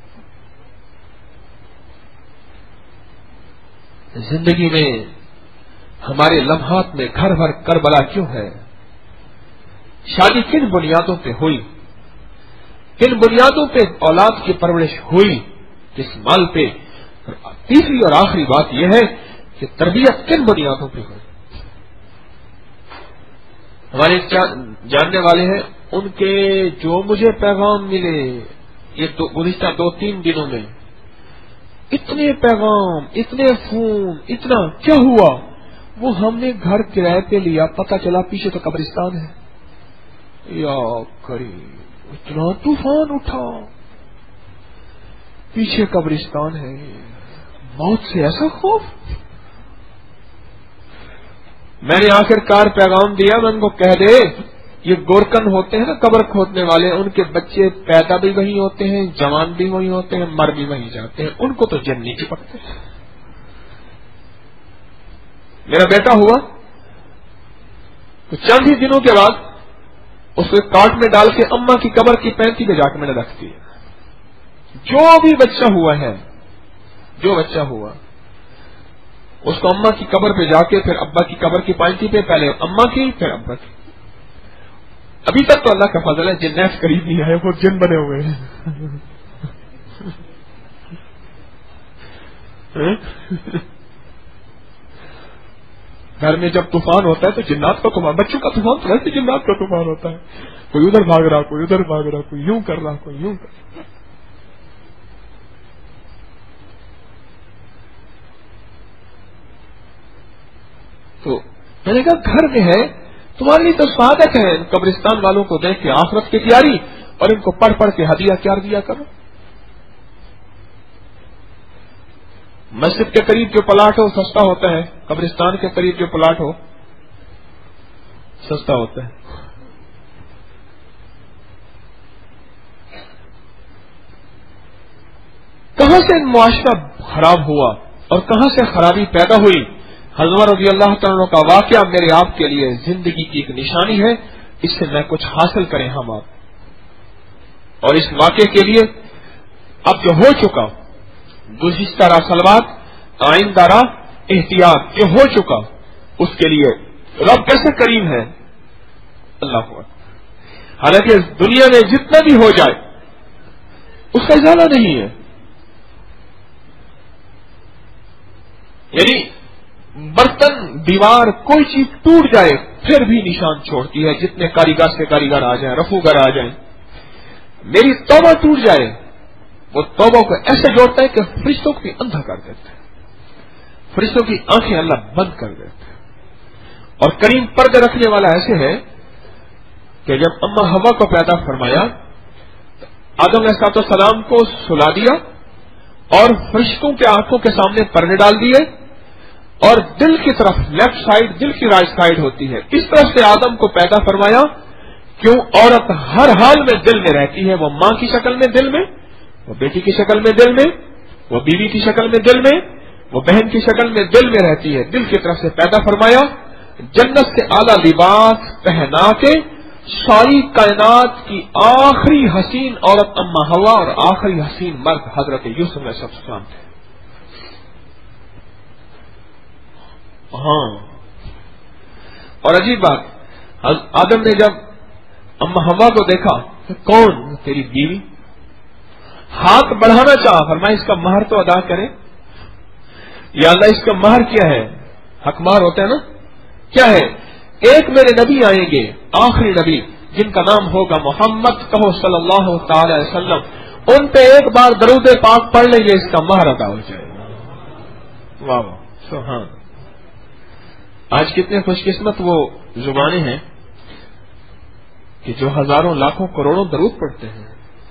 زندگی میں ہمارے لمحات میں گھر بھر کربلا کیوں ہے؟ شادی کن بنیادوں پہ ہوئی؟ کن بنیادوں پہ اولاد کی پرورش ہوئی؟ کس مال پہ؟ تیسری اور آخری بات یہ ہے کہ تربیت کن بنیادوں پہ ہوئی؟ ہمارے جاننے والے ہیں، ان کے جو مجھے پیغام ملے یہ گزشتہ 2-3 دنوں میں، اتنے پیغام، اتنے فون، اتنا کیا ہوا؟ وہ ہم نے گھر کرائے پہ لیا، پتہ چلا پیچھے تو قبرستان ہے. یا کریم، اتنا طوفان اٹھا، پیچھے قبرستان ہے، موت سے ایسا خوف. میں نے آخرکار پیغام دیا، میں ان کو کہہ دے یہ گورکن ہوتے ہیں نا قبر کھودنے والے، ان کے بچے پیدا بھی وہی ہوتے ہیں، جوان بھی وہی ہوتے ہیں، مر بھی وہی جاتے ہیں، ان کو تو جن نہیں چپکتے. میرا بیٹا ہوا تو چند ہی دنوں کے بعد اس کو کاٹ میں ڈال کے اماں کی قبر کی 35 پہ جا کے میں نے رکھ دیا. جو بھی بچہ ہوا ہے، جو بچہ ہوا اس کو اماں کی قبر پہ جا کے پھر ابا کی قبر کی 35 پہ، پہلے اماں کی پھر ابا کی. ابھی تک تو اللہ کا فضل ہے جنات قریب نہیں آئے، وہ جن بنے ہوئے ہیں. گھر میں جب طوفان ہوتا ہے تو جنات کا طوفان، بچوں کا طوفان تو ویسے جنات کا طوفان ہوتا ہے، کوئی ادھر بھاگ رہا، کوئی ادھر بھاگ رہا، کوئی یوں کر رہا، کوئی یوں کر رہا. تو میں نے کہا گھر میں ہے تمہارے لیے تو سعادت ہے، ان قبرستان والوں کو دیکھ کے آخرت کی تیاری اور ان کو پڑھ پڑھ کے ہدیہ کیا دیا کرو. مسجد کے قریب جو پلاٹ ہو سستا ہوتا ہے، قبرستان کے قریب جو پلاٹ ہو سستا ہوتا ہے. کہاں سے معاشرہ خراب ہوا اور کہاں سے خرابی پیدا ہوئی؟ حضرت رضی اللہ تعالیٰ کا واقعہ میرے آپ کے لیے زندگی کی ایک نشانی ہے، اس سے میں کچھ حاصل کریں ہم آپ. اور اس واقعے کے لیے اب جو ہو چکا گزشتہ راہ سلوات آئندہ راہ احتیاط جو ہو چکا اس کے لیے رب کیسے کریم ہے اللہ کو. حالانکہ دنیا میں جتنا بھی ہو جائے اس کا ازالہ نہیں ہے. یعنی برتن دیوار کوئی چیز ٹوٹ جائے پھر بھی نشان چھوڑتی ہے, جتنے کاریگر سے کاریگر آ جائیں رفوگر آ جائیں. میری توبہ ٹوٹ جائے وہ توبہ کو ایسے جوڑتا ہے کہ فرشتوں کو بھی اندھا کر دیتا ہے, فرشتوں کی آنکھیں اللہ بند کر دیتا ہے. اور کریم پردے رکھنے والا ایسے ہے کہ جب اما ہوا کو پیدا فرمایا آدم علیہ السلام کو سلا دیا اور فرشتوں کے آنکھوں کے سامنے پردے ڈال دیے اور دل کی طرف لیفٹ سائڈ دل کی رائٹ سائڈ ہوتی ہے اس طرح سے آدم کو پیدا فرمایا. کیوں عورت ہر حال میں دل میں رہتی ہے, وہ ماں کی شکل میں دل میں, وہ بیٹی کی شکل میں دل میں, وہ بیوی کی شکل میں دل میں, وہ بہن کی شکل میں دل میں رہتی ہے. دل کی طرف سے پیدا فرمایا, جنت سے اعلیٰ لباس پہنا کے ساری کائنات کی آخری حسین عورت اما ہوا اور آخری حسین مرد حضرت یوسف علیہ السلام تھے. ہاں, اور عجیب بات آدم نے جب اما ہوا کو دیکھا کہ کون تیری بیوی, ہاتھ بڑھانا چاہا, فرمایا اس کا مہر تو ادا کرے. یا اللہ اس کا مہر کیا ہے؟ حق مہر ہوتا ہے نا, کیا ہے؟ ایک میرے نبی آئیں گے آخری نبی جن کا نام ہوگا محمد کہو صلی اللہ تعالی علیہ وسلم, ان پہ ایک بار درود پاک پڑھ لیں گے اس کا مہر ادا ہو جائے گا. واہ واہ سبحان. آج کتنے خوش قسمت وہ زبانیں ہیں کہ جو ہزاروں لاکھوں کروڑوں درود پڑھتے ہیں.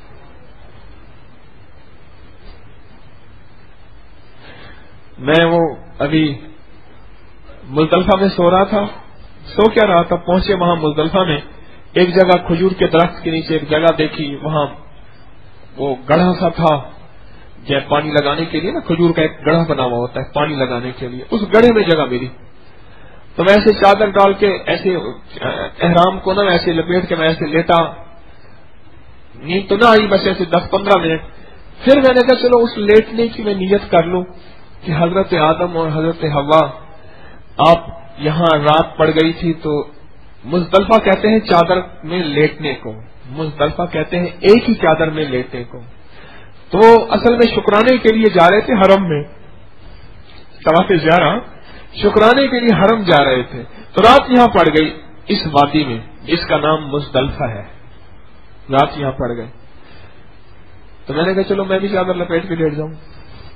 میں وہ ابھی مزدلفہ میں سو رہا تھا, سو کیا رہا تھا, پہنچے وہاں مزدلفہ میں ایک جگہ کھجور کے درخت کے نیچے ایک جگہ دیکھی, وہاں وہ گڑھا سا تھا جب پانی لگانے کے لیے نا, کھجور کا ایک گڑھا بنا ہوا ہوتا ہے پانی لگانے کے لیے, اس گڑھے میں جگہ ملی. تو میں ایسے چادر ڈال کے ایسے احرام کو نا ایسے لپیٹ کے میں ایسے لیٹا, نیند تو نہ آئی بس ایسے 10-15 منٹ. پھر میں نے کہا چلو اس لیٹنے کی میں نیت کر لوں کہ حضرت آدم اور حضرت حوا آپ یہاں رات پڑ گئی تھی, تو مزدلفہ کہتے ہیں چادر میں لیٹنے کو, مزدلفہ کہتے ہیں ایک ہی چادر میں لیٹنے کو. تو اصل میں شکرانے کے لیے جا رہے تھے حرم میں, طواف زیارہ شکرانے کے لیے حرم جا رہے تھے, تو رات یہاں پڑ گئی اس وادی میں جس کا نام مزدلفہ ہے, رات یہاں پڑ گئے. تو میں نے کہا چلو میں بھی چادر لپیٹ کے لیٹ جاؤں.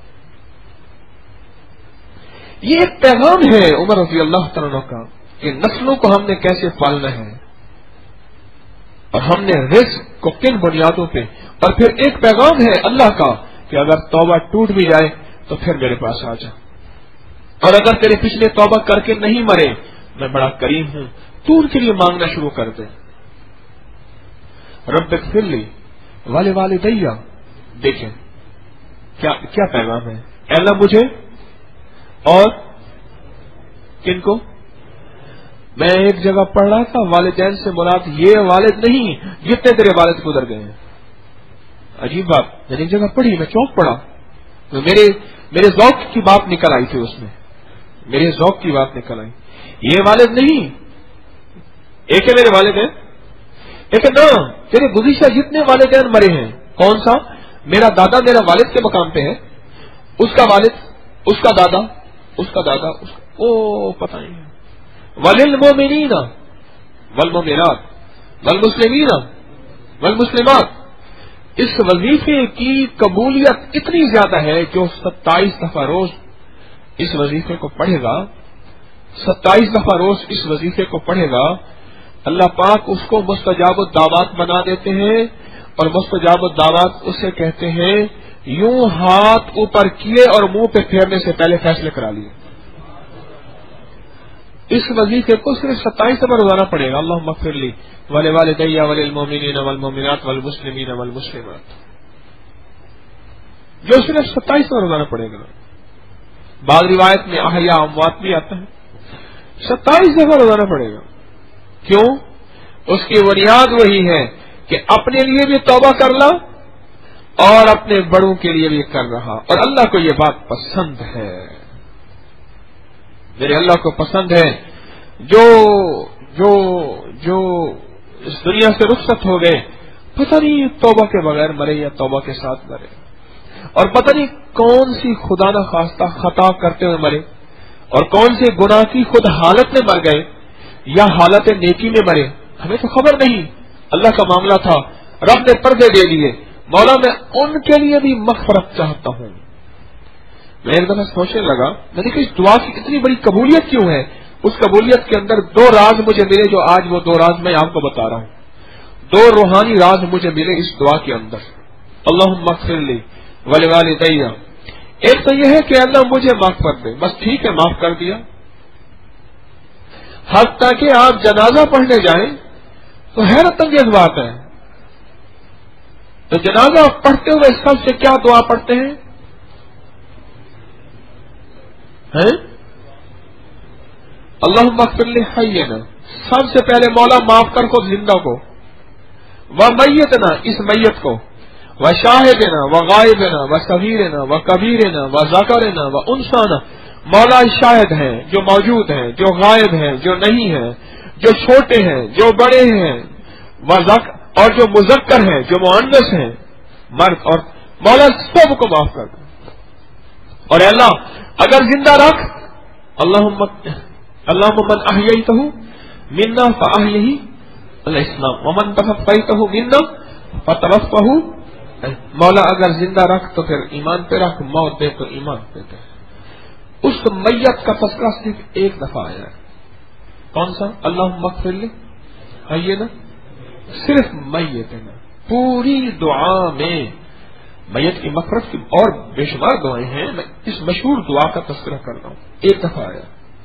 یہ ایک پیغام ہے عمر رضی اللہ تعالیٰ کا کہ نسلوں کو ہم نے کیسے پالنا ہے اور ہم نے رزق کو کن بنیادوں پہ, اور پھر ایک پیغام ہے اللہ کا کہ اگر توبہ ٹوٹ بھی جائے تو پھر میرے پاس آ جا, اور اگر تیرے پچھلے توبہ کر کے نہیں مرے میں بڑا کریم ہوں, تو ان کے لیے مانگنا شروع کر دے. رب اغفر لی ولوالدیّ, دیکھیں کیا پیغام ہے. اے اللہ مجھے اور کن کو, میں ایک جگہ پڑھ رہا تھا والدین سے مراد یہ والد نہیں جتنے تیرے والد گزر گئے ہیں. عجیب بات, میں نے ایک جگہ پڑھی, میں چوک پڑا, تو میرے ذوق کی بات نکل آئی تھی, اس میں میرے ذوق کی بات نکل آئی. یہ والد نہیں, ایک ہے میرے والدین, ایک ہے نا تیرے گزشتہ جتنے والدین مرے ہیں. کون سا؟ میرا دادا میرا والد کے مقام پہ ہے, اس کا والد, اس کا دادا, اس کا دادا, او پتہ نہیں. وللمؤمنین والمؤمنات والمسلمین والمسلمات, اس وظیفے کی قبولیت اتنی زیادہ ہے جو 27 دفعہ روز اس وظیفے کو پڑھے گا, 27 دفعہ روز اس وظیفے کو پڑھے گا, اللہ پاک اس کو مستجاب الدعوات بنا دیتے ہیں. اور مستجاب الدعوات اسے کہتے ہیں یوں ہاتھ اوپر کیے اور منہ پہ پھیرنے سے پہلے فیصلے کرا لیے. اس وظیفے کو صرف 27 دفعہ روزانہ پڑھے گا. اللہم اغفر لی ولوالدیّ وللمؤمنین والمؤمنات والمسلمین والمسلمات, جو صرف 27 دفعہ روزانہ پڑھے گا. بعض روایت میں احیاء اموات بھی آتا ہے, 27 دفعہ روزانہ پڑھے گا. کیوں؟ اس کی بنیاد وہی ہے کہ اپنے لیے بھی توبہ کر لا اور اپنے بڑوں کے لیے بھی کر رہا، اور اللہ کو یہ بات پسند ہے. میرے اللہ کو پسند ہے جو جو جو اس دنیا سے رخصت ہو گئے، پتہ نہیں توبہ کے بغیر مرے یا توبہ کے ساتھ مرے، اور پتہ نہیں کون سی خدا نہ خواستہ خطا کرتے ہوئے مرے، اور کون سے گناہ کی خود حالت میں مر گئے یا حالت نیکی میں مرے، ہمیں تو خبر نہیں. اللہ کا معاملہ تھا، رب نے پردے دے دیے. مولا میں ان کے لیے بھی مغفرت چاہتا ہوں. میں ایک دفعہ سوچنے لگا، میں نے کہا اس دعا کی اتنی بڑی قبولیت کیوں ہے؟ اس قبولیت کے اندر 2 راز مجھے ملے، جو آج وہ 2 راز میں آپ کو بتا رہا ہوں. 2 روحانی راز مجھے ملے اس دعا کے اندر. اللہم اغفر لی ولوالدی. ایک تو یہ ہے کہ اللہ مجھے معاف کر دے، بس ٹھیک ہے معاف کر دیا. حتیٰ کہ آپ جنازہ پڑھنے جائیں تو حیرت انگیز بات ہے، تو جنازہ پڑھتے ہوئے سب سے کیا دعا پڑھتے ہیں؟ اللہم اغفر لحینا، سب سے پہلے مولا معاف کر خود زندہ کو، ومیتنا اس میت کو، وشاہدنا وغائبنا وصغیرنا وکبیرنا وذکرنا وانثانا. مولا شاہد ہیں جو موجود ہیں، جو غائب ہیں جو نہیں ہیں، جو چھوٹے ہیں جو بڑے ہیں، اور جو مذکر ہیں جو مؤنث ہیں، مرد اور مولا سب کو معاف کر دو. اور اے اللہ اگر زندہ رکھ، اللہم من احییتہ منا فاحیہ الاسلام ومن توفیتہ منا فتوفہ. مولا اگر زندہ رکھ تو پھر ایمان پہ رکھ، موت دے تو ایمان پہ دے. اس میت کا تذکرہ صرف ایک دفعہ آیا ہے. کون سا؟ اللہم اغفر لی حینا. صرف میت ہے. پوری دعا میں میت کی مغفرت کی اور بے شمار دعائیں ہیں، میں اس مشہور دعا کا تذکرہ کر رہا ہوں. ایک دفعہ آیا.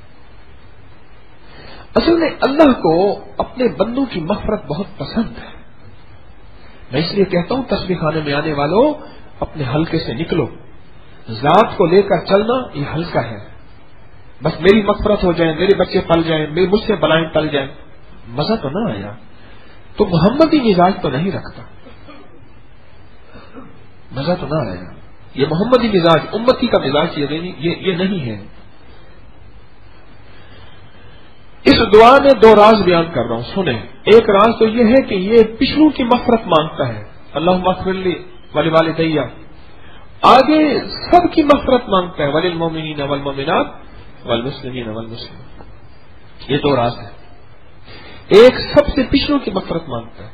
اصل میں اللہ کو اپنے بندوں کی مغفرت بہت پسند ہے. میں اس لیے کہتا ہوں تسبیح خانے میں آنے والوں اپنے حلقے سے نکلو. ذات کو لے کر چلنا یہ حلقہ ہے. بس میری مغفرت ہو جائے، میرے بچے پل جائیں، مجھ سے بلائیں ٹل جائیں. مزہ تو نہ آیا. تو محمدی مزاج تو نہیں رکھتا، مزہ تو نہ آیا. یہ محمدی مزاج، امتی کا مزاج یہ نہیں ہے. اس دعا میں 2 راز بیان کر رہا ہوں، سنیں. ایک راز تو یہ ہے کہ یہ پچھلوں کی مغفرت مانگتا ہے، اللہم اغفر لی ولوالدی. آگے سب کی مغفرت مانگتا ہے، وللمؤمنین والمؤمنات والمسلمین والمسلمات. یہ 2 راز ہیں. ایک سب سے پچھلوں کی مغفرت مانگتا ہے.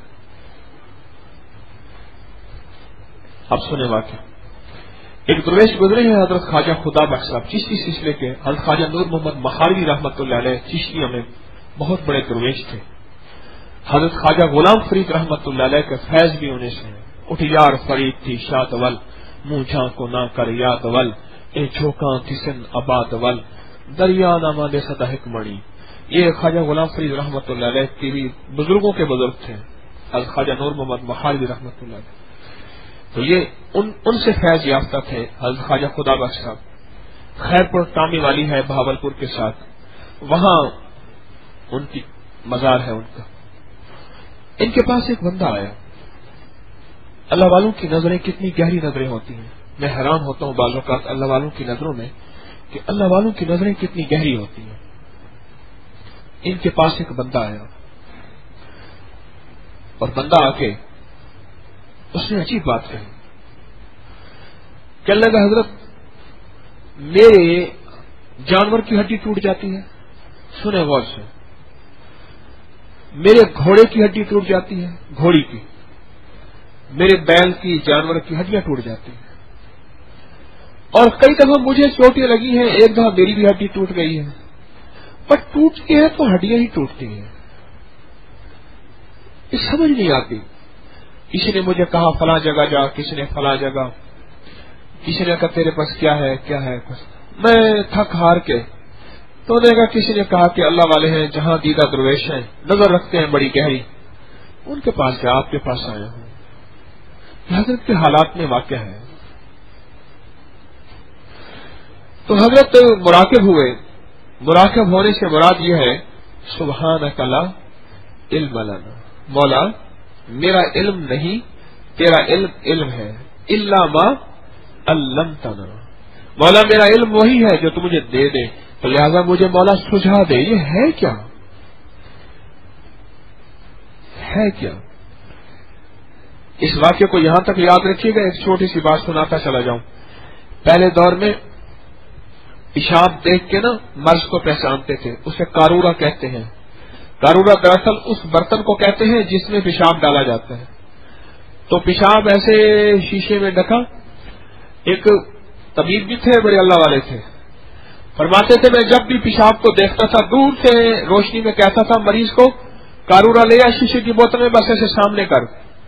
اب سنیں واقعہ. ایک درویش گزرے ہیں حضرت خواجہ خدا بخش صاحب، چشتی سلسلے کے. حضرت خواجہ نور محمد مخاروی رحمۃ اللہ علیہ چشتیوں میں بہت بڑے درویش تھے. حضرت خواجہ غلام فرید رحمۃ اللہ علیہ کے فیض بھی ہونے سے. اٹھیار فرید تھی شاد ول، منہ جھانکو نہ کر یاد ول، اے چھوکاں کسن آباد ول، دریا نامہ دے سدا حکمڑی. یہ خواجہ غلام فرید رحمۃ اللہ علیہ کے بھی بزرگوں کے بزرگ تھے، حضرت خواجہ نور محمد مخاروی رحمۃ اللہ علیہ. تو یہ ان سے فیض یافتہ تھے. حضرت خواجہ خدا بخش صاحب خیر پور ٹامی والی ہے بہاولپور کے ساتھ، وہاں ان کی مزار ہے ان کا. ان کے پاس ایک بندہ آیا. اللہ والوں کی نظریں کتنی گہری نظریں ہوتی ہیں. میں حیران ہوتا ہوں بعض اوقات اللہ والوں کی نظروں میں کہ اللہ والوں کی نظریں کتنی گہری ہوتی ہیں. ان کے پاس ایک بندہ آیا اور بندہ آ کے اس نے عجیب بات کہی. کہنے لگا حضرت میرے جانور کی ہڈی ٹوٹ جاتی ہے. سنیں غور سے. میرے گھوڑے کی ہڈی ٹوٹ جاتی ہے، گھوڑی کی. میرے بیل کی، جانور کی ہڈیاں ٹوٹ جاتی ہیں. اور کئی دفعہ مجھے چوٹیں لگی ہیں، ایک دفعہ میری بھی ہڈی ٹوٹ گئی ہے. پر ٹوٹتی ہے تو ہڈیاں ہی ٹوٹتی ہیں. یہ سمجھ نہیں آتی. کسی نے مجھے کہا فلاں جگہ جا، کسی نے فلاں جگہ، کسی نے کہا تیرے پاس کیا ہے کیا ہے. میں تھک ہار کے تو نے کہا، کسی نے کہا کہ اللہ والے ہیں جہاں دیدہ درویش ہیں، نظر رکھتے ہیں بڑی گہری، ان کے پاس جا، آپ کے پاس آیا ہوں. حضرت کے حالات میں واقع ہے. تو حضرت مراقب ہوئے. مراقب ہونے سے مراد یہ ہے سبحانک لا علم لنا. مولا میرا علم نہیں، تیرا علم علم ہے. الا ما علمتنا، مولا میرا علم وہی ہے جو تو مجھے دے دے، تو لہذا مجھے مولا سجھا دے یہ ہے کیا، ہے کیا۔ اس واقعے کو یہاں تک یاد رکھیے گا، ایک چھوٹی سی بات سناتا چلا جاؤں۔ پہلے دور میں پیشاب دیکھ کے نا مرض کو پہچانتے تھے، اسے قارورہ کہتے ہیں۔ قارورہ دراصل اس برتن کو کہتے ہیں جس میں پیشاب ڈالا جاتا ہے۔ تو پیشاب ایسے شیشے میں ڈھکا، ایک طبیب بھی تھے، بڑے اللہ والے تھے، فرماتے تھے میں جب بھی پیشاب کو دیکھتا تھا دور سے روشنی میں کہتا تھا مریض کو قارورہ لے آ شیشے کی بوتل میں، بس ایسے سامنے کر۔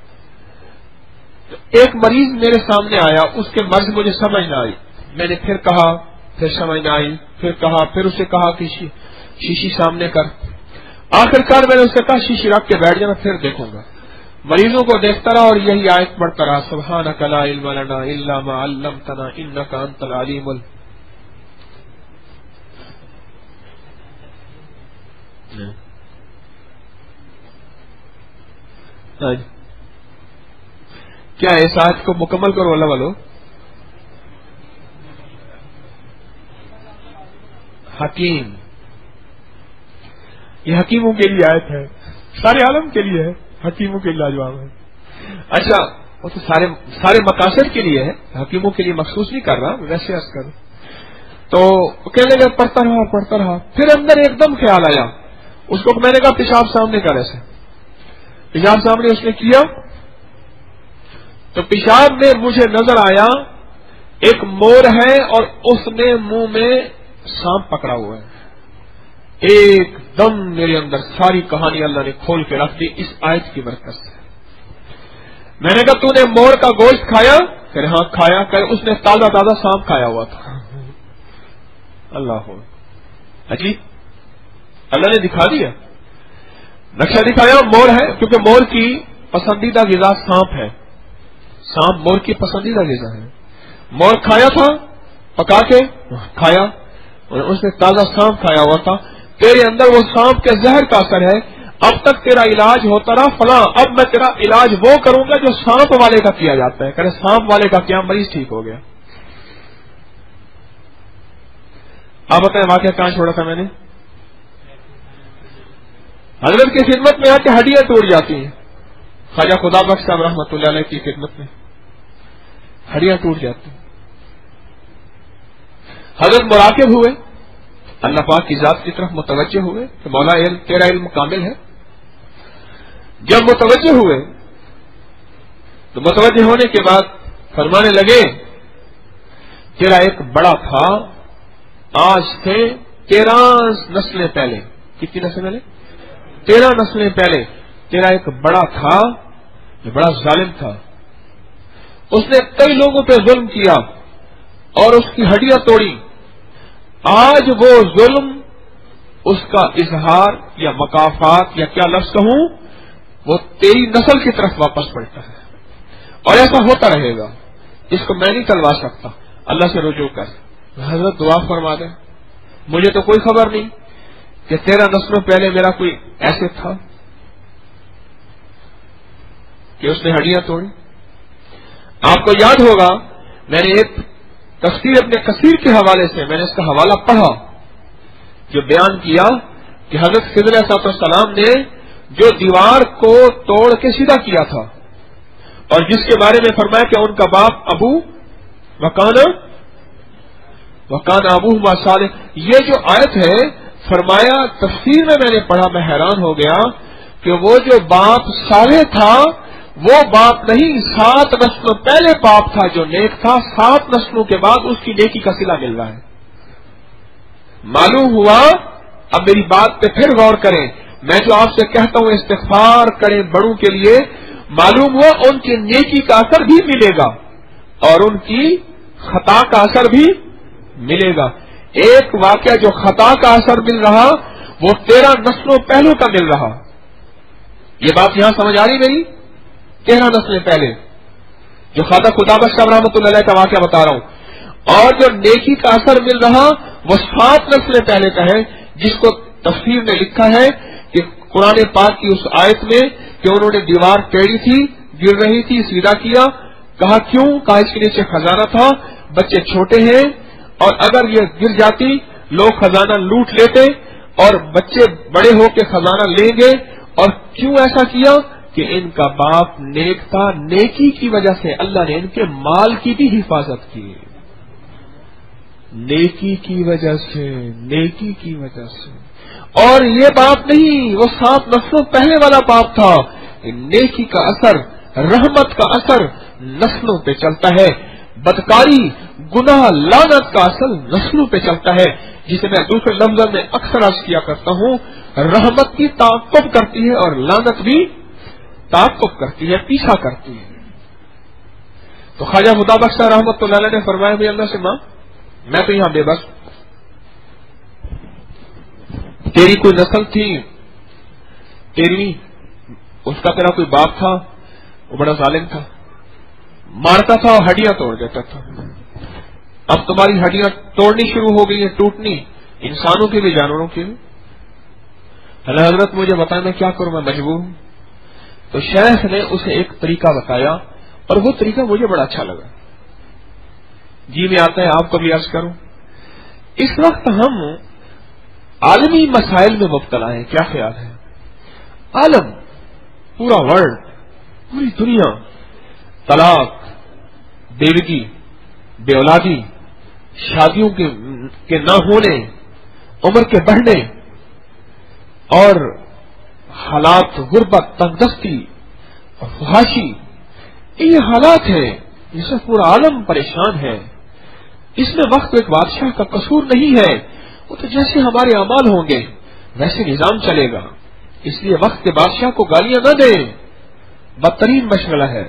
ایک مریض میرے سامنے آیا، اس کے مرض مجھے سمجھ نہ آئی، میں نے پھر کہا، پھر سمجھ نہ آئی، پھر کہا، پھر اسے کہا کہ شیشی سامنے کر۔ آخر کار میں نے اسے کہا شیشی رکھ کے بیٹھ جانا، پھر دیکھوں گا۔ مریضوں کو دیکھتا رہا اور یہی آیت پڑھتا رہا، سبحانک لا علم لنا الا ما علمتنا انک انت العلیم کیا اس آیت کو مکمل کرو اللہ والو۔ حکیم، یہ حکیموں کے لیے آیت ہے، سارے عالم کے لیے ہے، حکیموں کے لیے لاجواب ہے۔ اچھا وہ تو سارے مقاصد کے لیے ہے، حکیموں کے لیے مخصوص نہیں کر رہا، ویسے عرض کر۔ تو کہنے لگا پڑھتا رہا، پھر اندر ایک دم خیال آیا، اس کو میں نے کہا پیشاب سامنے کر، ایسے پیشاب سامنے اس نے کیا، تو پیشاب میں مجھے نظر آیا ایک مور ہے اور اس نے منہ میں سانپ پکڑا ہوا ہے۔ ایک دم میرے اندر ساری کہانی اللہ نے کھول کے رکھ دی اس آیت کی برکت سے۔ میں نے کہا تو نے مور کا گوشت کھایا؟ کہ ہاں کھایا۔ کہ اس نے تازہ سانپ کھایا ہوا تھا۔ اللہ عجیب، اللہ نے دکھا دیا، نقشہ دکھایا، مور ہے، کیونکہ مور کی پسندیدہ غذا سانپ ہے، سانپ مور کی پسندیدہ غذا ہے۔ مور کھایا تھا، پکا کے کھایا، اور اس نے تازہ سانپ کھایا ہوا تھا۔ تیرے اندر وہ سانپ کے زہر کا اثر ہے، اب تک تیرا علاج ہوتا رہا فلاں، اب میں تیرا علاج وہ کروں گا جو سانپ والے کا کیا جاتا ہے۔ کہ سانپ والے کا کیا، مریض ٹھیک ہو گیا۔ آپ بتائیں واقعہ کہاں چھوڑا تھا میں نے؟ حضرت کی خدمت میں آ کے ہڈیاں ٹوٹ جاتی ہیں، خواجہ خدا بخش صاحب رحمۃ اللہ علیہ کی خدمت میں ہڈیاں ٹوٹ جاتی ہیں۔ حضرت مراقب ہوئے، اللہ پاک کی ذات کی طرف متوجہ ہوئے کہ مولا تیرا علم کامل ہے۔ جب متوجہ ہوئے تو متوجہ ہونے کے بعد فرمانے لگے تیرا ایک بڑا تھا، آج سے 13 نسلیں پہلے، کتنی نسلیں پہلے؟ 13 نسلیں پہلے تیرا ایک بڑا تھا جو بڑا ظالم تھا، اس نے کئی لوگوں پہ ظلم کیا اور اس کی ہڈیاں توڑی۔ آج وہ ظلم، اس کا اظہار یا مکافات یا کیا لفظ کہوں، وہ تیری نسل کی طرف واپس پلٹا ہے، اور ایسا ہوتا رہے گا۔ اس کو میں نہیں ٹلوا سکتا، اللہ سے رجوع کر۔ حضرت دعا فرما دیں، مجھے تو کوئی خبر نہیں کہ 13 نسلوں پہلے میرا کوئی ایسے تھا کہ اس نے ہڈیاں توڑی۔ آپ کو یاد ہوگا میں نے ایک تفسیر اپنے کثیر کے حوالے سے میں نے اس کا حوالہ پڑھا جو بیان کیا کہ حضرت خضر علیہ السلام نے جو دیوار کو توڑ کے سیدھا کیا تھا اور جس کے بارے میں فرمایا کہ ان کا باپ ابو وکان ابو صالح، یہ جو آیت ہے فرمایا تفسیر میں نے پڑھا، میں حیران ہو گیا کہ وہ جو باپ صالح تھا وہ باپ نہیں، 7 نسلوں پہلے باپ تھا جو نیک تھا، 7 نسلوں کے بعد اس کی نیکی کا صلہ مل رہا ہے۔ معلوم ہوا، اب میری بات پہ پھر غور کریں، میں جو آپ سے کہتا ہوں استغفار کریں بڑوں کے لیے، معلوم ہوا ان کی نیکی کا اثر بھی ملے گا اور ان کی خطا کا اثر بھی ملے گا۔ ایک واقعہ جو خطا کا اثر مل رہا وہ 13 نسلوں پہلوں کا مل رہا۔ یہ بات یہاں سمجھ آ رہی میری؟ 13 نسلیں پہلے جو خواجہ خدا بخش صاحب رحمۃ اللہ علیہ کا واقعہ بتا رہا ہوں، اور جو نیکی کا اثر مل رہا وہ 7 نسلیں پہلے کا ہے، جس کو تفسیر نے لکھا ہے کہ قرآن پاک کی اس آیت میں کہ انہوں نے دیوار ٹیڑھی تھی، گر رہی تھی، سیدھا کیا، کہا کیوں؟ کہا اس کے نیچے خزانہ تھا، بچے چھوٹے ہیں اور اگر یہ گر جاتی لوگ خزانہ لوٹ لیتے اور بچے بڑے ہو کے خزانہ لیں گے. اور کیوں ایسا کیا؟ کہ ان کا باپ نیک تھا، نیکی کی وجہ سے اللہ نے ان کے مال کی بھی حفاظت کی. نیکی کی وجہ سے، نیکی کی وجہ سے. اور یہ باپ نہیں، وہ 7 نسلوں پہلے والا باپ تھا. نیکی کا اثر، رحمت کا اثر نسلوں پہ چلتا ہے. بدکاری، گناہ، لعنت کا اثر نسلوں پہ چلتا ہے، جسے میں دوسرے لفظ میں اکثر عرض کیا کرتا ہوں. رحمت کی تعاقب کرتی ہے اور لعنت بھی تعاقب کرتی ہے، پیچھا کرتی ہے. تو خواجہ خدا بخش رحمت اللہ علیہ نے فرمایا بھی اللہ سے مانگ، میں تو یہاں بے بس. تیری کوئی نسل تھی، تیری اس کا تیرا کوئی باپ تھا، وہ بڑا ظالم تھا، مارتا تھا اور ہڈیاں توڑ دیتا تھا. اب تمہاری ہڈیاں توڑنی شروع ہو گئی ہیں، ٹوٹنی، انسانوں کی بھی جانوروں کی بھی. اللہ حضرت مجھے بتایا میں کیا کروں، میں مجبور ہوں. تو شیخ نے اسے ایک طریقہ بتایا اور وہ طریقہ مجھے بڑا اچھا لگا. جی میں آتا ہے آپ کو بھی عرض کروں. اس وقت ہم عالمی مسائل میں مبتلا ہیں، کیا خیال ہے؟ عالم، پورا ورلڈ، پوری دنیا، طلاق، بیوگی، بے اولادی، شادیوں کے نہ ہونے، عمر کے بڑھنے اور حالات، غربت، تنگدستی، فحاشی، یہ حالات ہیں جس سے پورا عالم پریشان ہے. اس میں وقت ایک بادشاہ کا قصور نہیں ہے، وہ تو جیسے ہمارے اعمال ہوں گے ویسے نظام چلے گا. اس لیے وقت کے بادشاہ کو گالیاں نہ دیں، بدترین مشغلہ ہے.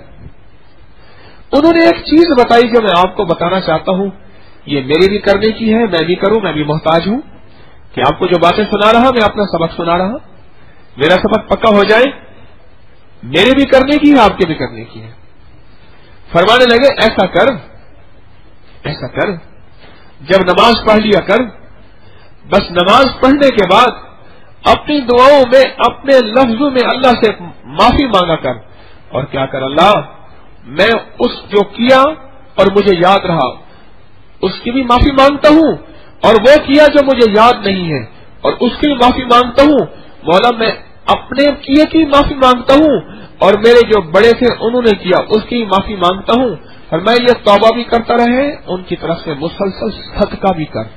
انہوں نے ایک چیز بتائی جو میں آپ کو بتانا چاہتا ہوں، یہ میرے بھی کرنے کی ہے، میں بھی کروں، میں بھی محتاج ہوں کہ آپ کو جو باتیں سنا رہا میں اپنا سبق سنا رہا، میرا سبق پکا ہو جائے. میرے بھی کرنے کی ہے، آپ کے بھی کرنے کی ہے. فرمانے لگے ایسا کر، ایسا کر، جب نماز پڑھ لیا کر، بس نماز پڑھنے کے بعد اپنی دعاؤں میں، اپنے لفظوں میں اللہ سے معافی مانگا کر. اور کیا کر، اللہ میں اس جو کیا اور مجھے یاد رہا اس کی بھی معافی مانگتا ہوں، اور وہ کیا جو مجھے یاد نہیں ہے اور اس کی بھی معافی مانگتا ہوں. مولا میں اپنے کیے کی معافی مانگتا ہوں اور میرے جو بڑے تھے انہوں نے کیا اس کی معافی مانگتا ہوں. اور میں یہ توبہ بھی کرتا رہے ان کی طرف سے مسلسل صدقہ بھی کر.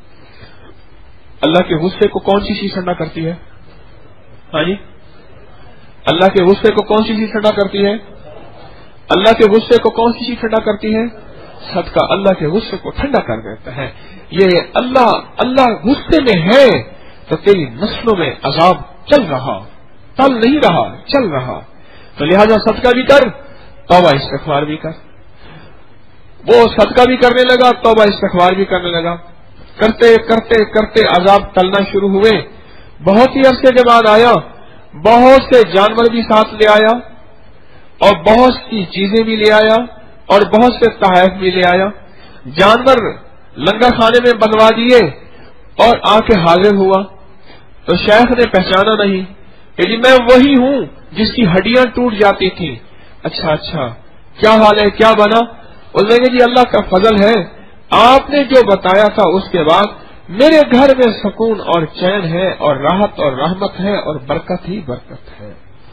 اللہ کے غصے کو کون سی چیز ٹھنڈا کرتی ہے؟ ہاں جی، اللہ کے غصے کو کون سی چیز ٹھنڈا کرتی ہے؟ اللہ کے غصے کو کون سی چیز ٹھنڈا کرتی ہے؟ صدقہ اللہ کے غصے کو ٹھنڈا کر دیتا ہے. یہ اللہ غصے میں ہے تو تیری نسلوں میں عذاب چل رہا، ٹل نہیں رہا، چل رہا. تو لہذا صدقہ بھی کر، توبہ استغفار بھی کر. وہ صدقہ بھی کرنے لگا، توبہ استغفار بھی کرنے لگا. کرتے کرتے کرتے عذاب ٹلنا شروع ہوئے. بہت ہی عرصے کے بعد آیا، بہت سے جانور بھی ساتھ لے آیا اور بہت سی چیزیں بھی لے آیا اور بہت سے تحائف بھی لے آیا. جانور لنگر خانے میں بنوا دیے اور آ کے حاضر ہوا. تو شیخ نے پہچانا نہیں کہ جی میں وہی ہوں جس کی ہڈیاں ٹوٹ جاتی تھیں. اچھا کیا حال ہے، کیا بنا؟ اس نے کہا جی اللہ کا فضل ہے، آپ نے جو بتایا تھا اس کے بعد میرے گھر میں سکون اور چین ہے اور راحت اور رحمت ہے اور برکت ہی برکت ہے.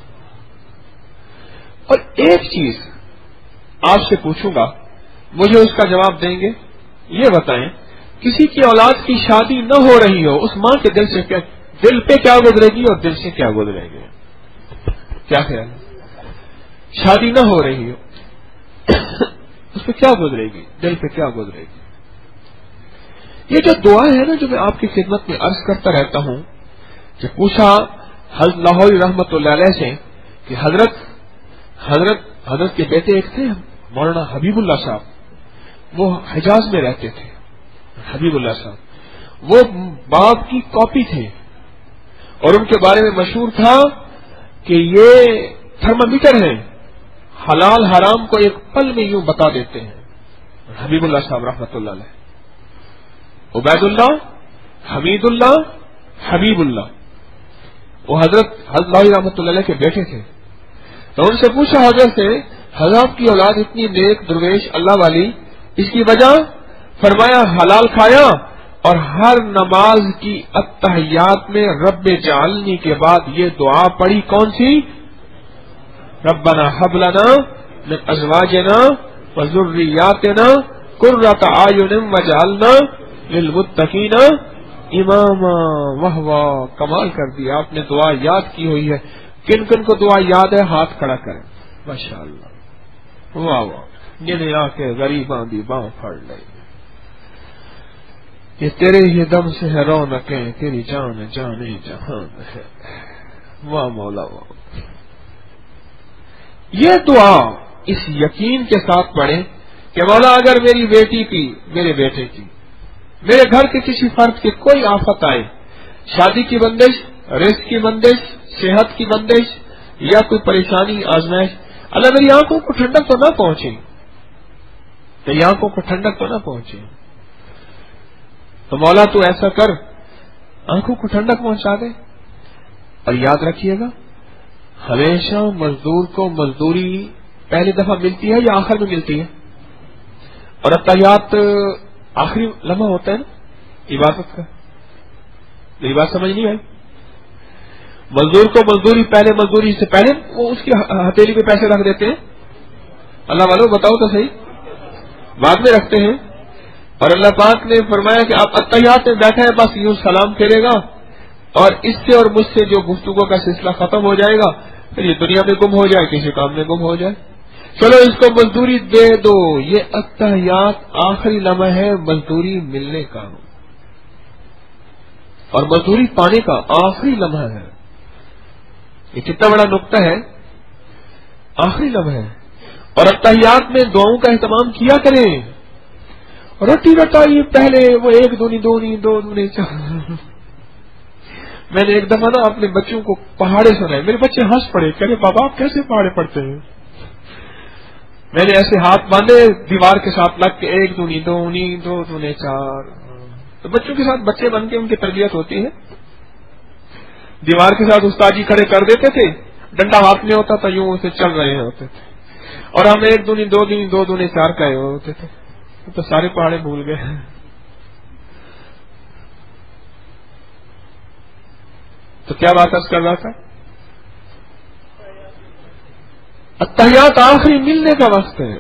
اور ایک چیز آپ سے پوچھوں گا، مجھے اس کا جواب دیں گے. یہ بتائیں کسی کی اولاد کی شادی نہ ہو رہی ہو، اس ماں کے دل پہ کیا گزرے گی اور دل سے کیا گزرے گی؟ کیا خیال ہے؟ شادی نہ ہو رہی ہو اس پہ کیا گزرے گی، دل پہ کیا گزرے گی؟ یہ جو دعا ہے نا جو میں آپ کی خدمت میں عرض کرتا رہتا ہوں کہ پوچھا حضرت لاہوری رحمت اللہ علیہ سے کہ حضرت کے بیٹے ایک تھے مولانا حبیب اللہ صاحب، وہ حجاز میں رہتے تھے. حبیب اللہ صاحب وہ باپ کی کاپی تھے اور ان کے بارے میں مشہور تھا کہ یہ تھرمامیٹر ہیں، حلال حرام کو ایک پل میں یوں بتا دیتے ہیں. حبیب اللہ صاحب رحمت اللہ علیہ، عبید اللہ، حمید اللہ، حبیب اللہ، وہ حضرت لاہوری رحمت اللہ علیہ کے بیٹے تھے. تو ان سے پوچھا حضرت سے حضرت کی اولاد اتنی نیک درویش اللہ والی، اس کی وجہ فرمایا حلال کھایا، اور ہر نماز کی التحیات میں رب جعلنی کے بعد یہ دعا پڑھی، کون سی؟ ربنا هب لنا من ازواجنا وذرياتنا قرۃ اعین واجعلنا للمتقین اماما۔ واہ واہ، کمال کر دیا آپ نے، دعا یاد کی ہوئی ہے۔ کن کن کو دعا یاد ہے؟ ہاتھ کھڑا کریں، ماشاءاللہ، واہ واہ۔ جنہیں آ کے غریباں دی باں پھڑ لیں، یہ تیرے ہی دم سے ہے رونقیں، تیری جان جانے جہان ہے، واہ مولا واہ۔ یہ دعا اس یقین کے ساتھ پڑھیں کہ مولا اگر میری بیٹی کی، میرے بیٹے کی، میرے گھر کے کسی فرد کی کوئی آفت آئے، شادی کی بندش، رزق کی بندش، صحت کی بندش یا کوئی پریشانی آزمائش، اللہ میری آنکھوں کو ٹھنڈک تو نہ پہنچے، میری آنکھوں کو ٹھنڈک تو نہ پہنچے، تو مولا تو ایسا کر آنکھوں کو ٹھنڈک پہنچا دے۔ اور یاد رکھیے گا ہمیشہ مزدور کو مزدوری پہلی دفعہ ملتی ہے یا آخر میں ملتی ہے؟ اور التحیات آخری لمحہ ہوتا ہے نا عبادت کا، میری بات سمجھ نہیں آئی؟ مزدور کو مزدوری پہلے، مزدوری سے پہلے وہ اس کی ہتھیلی پہ پیسے رکھ دیتے ہیں، اللہ والوں بتاؤ تو صحیح، بعد میں رکھتے ہیں۔ اور اللہ پاک نے فرمایا کہ آپ التحیات میں بیٹھا ہے، بس یوں سلام پھیرے گا اور اس سے اور مجھ سے جو گفتگو کا سلسلہ ختم ہو جائے گا، پھر یہ دنیا میں گم ہو جائے، کسی کام میں گم ہو جائے، چلو اس کو مزدوری دے دو۔ یہ التحیات آخری لمحہ ہے مزدوری ملنے کا، اور مزدوری پانے کا آخری لمحہ ہے۔ یہ کتنا بڑا نقطہ ہے، آخری لمحہ ہے۔ اور التحیات میں دعاؤں کا اہتمام کیا کریں، رٹی رٹائی پہلے وہ ایک دونی دونی دو دونی چار۔ میں نے ایک دفعہ نا اپنے بچوں کو پہاڑے سنائے، میرے بچے ہنس پڑے، کہہ رہے بابا آپ کیسے پہاڑے پڑھتے ہیں؟ میں نے ایسے ہاتھ باندھے دیوار کے ساتھ لگ کے، ایک دونی دونی دو دونے چار، تو بچوں کے ساتھ بچے بن کے ان کی تربیت ہوتی ہے۔ دیوار کے ساتھ استاد جی کھڑے کر دیتے تھے، ڈنڈا ہاتھ میں ہوتا تھا، یوں اسے چل رہے ہوتے تھے، اور ہم ایک دونی دو دونے چار کہے ہوتے تھے، تو سارے پہاڑے بھول گئے۔ تو کیا بات کر رہا تھا؟ التحیات آخری ملنے کا وقت ہے،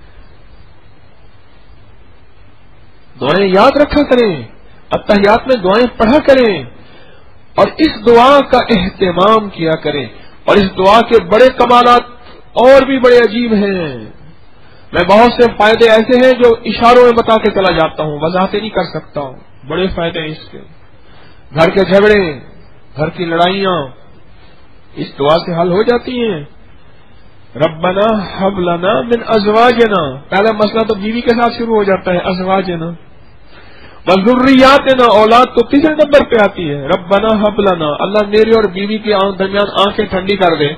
دعائیں یاد رکھا کریں، التحیات میں دعائیں پڑھا کریں، اور اس دعا کا اہتمام کیا کریں۔ اور اس دعا کے بڑے کمالات اور بھی بڑے عجیب ہیں، میں بہت سے فائدے ایسے ہیں جو اشاروں میں بتا کے چلا جاتا ہوں، وضاحتیں نہیں کر سکتا ہوں، بڑے فائدے ہیں اس کے۔ گھر کے جھگڑے، گھر کی لڑائیاں اس دعا سے حل ہو جاتی ہیں۔ ربنا هب لنا من ازواجنا، پہلا مسئلہ تو بیوی کے ساتھ شروع ہو جاتا ہے، ازواجنا، وذریاتنا، اولاد تو تیسرے نمبر پہ آتی ہے۔ ربنا هب لنا، اللہ میرے اور بیوی کے درمیان آنکھیں ٹھنڈی کر دے،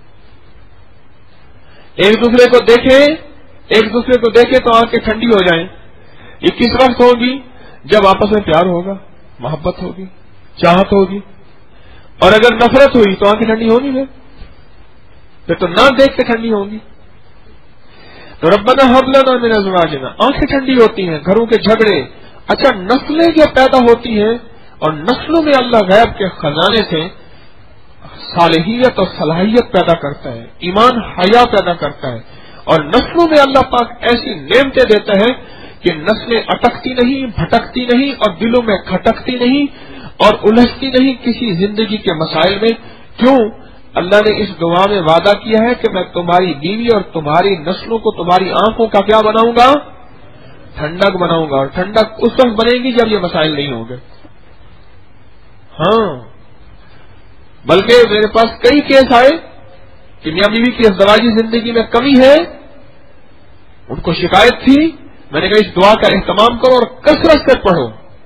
ایک دوسرے کو دیکھیں تو آنکھیں ٹھنڈی ہو جائیں۔ یہ کس وقت ہوگی؟ جب آپس میں پیار ہوگا، محبت ہوگی، چاہت ہوگی، اور اگر نفرت ہوئی تو آنکھیں ٹھنڈی ہونی ہے، پھر تو نہ دیکھ کے ٹھنڈی ہوں گی۔ تو ربنا هب لنا من ازواجنا، آنکھیں ٹھنڈی ہوتی ہیں، گھروں کے جھگڑے۔ اچھا، نسلیں جو پیدا ہوتی ہیں، اور نسلوں میں اللہ غیب کے خزانے سے صالحیت اور صلاحیت پیدا کرتا ہے، ایمان حیا پیدا کرتا ہے، اور نسلوں میں اللہ پاک ایسی نعمتیں دیتا ہے کہ نسلیں اٹکتی نہیں، بھٹکتی نہیں، اور دلوں میں کھٹکتی نہیں اور الجھتی نہیں کسی زندگی کے مسائل میں۔ کیوں؟ اللہ نے اس دعا میں وعدہ کیا ہے کہ میں تمہاری بیوی اور تمہاری نسلوں کو تمہاری آنکھوں کا کیا بناؤں گا؟ ٹھنڈک بناؤں گا، اور ٹھنڈک اس وقت بنے گی جب یہ مسائل نہیں ہوں گے۔ ہاں، بلکہ میرے پاس کئی کیس آئے کہ میاں بیوی کی ازدواجی زندگی میں کمی ہے، ان کو شکایت تھی، میں نے کہا اس دعا کا اہتمام کرو اور کثرت سے پڑھو۔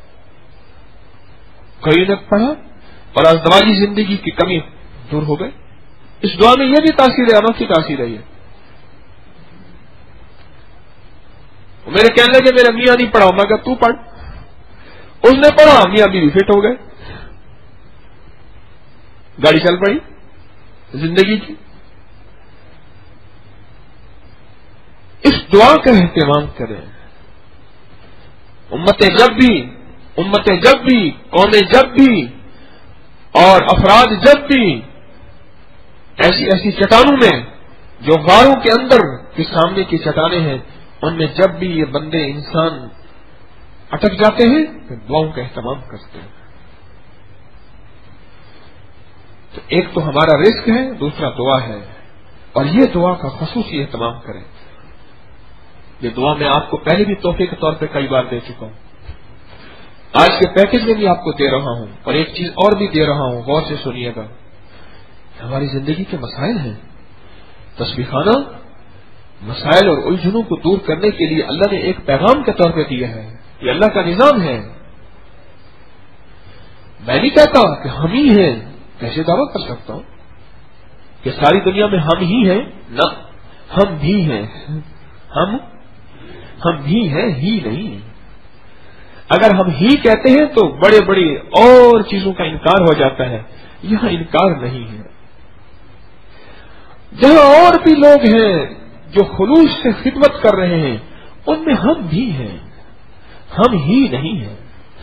کئی نے پڑھا اور ازدواجی زندگی کی کمی دور ہو گئی۔ اس دعا میں یہ بھی تاثیر ہے، انوکھی تاثیر ہے یہ۔ میرے کہنے لگے میرا میاں نہیں پڑھا، میں کہا تو پڑھ۔ اس نے پڑھا، میاں بیوی فٹ ہو گئے، گاڑی چل پڑی زندگی کی۔ اس دعا کا اہتمام کریں. امتیں جب بھی قومیں جب بھی اور افراد جب بھی ایسی چٹانوں میں جو غاروں کے اندر کے سامنے کی چٹانیں ہیں ان میں جب بھی یہ بندے انسان اٹک جاتے ہیں پھر دعاؤں کا اہتمام کرتے ہیں. تو ایک تو ہمارا رزق ہے, دوسرا دعا ہے, اور یہ دعا کا خصوصی اہتمام کریں. یہ دعا میں آپ کو پہلے بھی تحفے کے طور پہ کئی بار دے چکا ہوں, آج کے پیکج میں بھی آپ کو دے رہا ہوں, اور ایک چیز اور بھی دے رہا ہوں, غور سے سنیے گا. ہماری زندگی کے مسائل ہیں, تسبیح خانہ مسائل اور الجھنوں کو دور کرنے کے لیے اللہ نے ایک پیغام کے طور پہ دیا ہے. یہ اللہ کا نظام ہے. میں نہیں کہتا کہ ہم ہی ہیں, کیسے دعویٰ کر سکتا ہوں کہ ساری دنیا میں ہم ہی ہیں؟ نہ, ہم بھی ہیں. ہم بھی ہیں, ہی نہیں. اگر ہم ہی کہتے ہیں تو بڑے بڑے اور چیزوں کا انکار ہو جاتا ہے. یہاں انکار نہیں ہے. جہاں اور بھی لوگ ہیں جو خلوص سے خدمت کر رہے ہیں ان میں ہم بھی ہیں, ہم ہی نہیں ہیں.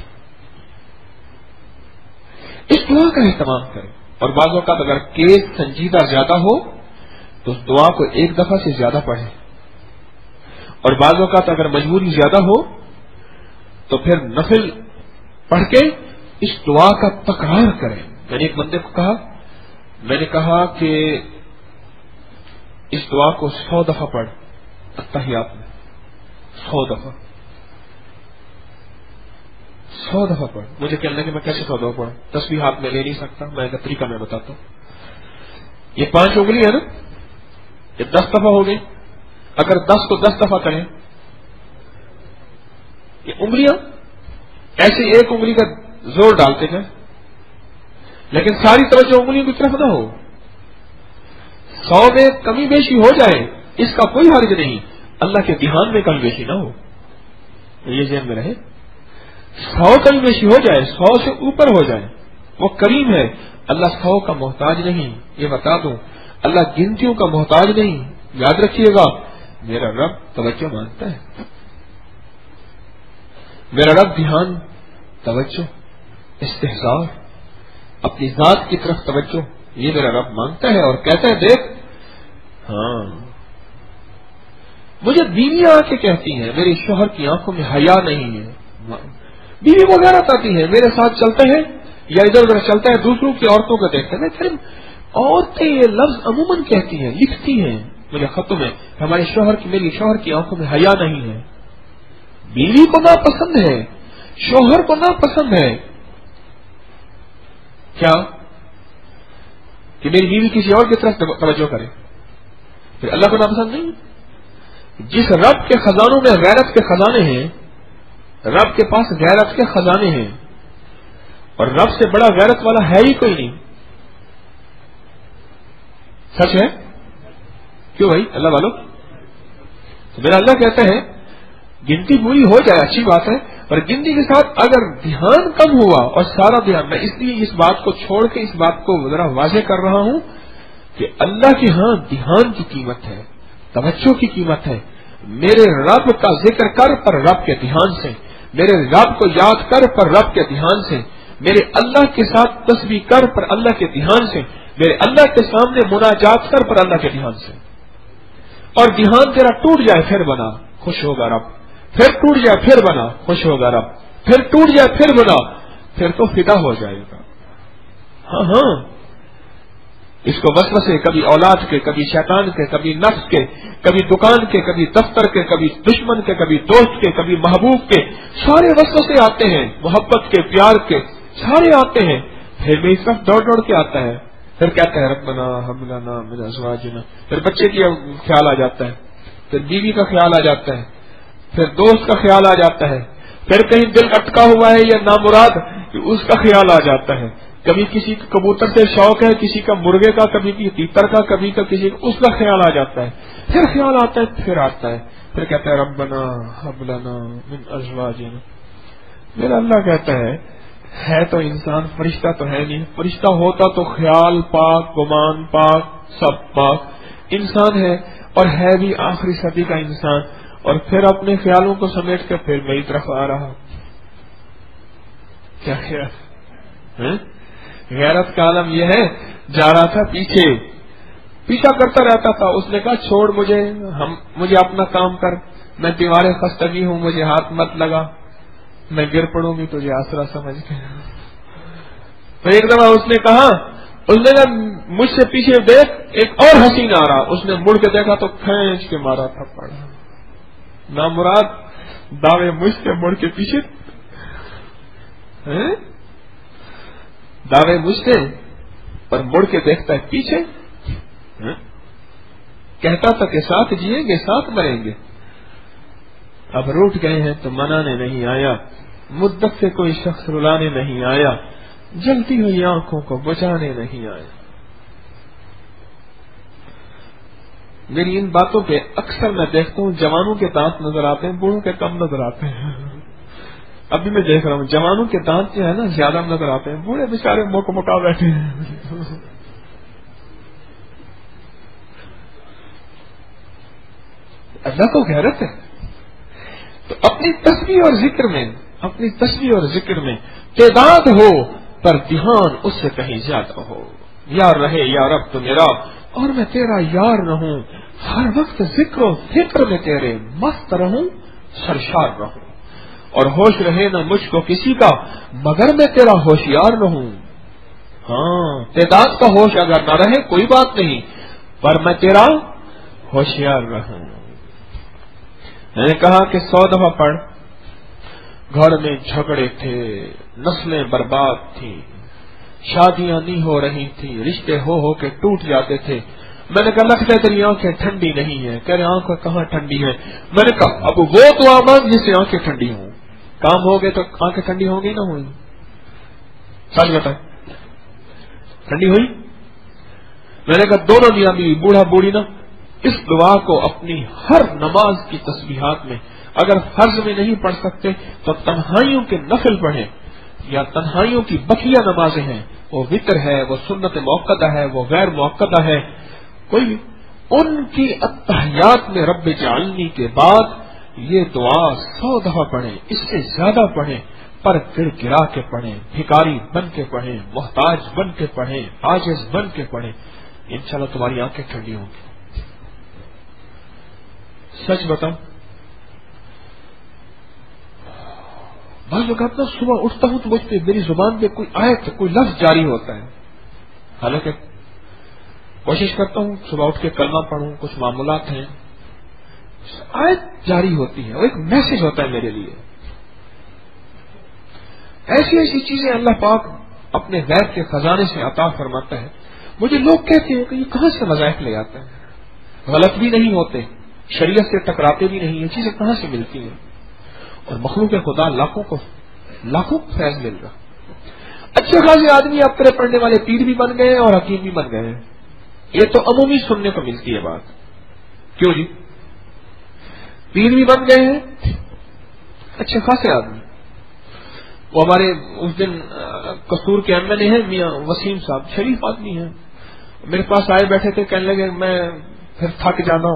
اس دعا کا اہتمام کریں. اور بعض اوقات اگر کیس سنجیدہ زیادہ ہو تو اس دعا کو ایک دفعہ سے زیادہ پڑھیں, اور بعض اوقات اگر مجبوری زیادہ ہو تو پھر نفل پڑھ کے اس دعا کا تکرار کریں. میں نے ایک بندے کو کہا, میں نے کہا کہ اس دعا کو 100 دفعہ پڑھ اتحیات میں, 100 دفعہ پڑھ. مجھے کہنے لگے میں کیسے 100 دفعہ پڑھوں, تسبیح ہاتھ میں لے نہیں سکتا. میں کا طریقہ میں بتاتا ہوں. یہ 5 انگلی ہے نا, یہ 10 دفعہ ہو گئی. اگر 10 کو 10 دفعہ کریں, یہ انگلیاں ایسے ایک انگلی کا زور ڈالتے ہیں, لیکن ساری توجہ انگلیوں کی طرف نہ ہو. 100 میں کمی بیشی ہو جائے اس کا کوئی حرج نہیں, اللہ کے دھیان میں کمی بیشی نہ ہو. یہ ذہن میں رہے. 100 کمی بیشی ہو جائے, 100 سے اوپر ہو جائے, وہ کریم ہے. اللہ 100 کا محتاج نہیں, یہ بتا دوں. اللہ گنتیوں کا محتاج نہیں. یاد رکھیے گا, میرا رب توجہ مانگتا ہے. میرا رب دھیان, توجہ, استحضار, اپنی ذات کی طرف توجہ, یہ میرا رب مانگتا ہے. اور کہتا ہے دیکھ, ہاں مجھے بیویاں آ کے کہتی ہیں میرے شوہر کی آنکھوں میں حیا نہیں ہے. بیوی کو غیرت آتی ہے, میرے ساتھ چلتا ہے یا ادھر ادھر چلتا ہے دوسروں کی عورتوں کو دیکھتے ہیں. عورتیں یہ لفظ عموماً کہتی ہیں, لکھتی ہیں مجھے خطوں میں, ہمارے شوہر کی, میری شوہر کی آنکھوں میں حیا نہیں ہے. بیوی کو ناپسند ہے, شوہر کو ناپسند ہے کیا کہ میری بیوی کسی اور کی طرف توجہ کرے, پھر اللہ کو ناپسند نہیں. جس رب کے خزانوں میں غیرت کے خزانے ہیں, رب کے پاس غیرت کے خزانے ہیں, اور رب سے بڑا غیرت والا ہے ہی کوئی نہیں. سچ ہے کیوں بھائی اللہ والوں؟ تو میرا اللہ کہتا ہے گنتی پوری ہو جائے اچھی بات ہے, اور گنتی کے ساتھ اگر دھیان کم ہوا اور سارا دھیان, میں اس لیے اس بات کو چھوڑ کے اس بات کو ذرا واضح کر رہا ہوں کہ اللہ کے ہاں دھیان کی قیمت ہے, توجہ کی قیمت ہے. میرے رب کا ذکر کر پر رب کے دھیان سے, میرے رب کو یاد کر پر رب کے دھیان سے, میرے اللہ کے ساتھ تسبیح کر پر اللہ کے دھیان سے, میرے اللہ کے سامنے مناجات کر پر اللہ کے دھیان سے. اور دھیان تیرا ٹوٹ جائے پھر بنا, خوش ہوگا رب. پھر ٹوٹ جائے پھر بنا, خوش ہوگا رب. پھر ٹوٹ جائے پھر بنا, پھر تو فدا ہو جائے گا. ہاں اس کو وسوسے کبھی اولاد کے, کبھی شیطان کے, کبھی نفس کے, کبھی دکان کے, کبھی دفتر کے, کبھی دشمن کے, کبھی دوست کے, کبھی محبوب کے, سارے وسوسے آتے ہیں, محبت کے, پیار کے سارے آتے ہیں. پھر بھی اس وقت دوڑ کے آتا ہے. پھر کہتا ہے ربنا ہب لنا من ازواجنا, پھر بچے کی خیال آ جاتا ہے, پھر بیوی کا خیال آ جاتا ہے, پھر دوست کا خیال آ جاتا ہے, پھر کہیں دل اٹکا ہوا ہے یا نامراد اس کا خیال آ جاتا ہے. کبھی کسی کا کبوتر سے شوق ہے, کسی کا مرغے کا, کبھی تیتر کا, کبھی کا کسی کا, اس کا خیال آ جاتا ہے. پھر خیال آتا ہے, پھر آتا ہے, پھر کہتا ہے ربنا ہب لنا من ازواجنا. میرا اللہ کہتا ہے تو انسان, فرشتہ تو ہے نہیں. فرشتہ ہوتا تو خیال پاک, گمان پاک, سب پاک. انسان ہے اور ہے بھی آخری صدی کا انسان، اور پھر اپنے خیالوں کو سمیٹ کے پھر میری طرف آ رہا. کیا خیال؟ غیرت کا عالم یہ ہے، جا رہا تھا پیچھا کرتا رہتا تھا. اس نے کہا چھوڑ مجھے اپنا کام کر، میں دیواریں خستگی ہوں، مجھے ہاتھ مت لگا، میں گر پڑوں گی تجھے آسرا سمجھ کے. تو ایک دفعہ اس نے کہا مجھ سے پیچھے دیکھ ایک اور حسین آ رہا. اس نے مڑ کے دیکھا تو کھینچ کے مارا تھا پڑا. نامراد دعوے مجھ سے مڑ کے پیچھے، دعوے مجھ سے پر مڑ کے دیکھتا ہے پیچھے. کہتا تھا کہ ساتھ جیئیں گے ساتھ مریں گے، اب روٹ گئے ہیں تو منانے نہیں آیا، مدت سے کوئی شخص رلانے نہیں آیا، جلتی ہوئی آنکھوں کو بجھانے نہیں آیا. میری ان باتوں پہ اکثر میں دیکھتا ہوں جوانوں کے دانت نظر آتے ہیں، بوڑھوں کے کم نظر آتے ہیں. ابھی میں دیکھ رہا ہوں جوانوں کے دانت جو ہے نا زیادہ نظر آتے ہیں، بوڑھے بیچارے مکا بیٹھے ہیں. اللہ کو غیرت ہے. تو اپنی تسبیح اور ذکر میں تعداد ہو پر دھیان اس سے کہیں زیادہ ہو. یار رہے یا رب تو میرا اور میں تیرا یار رہوں، ہر وقت ذکر و فکر میں تیرے مست رہوں، سرشار رہوں، اور ہوش رہے نہ مجھ کو کسی کا مگر میں تیرا ہوشیار رہوں. ہاں تعداد کا ہوش اگر نہ رہے کوئی بات نہیں، پر میں تیرا ہوشیار رہوں. میں نے کہا کہ 100 دفعہ پڑھ، گھر میں جھگڑے تھے، نسلیں برباد تھی، شادیاں نہیں ہو رہی تھی، رشتے ہو کے ٹوٹ جاتے تھے. میں نے کہا لگتا ہے تیری آنکھیں ٹھنڈی نہیں ہیں. کہہ رہے آنکھیں کہاں ٹھنڈی ہیں. میں نے کہا اب وہ دعا مانگ جس سے آنکھیں ٹھنڈی ہوں. کام ہو گئے تو آنکھیں ٹھنڈی ہوں گی نہ ہوئی؟ سچ بتائیں ٹھنڈی ہوئی؟ میں نے کہا دونوں میاں بیوی بوڑھا بوڑھی نا اس دعا کو اپنی ہر نماز کی تسبیحات میں، اگر فرض میں نہیں پڑھ سکتے تو تنہائیوں کے نفل پڑھیں، یا تنہائیوں کی بقیہ نمازیں ہیں، وہ وتر ہے، وہ سنت موقدہ ہے، وہ غیر موقدہ ہے، کوئی بھی ان کی اتحیات میں رب جعلنی کے بعد یہ دعا 100 دفعہ پڑھیں، اس سے زیادہ پڑھیں، پر گر گرا کے پڑھیں، بھکاری بن کے پڑھیں، محتاج بن کے پڑھیں، عاجز بن کے پڑھیں. انشاءاللہ تمہاری آنکھیں ٹھنڈی ہوں گی. سچ بتاؤں بعض اوقات میں صبح اٹھتا ہوں تو مجھ پہ میری زبان پہ کوئی آیت کوئی لفظ جاری ہوتا ہے، حالانکہ کوشش کرتا ہوں صبح اٹھ کے کلمہ پڑھوں، کچھ معاملات ہیں، آیت جاری ہوتی ہے، وہ ایک میسج ہوتا ہے میرے لیے. ایسی چیزیں اللہ پاک اپنے غیب کے خزانے سے عطا فرماتا ہے. مجھے لوگ کہتے ہیں کہ یہ کہاں سے مذاہب لے آتے ہیں، غلط بھی نہیں ہوتے، شریعت سے ٹکراتے بھی نہیں، یہ چیزیں کہاں سے ملتی ہیں، اور مخلوق خدا لاکھوں فیض مل رہا. اچھے خاصے آدمی اب تیرے پڑھنے والے پیر بھی بن گئے ہیں اور حکیم بھی بن گئے ہیں. یہ تو عمومی سننے کو ملتی ہے بات. کیوں جی؟ پیر بھی بن گئے ہیں اچھے خاصے آدمی. وہ ہمارے اس دن قصور کے ایم ایل اے ہیں میاں وسیم صاحب، شریف آدمی ہیں، میرے پاس آئے بیٹھے تھے، کہنے لگے میں پھر تھک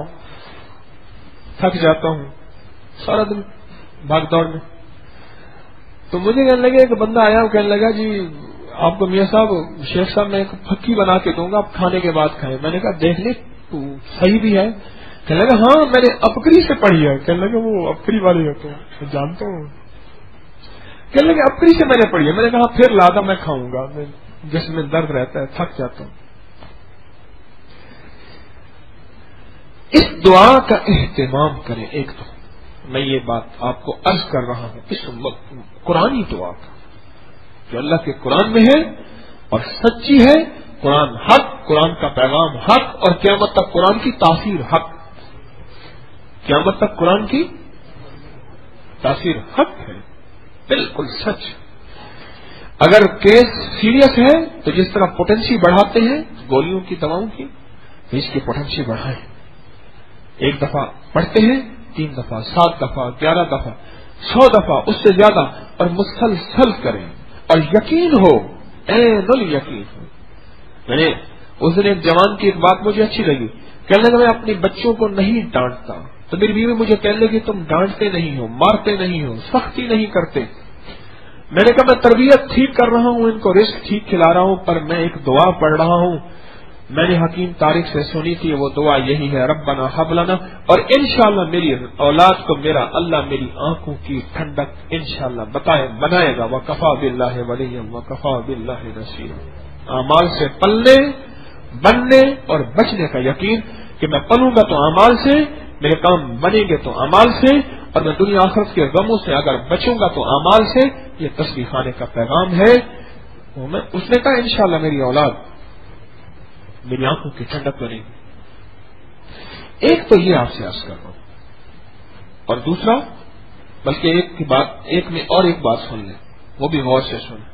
جاتا ہوں سارا دن بھاگ دوڑ میں. تو مجھے کہنے لگے کہ بندہ آیا وہ کہنے لگا جی آپ کو میاں صاحب شیخ صاحب میں ایک پھکی بنا کے دوں گا، آپ کھانے کے بعد کھائیں. میں نے کہا دیکھ لے تو صحیح بھی ہے. کہنے لگا ہاں میں نے اپکری سے پڑھی ہے. کہنے لگا وہ اپکری والی ہے تو میں جانتا ہوں. کہنے لگے اپکری سے میں نے پڑھی ہے. میں نے کہا پھر لادا میں کھاؤں گا، جس میں درد رہتا ہے تھک جاتا ہوں. اس دعا کا اہتمام کریں. ایک تو میں یہ بات آپ کو عرض کر رہا ہوں اس قرآنی دعا کا جو اللہ کے قرآن میں ہے اور سچی ہے. قرآن حق، قرآن کا پیغام حق، اور قیامت تک قرآن کی تاثیر حق. قیامت تک قرآن کی تاثیر حق ہے، بالکل سچ. اگر کیس سیریس ہے تو جس طرح پوٹینسی بڑھاتے ہیں گولیوں کی دواؤں کی، اس کی پوٹینسی بڑھائیں. 1 دفعہ پڑھتے ہیں، 3 دفعہ، 7 دفعہ، 11 دفعہ، 100 دفعہ، اس سے زیادہ، اور مسلسل کریں. اور یقین ہو، عین الیقین ہو. میں نے اس دن ایک جوان کی ایک بات مجھے اچھی لگی، کہنے لگا میں اپنے بچوں کو نہیں ڈانٹتا، تو میری بیوی مجھے کہنے لگی تم ڈانٹتے نہیں ہو، مارتے نہیں ہو، سختی نہیں کرتے۔ میں نے کہا میں تربیت ٹھیک کر رہا ہوں، ان کو رزق ٹھیک کھلا رہا ہوں، پر میں ایک دعا پڑھ رہا ہوں، میں نے حکیم طارق سے سنی تھی، وہ دعا یہی ہے، ربنا حب لنا، اور انشاءاللہ میری اولاد کو میرا اللہ میری آنکھوں کی ٹھنڈک انشاءاللہ بنائے گا، وکفا باللہ ولیا وکفا باللہ نصیرا۔ اعمال سے پلنے بننے اور بچنے کا یقین کہ میں پلوں گا تو اعمال سے، میرے کام بنیں گے تو اعمال سے، اور میں دنیا آخرت کے غموں سے اگر بچوں گا تو اعمال سے۔ یہ تسبیح خانے کا پیغام ہے۔ اس نے کہا انشاءاللہ میری اولاد میری آنکھوں کی ٹھنڈک بنے گی۔ ایک تو یہ آپ سے عرض کر رہا ہوں، اور دوسرا بلکہ ایک کی بات ایک میں اور ایک بات سن لیں، وہ بھی غور سے سنیں۔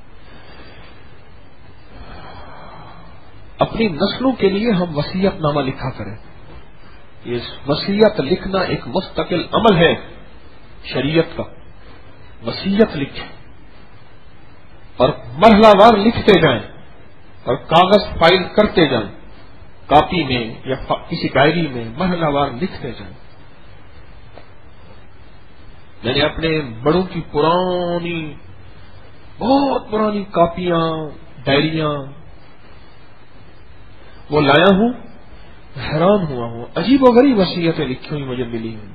اپنی نسلوں کے لیے ہم وصیت نامہ لکھا کریں۔ یہ وصیت لکھنا ایک مستقل عمل ہے شریعت کا۔ وصیت لکھیں اور مرحلہ وار لکھتے جائیں اور کاغذ فائل کرتے جائیں، کاپی میں یا کسی ڈائری میں مرحلہ وار لکھتے جائیں۔ میں نے اپنے بڑوں کی پرانی بہت پرانی کاپیاں ڈائریاں وہ لایا ہوں، حیران ہوا ہوں، عجیب و غریب وصیتیں لکھی ہوئی مجھے ملی ہیں۔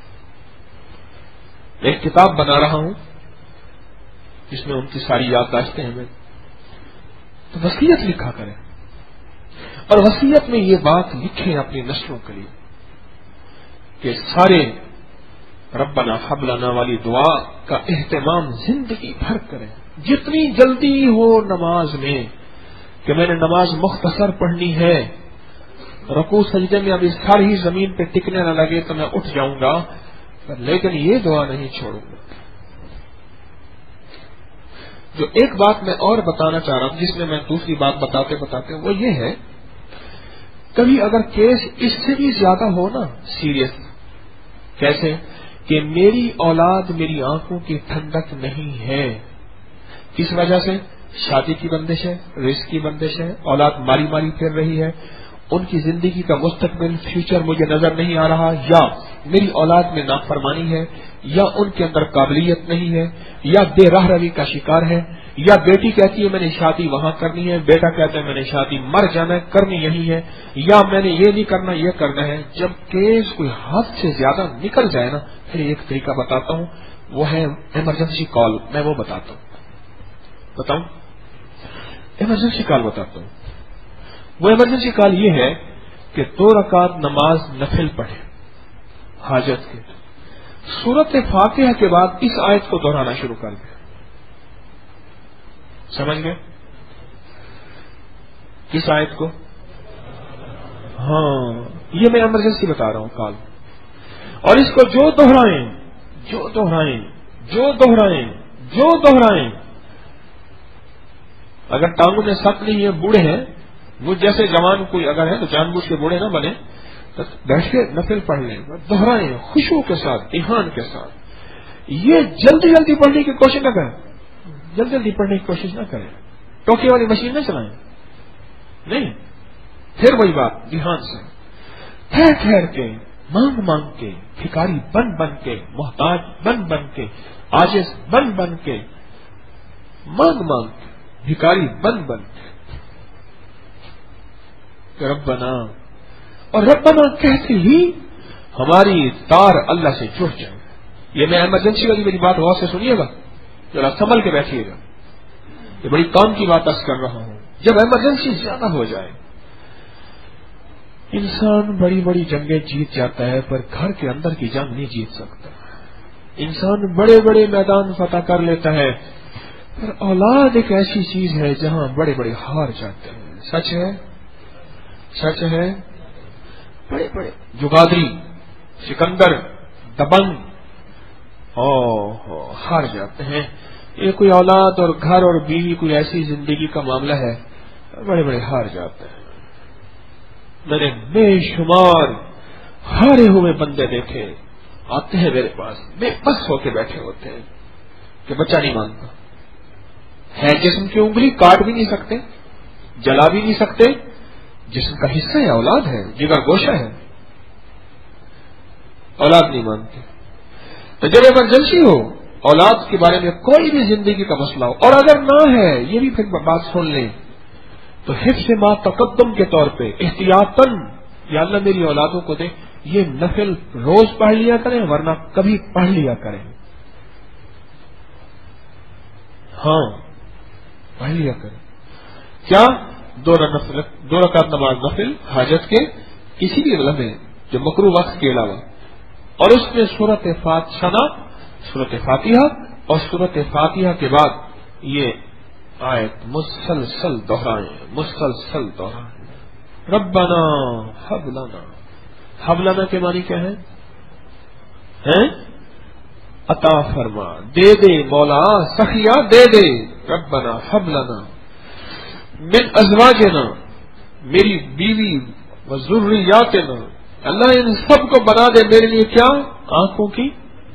ایک کتاب بنا رہا ہوں جس میں ان کی ساری یادداشتیں ہیں، تو وصیت لکھا کریں، اور وصیت میں یہ بات لکھیں اپنی نسلوں کے لیے کہ سارے ربنا حب لنا والی دعا کا اہتمام زندگی بھر کریں، جتنی جلدی ہو نماز میں، کہ میں نے نماز مختصر پڑھنی ہے، رکوع سجدے میں اب اس سر ہی زمین پہ ٹکنے نہ لگے تو میں اٹھ جاؤں گا، لیکن یہ دعا نہیں چھوڑوں گا۔ جو ایک بات میں اور بتانا چاہ رہا ہوں، جس میں دوسری بات بتاتے بتاتے وہ یہ ہے، کبھی اگر کیس اس سے بھی زیادہ ہو نا سیریس، کیسے کہ میری اولاد میری آنکھوں کی ٹھنڈک نہیں ہے، کس وجہ سے؟ شادی کی بندش ہے، رزق کی بندش ہے، اولاد ماری ماری پھر رہی ہے، ان کی زندگی کا مستقبل فیوچر مجھے نظر نہیں آ رہا، یا میری اولاد میں نافرمانی ہے، یا ان کے اندر قابلیت نہیں ہے، یا بے راہ روی کا شکار ہے، یا بیٹی کہتی ہے میں نے شادی وہاں کرنی ہے، بیٹا کہتا ہے میں نے شادی مر جانا ہے کرنی یہی ہے، یا میں نے یہ نہیں کرنا یہ کرنا ہے۔ جب کیس کوئی حد سے زیادہ نکل جائے نا، پھر ایک طریقہ بتاتا ہوں، وہ ہے ایمرجنسی کال، میں وہ بتاتا ہوں، بتاؤں ایمرجنسی کال بتاتا ہوں۔ وہ ایمرجنسی کال یہ ہے کہ 2 رکعت نماز نفل پڑھے حاجت کے، سورت فاتحہ کے بعد اس آیت کو دہرانا شروع کر دیں۔ سمجھ گئے کس آیت کو؟ ہاں، یہ میں ایمرجنسی بتا رہا ہوں کال، اور اس کو جو دہرائیں جو دہرائیں جو دہرائیں جو دہرائیں، اگر ٹانگوں میں سخت نہیں ہے، بوڑھے ہیں، وہ جیسے جوان کوئی اگر ہے تو جان بوجھ کے بوڑھے نہ بنے، تو بیٹھ کے نفل پڑھ لیں، دہرائیں خوشبو کے ساتھ، ایمان کے ساتھ۔ یہ جلدی جلدی پڑھنے کی کوشش نہ کریں، جلدی جلدی پڑھنے کی کوشش نہ کریں، ٹوکے والی مشین نہ چلائیں، نہیں، پھر وہی بات دھیان سے، ٹھہر ٹھہر کے، مانگ مانگ کے، بھکاری بن بن کے، محتاج بن بن کے، عاجز بن بن کے، مانگ مانگ کے، بھکاری بن بن کے، ربنا، اور ربنا کہتے ہی ہماری تار اللہ سے جڑ جائے۔ یہ میں ایمرجنسی والی میری بات غور سے سنیے گا، ذرا سنبھل کے بیٹھیے گا، یہ بڑی کام کی بات عرض کر رہا ہوں۔ جب ایمرجنسی زیادہ ہو جائے، انسان بڑی بڑی جنگیں جیت جاتا ہے پر گھر کے اندر کی جنگ نہیں جیت سکتا، انسان بڑے بڑے میدان فتح کر لیتا ہے پر اولاد ایک ایسی چیز ہے جہاں بڑے بڑے ہار جاتے ہیں۔ سچ ہے، سچ ہے، بڑے بڑے جگادری، سکندر، دبنگ ہار جاتے ہیں۔ یہ کوئی اولاد اور گھر اور بیوی کوئی ایسی زندگی کا معاملہ ہے، بڑے بڑے ہار جاتے ہیں۔ میں نے بے شمار ہارے ہوئے بندے دیکھے، آتے ہیں میرے پاس بے بس ہو کے بیٹھے ہوتے ہیں کہ بچہ نہیں مانتا ہے، جسم کی انگلی کاٹ بھی نہیں سکتے، جلا بھی نہیں سکتے، جسم کا حصہ ہے، اولاد ہے، جگر گوشہ ہے، اولاد نہیں مانتے. تو جب ایمرجنسی ہو، اولاد کے بارے میں کوئی بھی زندگی کا مسئلہ ہو، اور اگر نہ ہے، یہ بھی پھر بات سن لیں، تو حفظ ما تقدم کے طور پہ احتیاطاً یا اللہ میری اولادوں کو دے، یہ نفل روز پڑھ لیا کریں، ورنہ کبھی پڑھ لیا کریں. ہاں پڑھ لیا کریں. کیا؟ 2 رکعت نماز نفل حاجت کے کسی بھی لمحے جو مکروہ وقت کے علاوہ، اور اس میں سورت فاتحہ اور سورت فاتحہ کے بعد یہ آیت مسلسل دہرائیں. ربنا ہب لنا کے معنی کیا ہے؟ عطا فرما، دے دے مولا، سخیا دے دے. ربنا ہب لنا من ازواجنا، میری بیوی و ذریاتنا، اللہ ان سب کو بنا دے میرے لیے کیا؟ آنکھوں کی.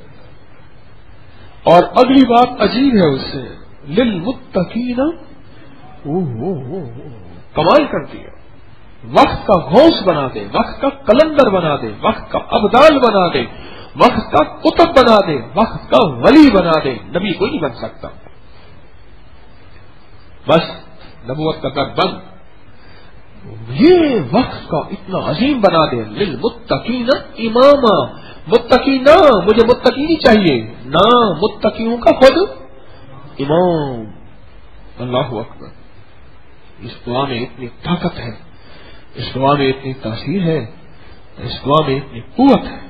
اور اگلی بات عجیب ہے اس سے، للمتقین، کمال کر دیا. وقت کا غوث بنا دے، وقت کا کلندر بنا دے، وقت کا ابدال بنا دے، وقت کا قطب بنا دے، وقت کا ولی بنا دے. نبی کوئی نہیں بن سکتا، بس نبوت کا در بند. یہ وقت کا اتنا عظیم بنا دے. للمتقین اماما، متقین نہ مجھے متقی نہیں چاہیے، نہ متقیوں کا خود امام. اللہ اکبر. اس دعا میں اتنی طاقت ہے، اس دعا میں اتنی تاثیر ہے، اس دعا میں اتنی قوت ہے.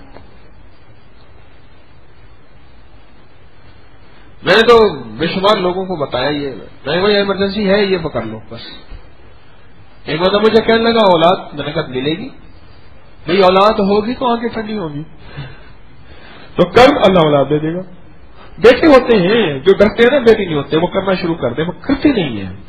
میں نے تو بے شمار لوگوں کو بتایا، یہ میں کوئی ایمرجنسی ہے یہ پکڑ لو بس. ایک بار مجھے کہنے لگا اولاد، میں نے کہا ملے گی بھئی، اولاد ہوگی تو آنکھیں ٹھنڈی ہوگی. تو کر اللہ اولاد دے دے گا. بیٹے ہوتے ہیں جو ڈرتے ہیں نا، بیٹے نہیں ہوتے، وہ کرنا شروع کر دیں، وہ کرتے نہیں ہیں.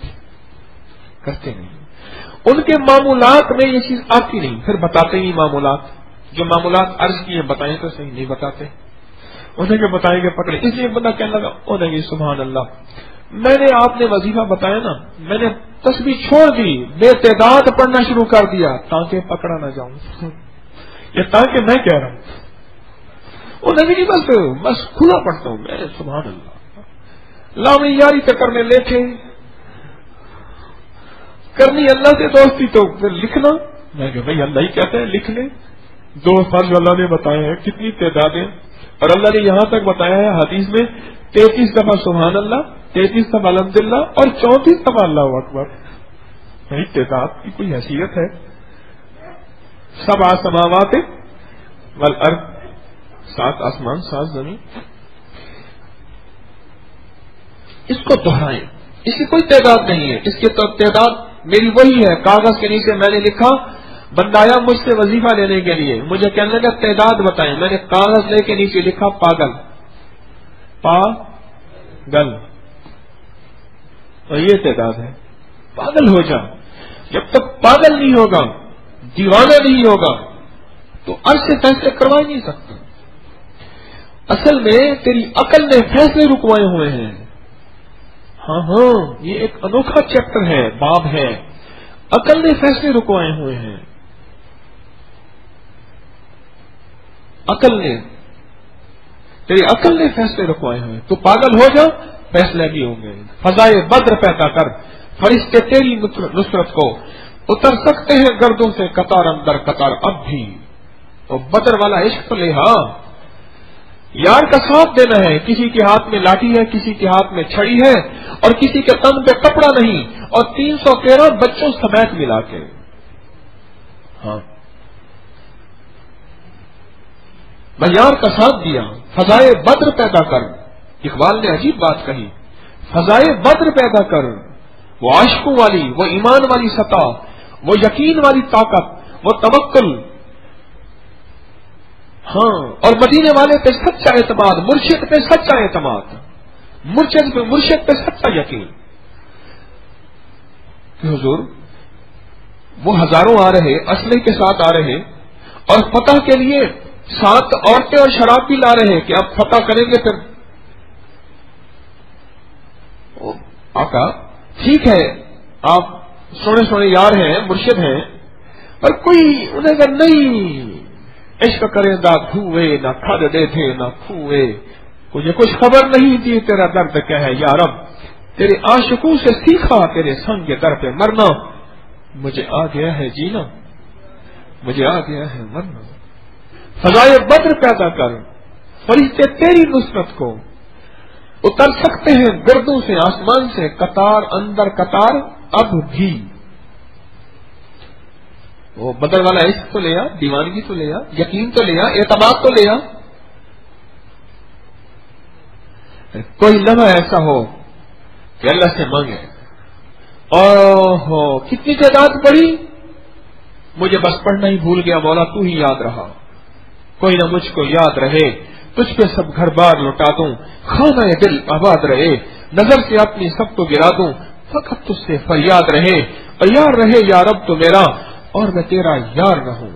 ان کے معمولات میں یہ چیز آتی نہیں، پھر بتاتے ہی معمولات. جو معمولات عرض کی ہیں بتائیں تو صحیح، نہیں بتاتے. انہیں جو بتائیں گے پکڑے. اس لیے بندہ کہنے لگا انہیں گے سبحان اللہ، میں نے آپ نے وظیفہ بتایا نا، میں نے تسبیح چھوڑ دی، بے تعداد پڑھنا شروع کر دیا تاکہ پکڑا نہ جاؤں. یہ تاکہ میں کہہ رہا ہوں، انہیں بھی بس کھلا پڑھتا ہوں میں. سبحان اللہ. لامی یاری تو کرنے لے تھے، کرنی اللہ سے دوستی تو پھر لکھنا. میں کہ بھائی اللہ ہی کہتے ہیں لکھ لیں. 2 فرض اللہ نے بتائے ہیں، کتنی تعدادیں، اور اللہ نے یہاں تک بتایا ہے حدیث میں 33 دفعہ سبحان اللہ، 33 دفعہ الحمدللہ اور 34 دفعہ اللہ اکبر. نہیں تعداد کی کوئی حیثیت ہے؟ 7 سماوات والارض، 7 آسمان 7 زمین. اس کو دہرائیں، اس کی کوئی تعداد نہیں ہے. اس کی تعداد میری وہی ہے، کاغذ کے نیچے میں نے لکھا، بندہ آیا مجھ سے وظیفہ لینے کے لیے، مجھے کہنے لگا تعداد بتائیں، میں نے کاغذ لے کے نیچے لکھا پاگل. اور یہ تعداد ہے. پاگل ہو جا. جب تک پاگل نہیں ہوگا، دیوانہ نہیں ہوگا، تو عرض سے فیصلے کروا ہی نہیں سکتا. اصل میں تیری عقل نے فیصلے رکوائے ہوئے ہیں. ہاں یہ ایک انوکھا چیپٹر ہے، باب ہے. عقل نے فیصلے رکوائے ہوئے ہیں. تیری عقل نے فیصلے رکوائے ہوئے. تو پاگل ہو جا، فیصلے بھی ہوں گے. فضائے بدر پیدا کر، فرشتے تیری نصرت کو اتر سکتے ہیں گردوں سے قطار اندر قطار اب بھی. تو بدر والا عشق تو لے. ہاں یار کا ساتھ دینا ہے. کسی کے ہاتھ میں لاٹھی ہے، کسی کے ہاتھ میں چھڑی ہے، اور کسی کے تن پہ کپڑا نہیں، اور 313 بچوں سمیت ملا کے. ہاں میں یار کا ساتھ دیا. فضائے بدر پیدا کر. اقبال نے عجیب بات کہی، فضائے بدر پیدا کر. وہ عاشقوں والی، وہ ایمان والی سطح، وہ یقین والی طاقت، وہ توکل. ہاں اور مدینے والے پہ سچا اعتماد، مرشد پہ سچا اعتماد، مرشد پہ سچا یقین. کہ حضور وہ ہزاروں آ رہے، اسلحے کے ساتھ آ رہے، اور فتح کے لیے 7 عورتیں اور شراب بھی لا رہے کہ اب فتح کریں گے. پھر آقا ٹھیک ہے، آپ سونے سونے یار ہیں، مرشد ہیں، اور کوئی انہیں اگر نہیں عشق کرے دا کھوئے نہ کھد دے تھے نہ کھوئے، مجھے کچھ خبر نہیں تھی تیرا درد کیا ہے یا رب، تیرے عاشقوں سے سیکھا تیرے سنگ کے در پہ مرنا، مجھے آ گیا ہے جینا، مجھے آ گیا ہے مرنا۔ فضائے بدر پیدا کر، فرشتے تیری نصرت کو اتر سکتے ہیں گردوں سے آسمان سے، قطار اندر قطار اب بھی۔ وہ بدر والا عشق تو لیا، دیوانگی تو لیا، یقین تو لیا، اعتماد تو لیا۔ کوئی لمحہ ایسا ہو کہ اللہ سے مانگے، اوہ کتنی تعداد پڑی، مجھے بس پڑھنا ہی بھول گیا مولا، تو ہی یاد رہا، کوئی نہ مجھ کو یاد رہے، تجھ پہ سب گھر بار لوٹا دوں، خانہ دل آباد رہے، نظر سے اپنی سب کو گرا دوں، فقط تجھ سے فریاد رہے، اور یار رہے یا رب تو میرا، اور میں تیرا یار نہ ہوں۔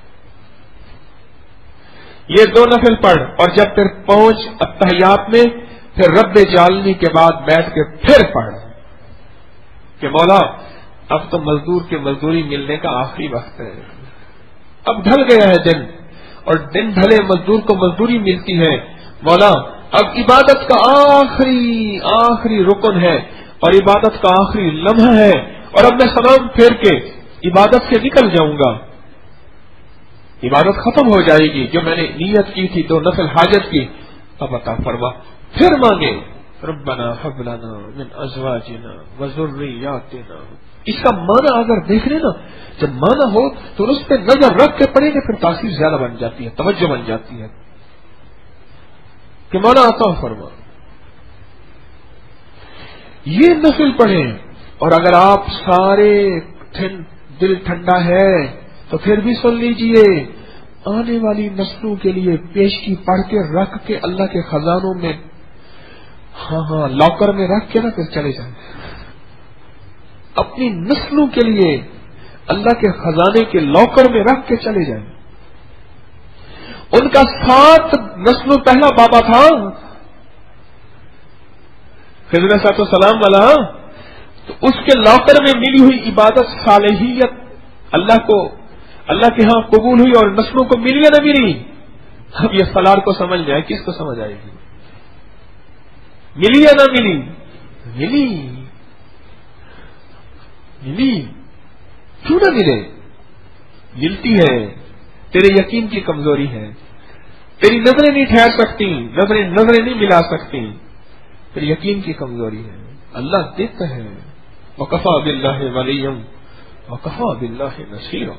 یہ دو نفل پڑھ، اور جب پھر پہنچ التحیات میں، پھر رب جالنی کے بعد بیٹھ کے پھر پڑھ کہ مولا اب تو مزدور کے مزدوری ملنے کا آخری وقت ہے، اب ڈھل گیا ہے دن، اور دن ڈھلے مزدور کو مزدوری ملتی ہے، مولا اب عبادت کا آخری رکن ہے، اور عبادت کا آخری لمحہ ہے، اور اب میں سلام پھیر کے عبادت سے نکل جاؤں گا، عبادت ختم ہو جائے گی جو میں نے نیت کی تھی، دو نفل حاجت کی، اب عطا فرما، پھر مانگے ربنا هب لنا من ازواجنا وذرياتنا۔ اس کا معنی اگر دیکھ لیں نا، جب معنی ہو تو اس پہ نظر رکھ کے پڑھیں گے، پھر تاثیر زیادہ بن جاتی ہے، توجہ بن جاتی ہے کہ مولا عطا فرما۔ یہ نفل پڑھیں، اور اگر آپ سارے دل ٹھنڈا ہے تو پھر بھی سن لیجئے، آنے والی نسلوں کے لیے پیشکی پڑھ کے رکھ کے اللہ کے خزانوں میں، ہاں لاکر میں رکھ کے نا پھر چلے جائیں، اپنی نسلوں کے لیے اللہ کے خزانے کے لاکر میں رکھ کے چلے جائیں۔ ان کا 7 نسلوں پہلا بابا تھا خضر علیہ السلام والا، تو اس کے لاکر میں ملی ہوئی عبادت صالحیت اللہ کے ہاں قبول ہوئی، اور نسلوں کو ملی یا نہ ملی؟ اب یہ سلار کو سمجھ جائے، کس کو سمجھ آئے گی؟ ملی یا نہ ملی؟ ملی، کیوں نہ ملے؟ ملتی ہے، تیرے یقین کی کمزوری ہے، تیری نظریں نہیں ٹھہر سکتی، نظریں نہیں ملا سکتی، تیری یقین کی کمزوری ہے، اللہ دیتا ہے۔ وکفا باللہ ولیا وکفا باللہ نصیرا۔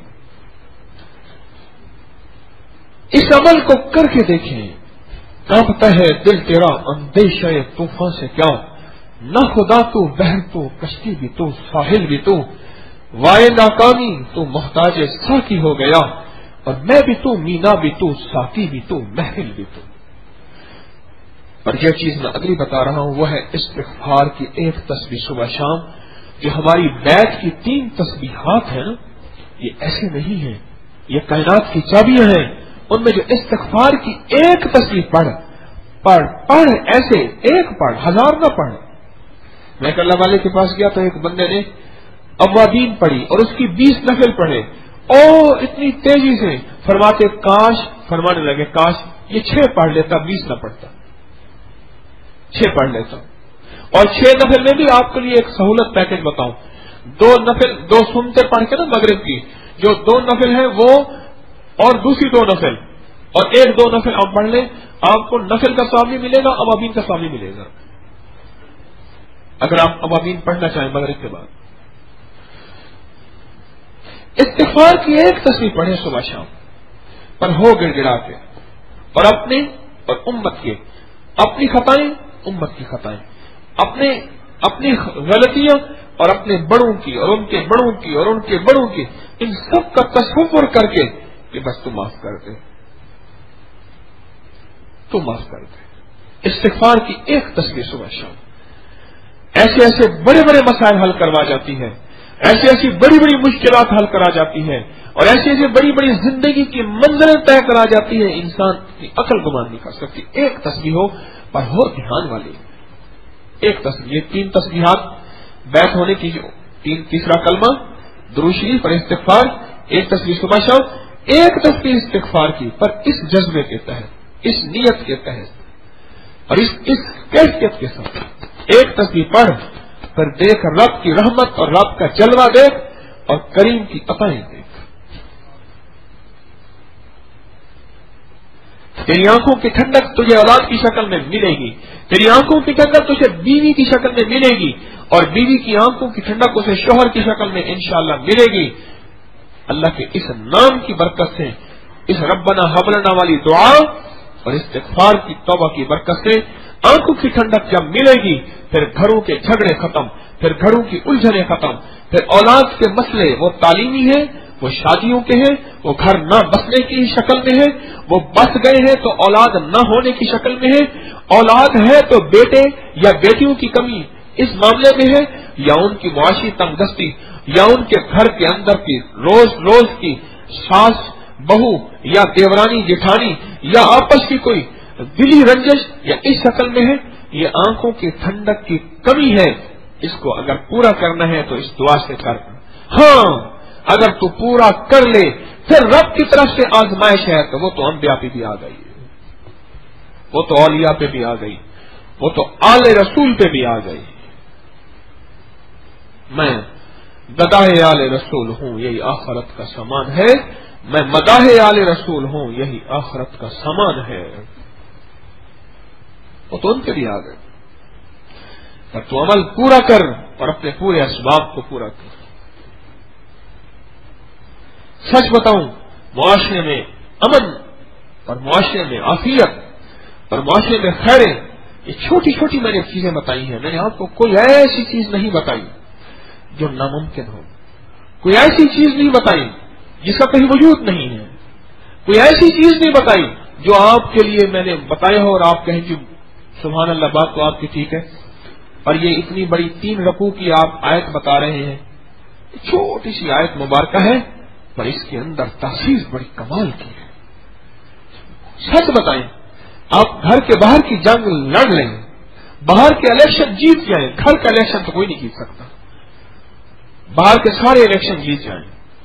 اس عمل کو کر کے دیکھیں، کانپتا ہے دل تیرا اندیشہ طوفان سے کیا، نہ خدا تو بحر تو کشتی بھی تو ساحل بھی تو، وائے ناکامی تو محتاج ساقی ہو گیا، اور میں بھی تو مینا بھی تو ساقی بھی تو محفل بھی تو۔ اور یہ چیز میں اگلی بتا رہا ہوں، وہ ہے استغفار کی ایک تسبیح صبح شام، جو ہماری بیت کی 3 تسبیحات ہیں نا، یہ ایسے نہیں ہیں، یہ کائنات کی چابیاں ہیں، ان میں جو استغفار کی ایک تسبیح پڑھ ایسے ایک پڑھ، 1000 نہ پڑھ۔ میں ایک اللہ والے کے پاس گیا تو ایک بندے نے اوابین پڑھی اور اس کی 20 نفل پڑھے، اتنی تیزی سے فرمانے لگے کاش یہ 6 پڑھ لیتا، 20 نہ پڑھتا، 6 پڑھ لیتا۔ اور 6 نفل میں بھی آپ کے لیے ایک سہولت پیکج بتاؤں، 2 نفل 2 سنتے پڑھ کے نا مغرب کی، جو 2 نفل ہیں وہ، اور دوسری 2 نفل، اور 1-2 نفل آپ پڑھ لیں، آپ کو نفل کا ثواب بھی ملے گا، اوابین کا ثواب بھی ملے گا، اگر آپ اوابین پڑھنا چاہیں مغرب کے بعد۔ استغفار کی ایک تسبیح پڑھیں صبح شام، پر ہو گڑ گڑا کے، اور اپنے اور امت کے، اپنی خطائیں امت کی خطائیں، اپنی غلطیاں اور اپنے بڑوں کی اور ان کے بڑوں کی اور ان کے بڑوں کی، ان سب کا تصور کر کے کہ بس تو معاف کر دے، تو معاف کر دے۔ استغفار کی ایک تسبیح صبح شام ایسے ایسے بڑے بڑے مسائل حل کروا جاتی ہے، ایسی بڑی بڑی مشکلات حل کرا جاتی ہیں، اور ایسی بڑی بڑی زندگی کی منزلیں طے کرا جاتی ہیں، انسان کی عقل گمان نہیں کر سکتی۔ ایک تسبیح ہو پر ہو دھیان والی، ایک تسبیح، یہ 3 تسبیحات بیت ہونے کی، تیسرا کلمہ، درود شریف اور استغفار، ایک تصویر صبح شام، ایک تصویر استغفار کی، پر اس جذبے کے تحت، اس نیت کے تحت اور اس کیفیت کے ساتھ ایک تصویر پڑھ پر دیکھ رب کی رحمت اور رب کا جلوہ دیکھ اور کریم کی عطائیں دیکھ. تیری آنکھوں کی ٹھنڈک تجھے اولاد کی شکل میں ملے گی، تیری آنکھوں کی ٹھنڈک تجھے بیوی کی شکل میں ملے گی، اور بیوی کی آنکھوں کی ٹھنڈک اسے شوہر کی شکل میں انشاءاللہ ملے گی. اللہ کے اس نام کی برکت سے، اس ربنا ہب لنا والی دعا اور استغفار کی توبہ کی برکت سے آنکھوں کی ٹھنڈک جب ملے گی، پھر گھروں کے جھگڑے ختم، پھر گھروں کی الجھنیں ختم، پھر اولاد کے مسئلے وہ تعلیمی ہیں، وہ شادیوں کے ہیں، وہ گھر نہ بسنے کی شکل میں ہے، وہ بس گئے ہیں تو اولاد نہ ہونے کی شکل میں ہے، اولاد ہے تو بیٹے یا بیٹیوں کی کمی اس معاملے میں ہے، یا ان کی معاشی تنگ دستی، یا ان کے گھر کے اندر کی روز روز کی ساس بہو یا دیورانی جیٹھانی یا آپس کی کوئی دلی رنجش یا اس شکل میں ہے. یہ آنکھوں کی ٹھنڈک کی کمی ہے. اس کو اگر پورا کرنا ہے تو اس دعا سے کر. ہاں اگر تو پورا کر لے پھر رب کی طرف سے آزمائش ہے تو وہ تو انبیاء پہ بھی آ گئی، وہ تو اولیاء پہ بھی آ گئی، وہ تو آل رسول پہ بھی آ گئی. میں گداہ آل رسول ہوں، یہی آخرت کا سامان ہے. میں مداح آل رسول ہوں، یہی آخرت کا سامان ہے. وہ تو ان پہ بھی آ گئے. پر تو عمل پورا کر اور اپنے پورے اسباب کو پورا کر. سچ بتاؤں، معاشرے میں امن اور معاشرے میں عافیت اور معاشرے میں خیریں، یہ چھوٹی چھوٹی میں نے چیزیں بتائی ہیں. میں نے آپ کو کوئی ایسی چیز نہیں بتائی جو ناممکن ہو، کوئی ایسی چیز نہیں بتائی جس کا کہیں وجود نہیں ہے، کوئی ایسی چیز نہیں بتائی جو آپ کے لیے میں نے بتایا ہو اور آپ کہیں کہ سبحان اللہ بات تو آپ کی ٹھیک ہے. اور یہ اتنی بڑی 3 رکوع کی آپ آیت بتا رہے ہیں، چھوٹی سی آیت مبارکہ ہے پر اس کے اندر تاثیر بڑی کمال کی ہے. سچ بتائیں، آپ گھر کے باہر کی جنگ لڑ لیں، باہر کے الیکشن جیت جائیں، گھر کا الیکشن تو کوئی نہیں جیت سکتا، باہر کے سارے الیکشن جیت جائیں،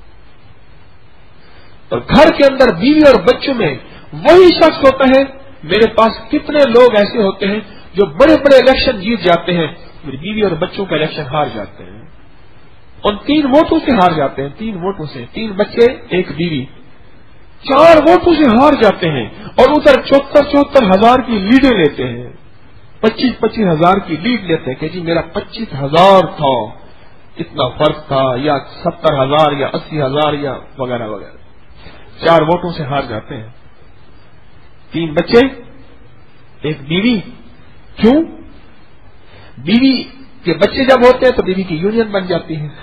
اور گھر کے اندر بیوی اور بچوں میں وہی شخص ہوتا ہے. میرے پاس کتنے لوگ ایسے ہوتے ہیں جو بڑے بڑے الیکشن جیت جاتے ہیں، میری بیوی اور بچوں کا الیکشن ہار جاتے ہیں. ان 3 ووٹوں سے ہار جاتے ہیں، 3 ووٹوں سے، 3 بچے 1 بیوی، 4 ووٹوں سے ہار جاتے ہیں. اور ادھر 74 ہزار کی لیڈیں لیتے ہیں، 25 ہزار کی لیڈ لیتے ہیں کہ جی میرا 25,000 تھا، اتنا فرق تھا، یا 70,000 یا 80,000 یا وغیرہ وغیرہ. 4 ووٹوں سے ہار جاتے ہیں، 3 بچے 1 بیوی. کیوں؟ بیوی کے بچے جب ہوتے ہیں تو بیوی کی یونین بن جاتی ہے.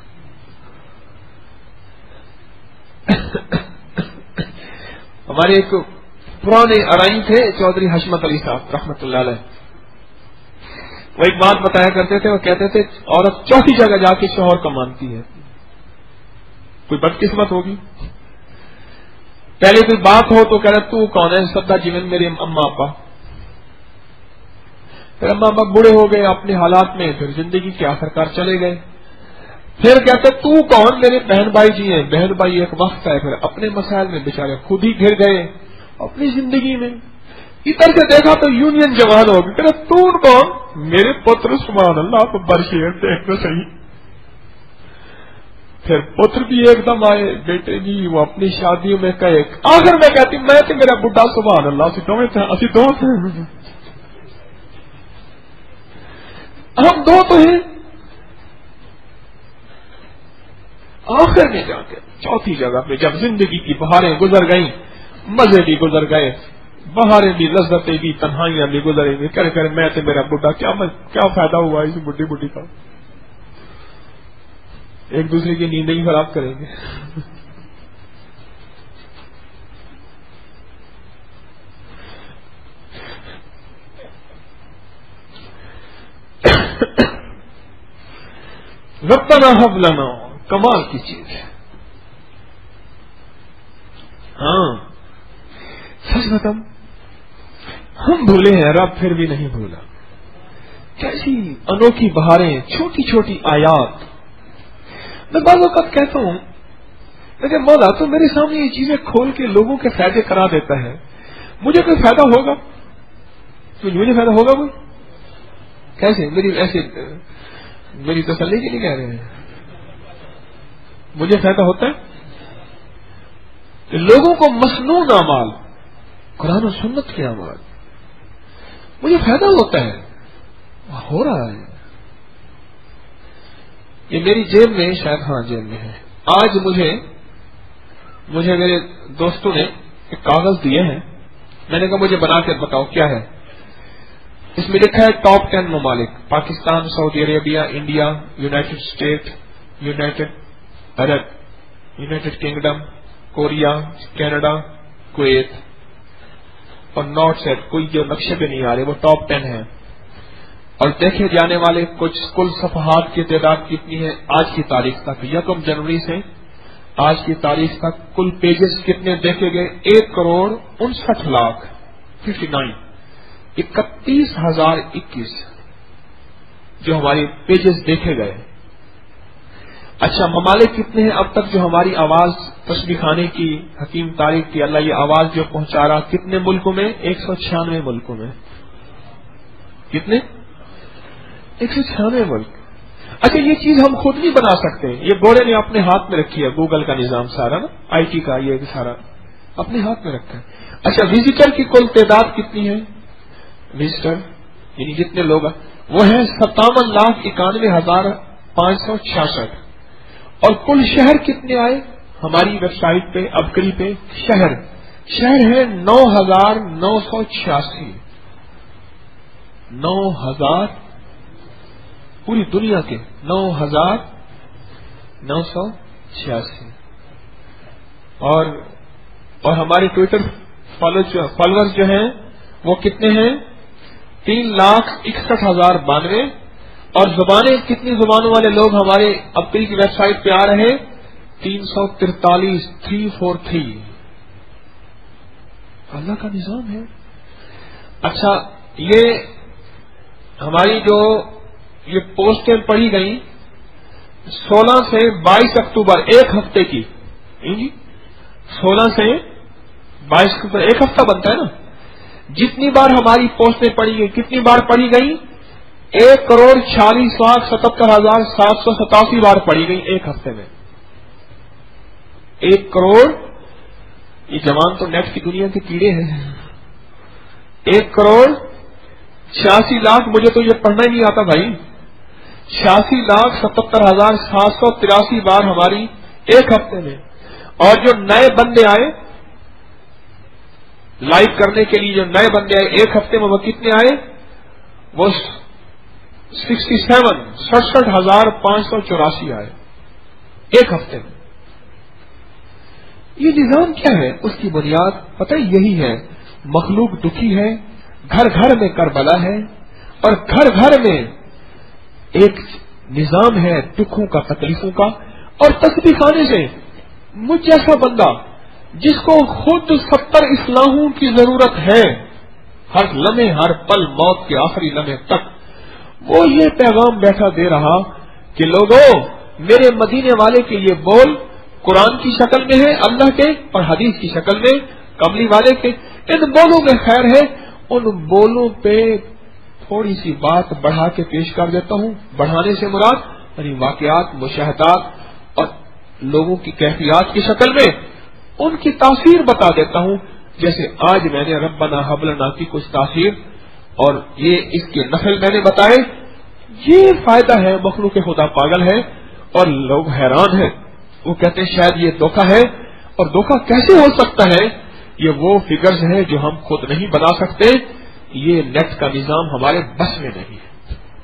ہمارے ایک پرانے ارائیں تھے چودھری حشمت علی صاحب رحمت اللہ علیہ، وہ ایک بات بتایا کرتے تھے، وہ کہتے تھے عورت چوتھی جگہ جا کے شوہر کا مانتی ہے. کوئی بدقسمت ہوگی، پہلے کوئی بات ہو تو کہہ رہے تو کون ہے، سدا جیون میرے اما ابا. پھر اما ابا بوڑھے ہو گئے اپنے حالات میں، پھر زندگی کے آخرکار چلے گئے. پھر کہتے تو کون، میرے بہن بھائی جی ہیں. بہن بھائی ایک وقت ہے، پھر اپنے مسائل میں بیچارے خود ہی گر گئے اپنی زندگی میں. ادھر سے دیکھا تو یونین جوان ہو گئی، کہتے تو کون، میرے پتر سبحان اللہ آپ برشیر دیکھ تو صحیح. پھر پتر بھی ایک دم آئے، بیٹے بھی، وہ اپنی شادیوں میں کہے. آخر میں کہتی میں تو میرا بڈھا سبحان اللہ اسی دو تھے، ہم 2 تو ہیں. آخر میں جا کے چوتھی جگہ پہ جب زندگی کی بہاریں گزر گئیں، مزے بھی گزر گئے، بہاریں بھی، لذتیں بھی، تنہائیاں بھی گزریں گی، کر میں تو میرا بڈھا، کیا فائدہ ہوا اس بڈھی کا، ایک دوسرے کی نیند ہی خراب کریں گے. ربنا ہب لنا، کمال کی چیز ہے. ہاں سچ بتاؤں، ہم بھولے ہیں، رب پھر بھی نہیں بھولا. کیسی انوکھی بہاریں، چھوٹی چھوٹی آیات. میں بعض اوقات کہتا ہوں لیکن مولا تو میرے سامنے یہ چیزیں کھول کے لوگوں کے فائدے کرا دیتا ہے، مجھے کوئی فائدہ ہوگا؟ مجھے فائدہ ہوگا کوئی؟ کیسے؟ میری تسلی کے لیے کہہ رہے ہیں مجھے فائدہ ہوتا ہے؟ لوگوں کو مسنون اعمال، قرآن و سنت کے اعمال، مجھے فائدہ ہوتا ہے، ہو رہا ہے۔ یہ میری جیب میں، شاید ہاں جیب میں ہے، آج مجھے میرے دوستوں نے ایک کاغذ دیے ہیں، میں نے کہا مجھے بنا کے بتاؤ کیا ہے۔ اس میں لکھا ہے ٹاپ 10 ممالک، Pakistan, Saudi Arabia, India, United State, United Kingdom, Korea, Canada, Kuwait اور نارتھ سائڈ، کوئی جو نقشے پہ نہیں آ رہے، وہ ٹاپ 10 ہے۔ اور دیکھے جانے والے کچھ کل صفحات کی تعداد کتنی ہے آج کی تاریخ تک، 1 جنوری سے آج کی تاریخ تک کل پیجز کتنے دیکھے گئے؟ 1,59,59 31,021 جو ہمارے پیجز دیکھے گئے۔ اچھا ممالک کتنے ہیں اب تک جو ہماری آواز تسبیح خانے کی، حکیم تاریخ کی، اللہ یہ آواز جو پہنچا رہا، کتنے ملکوں میں؟ 196 ملکوں میں۔ کتنے؟ 196 ملک۔ اچھا یہ چیز ہم خود نہیں بنا سکتے، یہ گورے نے اپنے ہاتھ میں رکھی ہے، گوگل کا نظام سارا نا، آئی ٹی کا یہ سارا اپنے ہاتھ میں رکھا ہے۔ اچھا وزٹر کی کل تعداد کتنی ہے؟ وزٹر یعنی جتنے لوگ وہ ہیں 57,91,566۔ اور کل شہر کتنے آئے ہماری ویب سائٹ پہ، ابکری پہ؟ شہر ہے 9,986۔ 9,000 پوری دنیا کے 9,986۔ اور ہمارے ٹویٹر فالوورز جو ہیں وہ کتنے ہیں؟ 3,61,092۔ اور زبانیں کتنی زبانوں والے لوگ ہمارے ابکری کی ویب سائٹ پہ آ رہے ہیں؟ 343 اللہ کا نظام ہے۔ اچھا یہ ہماری جو یہ پوسٹیں پڑھی گئی 16 سے 22 اکتوبر، ایک ہفتے کی، 16 سے 22 اکتوبر ایک ہفتہ بنتا ہے نا، جتنی بار ہماری پوسٹیں پڑھی گئی کتنی بار پڑھی گئی؟ 1,40,77,787 بار پڑھی گئی ایک ہفتے میں۔ 1 کروڑ، یہ جوان تو نیٹ کی دنیا کے کیڑے ہیں، 1,86,00,000، مجھے تو یہ پڑھنا ہی نہیں آتا بھائی، 86,77,783 بار ہماری ایک ہفتے میں۔ اور جو نئے بندے آئے لائک کرنے کے لیے، جو نئے بندے آئے ایک ہفتے میں، وہ کتنے آئے؟ وہ 67,584 آئے ایک ہفتے میں۔ یہ نظام کیا ہے؟ اس کی بنیاد پتہ یہی ہے، مخلوق دکھی ہے، گھر گھر میں کربلا ہے، اور گھر گھر میں ایک نظام ہے دکھوں کا، تکلیفوں کا۔ اور تسبیح خانے سے مجھ جیسا بندہ جس کو خود 70 اصلاحوں کی ضرورت ہے ہر لمحے، ہر پل، موت کے آخری لمحے تک، وہ یہ پیغام بیٹھا دے رہا کہ لوگوں میرے مدینے والے کے یہ بول قرآن کی شکل میں ہے اللہ کے، اور حدیث کی شکل میں کملی والے کے، ان بولوں میں خیر ہے، ان بولوں پہ تھوڑی سی بات بڑھا کے پیش کر دیتا ہوں۔ بڑھانے سے مراد یعنی واقعات، مشاہدات اور لوگوں کی کیفیات کی شکل میں ان کی تاثیر بتا دیتا ہوں، جیسے آج میں نے ربنا ہب لنا کی کچھ تاثیر اور یہ اس کے نفل میں نے بتائے۔ یہ فائدہ ہے، مخلوق خدا پاگل ہے اور لوگ حیران ہیں، وہ کہتے ہیں شاید یہ دھوکہ ہے، اور دھوکہ کیسے ہو سکتا ہے؟ یہ وہ فگرز ہیں جو ہم خود نہیں بنا سکتے، یہ نیٹ کا نظام ہمارے بس میں نہیں ہے۔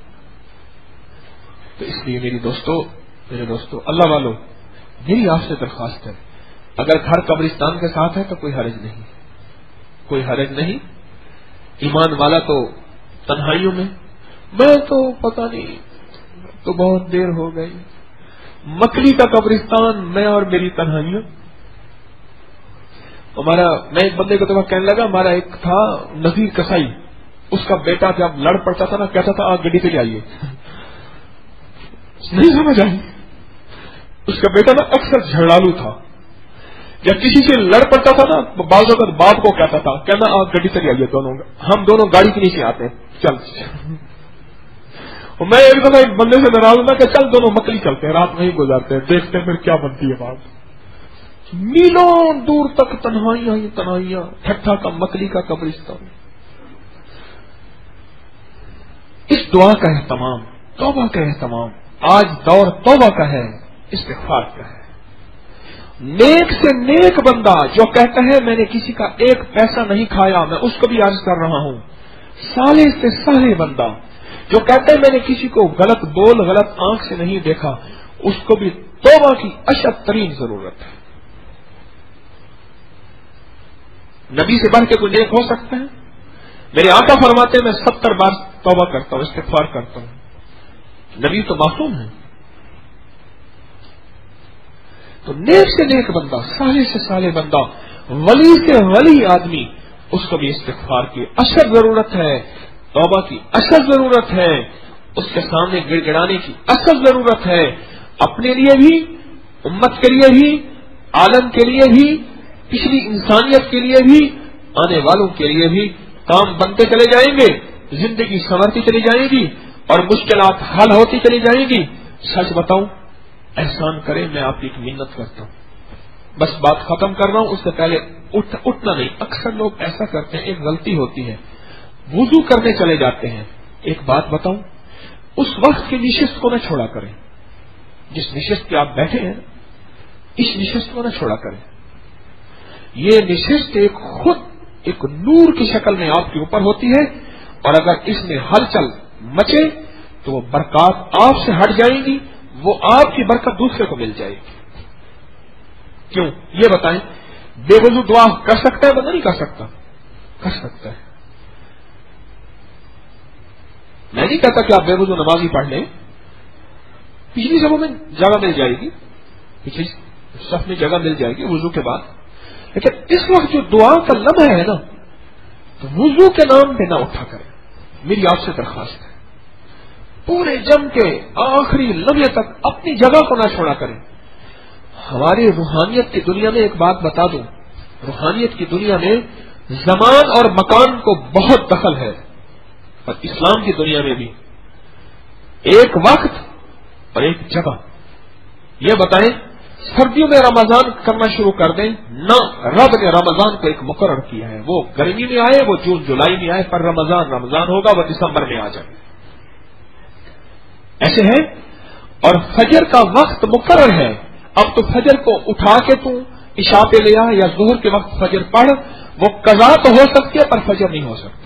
تو اس لیے میرے دوستو اللہ والو، میری آپ سے درخواست ہے، اگر گھر قبرستان کے ساتھ ہے تو کوئی حرج نہیں، ایمان والا تو تنہائیوں میں تو پتہ نہیں، تو بہت دیر ہو گئی، مکلی کا قبرستان، میں اور میری تنہائیوں۔ میں ایک بندے کو تو کہنے لگا، ہمارا ایک تھا نذیر کسائی، اس کا بیٹا جب لڑ پڑتا تھا نا کہتا تھا آپ گڈی پہ لے آئیے، نہیں سمجھ آئی، اس کا بیٹا نا اکثر جھڑالو تھا، جب کسی سے لڑ پڑتا تھا نا، بعض اوقات باپ کو کہتا تھا، کہنا آپ گاڑی سے آئیے دونوں، ہم دونوں گاڑی کے نیچے آتے ہیں، چل۔ میں ایک دفعہ ایک بندے سے ناراض ہونا کہ چل دونوں مکلی چلتے ہیں، رات نہیں گزارتے ہیں، دیکھتے ہیں پھر کیا بنتی ہے بات۔ میلوں دور تک تنہائیاں ہی تنہائیاں، ٹھٹھا کا مکلی کا قبرستان۔ اس دعا کا اہتمام، توبہ کا اہتمام آج دور توبہ کا ہے، استغفار کا ہے۔ نیک سے نیک بندہ جو کہتا ہے میں نے کسی کا ایک پیسہ نہیں کھایا، میں اس کو بھی عرض کر رہا ہوں، صالح سے صالح بندہ جو کہتا ہے میں نے کسی کو غلط بول غلط آنکھ سے نہیں دیکھا، اس کو بھی توبہ کی اشد ترین ضرورت ہے۔ نبی سے بڑھ کے کوئی نیک ہو سکتا ہے؟ میرے آقا فرماتے ہیں میں 70 بار توبہ کرتا ہوں، استغفار کرتا ہوں۔ نبی تو معصوم ہے۔ تو نیک سے نیک بندہ، صالح سے صالح بندہ، ولی سے ولی آدمی، اس کو بھی استغفار کی اشد ضرورت ہے، توبہ کی اشد ضرورت ہے، اس کے سامنے گڑ گڑانے کی اشد ضرورت ہے، اپنے لیے بھی، امت کے لیے بھی، عالم کے لیے بھی، پچھلی انسانیت کے لیے بھی، آنے والوں کے لیے بھی۔ کام بنتے چلے جائیں گے، زندگی سنورتی چلی جائے گی اور مشکلات حل ہوتی چلی جائیں گی۔ سچ بتاؤں، احسان کریں، میں آپ کی ایک منت کرتا ہوں، بس بات ختم کر رہا ہوں، اس سے پہلے اٹھنا نہیں۔ اکثر لوگ ایسا کرتے ہیں، ایک غلطی ہوتی ہے، وضو کرنے چلے جاتے ہیں۔ ایک بات بتاؤں، اس وقت کی نشست کو نہ چھوڑا کریں، جس نشست پہ آپ بیٹھے ہیں اس نشست کو نہ چھوڑا کریں۔ یہ نشست خود ایک نور کی شکل میں آپ کے اوپر ہوتی ہے، اور اگر اس میں ہلچل مچے تو وہ برکات آپ سے ہٹ جائیں گی، وہ آپ کی برکت دوسرے کو مل جائے گی۔ کیوں؟ یہ بتائیں، بے وضو دعا کر سکتا ہے بندہ؟ نہیں کر سکتا؟ کر سکتا ہے۔ میں نہیں کہتا کہ آپ بے وضو نماز ہی پڑھ لیں، پچھلی صفوں میں جگہ مل جائے گی، پچھلی صف میں جگہ مل جائے گی وضو کے بعد، لیکن اس وقت جو دعا کا لمحہ ہے نا، تو وضو کے نام پہ نہ اٹھا کریں۔ میری آپ سے درخواست ہے، پورے جم کے آخری لمحے تک اپنی جگہ کو نہ چھوڑا کریں۔ ہماری روحانیت کی دنیا میں ایک بات بتا دوں، روحانیت کی دنیا میں زمان اور مکان کو بہت دخل ہے، اور اسلام کی دنیا میں بھی ایک وقت اور ایک جگہ۔ یہ بتائیں، سردیوں میں رمضان کرنا شروع کر دیں؟ نہ، رب نے رمضان کو ایک مقرر کیا ہے، وہ گرمی میں آئے، وہ جون جولائی میں آئے، پر رمضان ہوگا، وہ دسمبر میں آ جائے، ایسے ہے۔ اور فجر کا وقت مقرر ہے، اب تو فجر کو اٹھا کے تو عشاء پہ لیا یا ظہر کے وقت فجر پڑھ، وہ قضا تو ہو سکتی ہے پر فجر نہیں ہو سکتی۔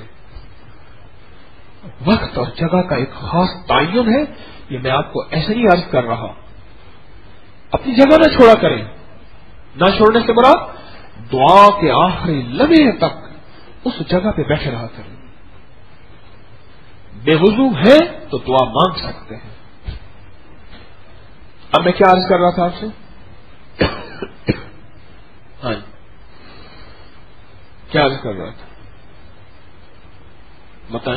وقت اور جگہ کا ایک خاص تعین ہے، یہ میں آپ کو ایسے ہی عرض کر رہا۔ اپنی جگہ نہ چھوڑا کریں، نہ چھوڑنے سے مراد دعا کے آخری لمحے تک اس جگہ پہ بیٹھے رہا کریں۔ بے وضو ہے تو دعا مانگ سکتے ہیں۔ اب میں کیا عرض کر رہا تھا آپ سے؟ ہاں، کیا عرض کر رہا تھا بتائیں؟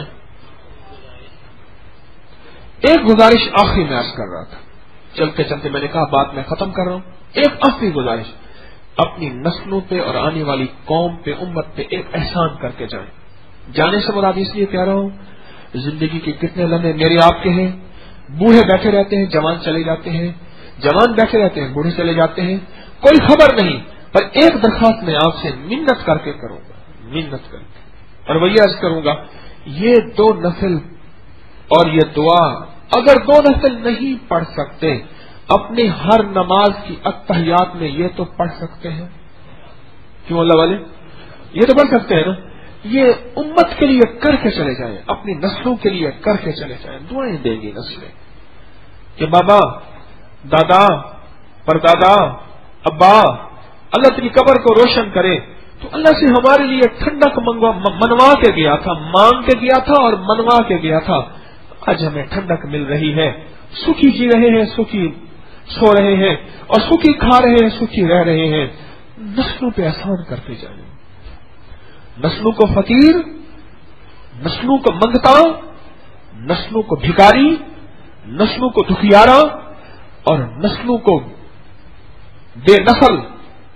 ایک گزارش آخری میں عرض کر رہا تھا، چلتے چلتے میں نے کہا بات میں ختم کر رہا ہوں۔ ایک آخری گزارش، اپنی نسلوں پہ اور آنے والی قوم پہ، امت پہ ایک احسان کر کے جائیں۔ جانے سے مراد اس لیے کہہ رہا ہوں، زندگی کے کتنے لمحے میرے آپ کے ہیں، بوڑھے بیٹھے رہتے ہیں، جوان چلے جاتے ہیں، جوان بیٹھے رہتے ہیں، بوڑھے چلے جاتے ہیں، کوئی خبر نہیں۔ پر ایک درخواست میں آپ سے منت کر کے کروں گا، منت کر کے، اور وہ یہ عرض کروں گا، یہ 2 نفل اور یہ دعا اگر 2 نفل نہیں پڑھ سکتے، اپنی ہر نماز کی اتحیات میں یہ تو پڑھ سکتے ہیں۔ کیوں اللہ والے؟ یہ تو پڑھ سکتے ہیں نا، یہ امت کے لیے کر کے چلے جائیں، اپنی نسلوں کے لیے کر کے چلے جائیں، دعائیں دیں گی نسلیں کہ بابا، دادا، پردادا، ابا، اللہ تیری قبر کو روشن کرے۔ تو اللہ سے ہمارے لیے ٹھنڈک منوا کے گیا تھا، مانگ کے گیا تھا اور منوا کے گیا تھا، آج ہمیں ٹھنڈک مل رہی ہے، سکھی جی رہے ہیں، سکھی سو رہے ہیں، اور سکھی کھا رہے ہیں، سکھی رہ رہے ہیں۔ نسلوں پہ احسان کرتے جائیں، نسلوں کو فقیر، نسلوں کو منگتا، نسلوں کو بھکاری، نسلوں کو دکھیارا، اور نسلوں کو بے نسل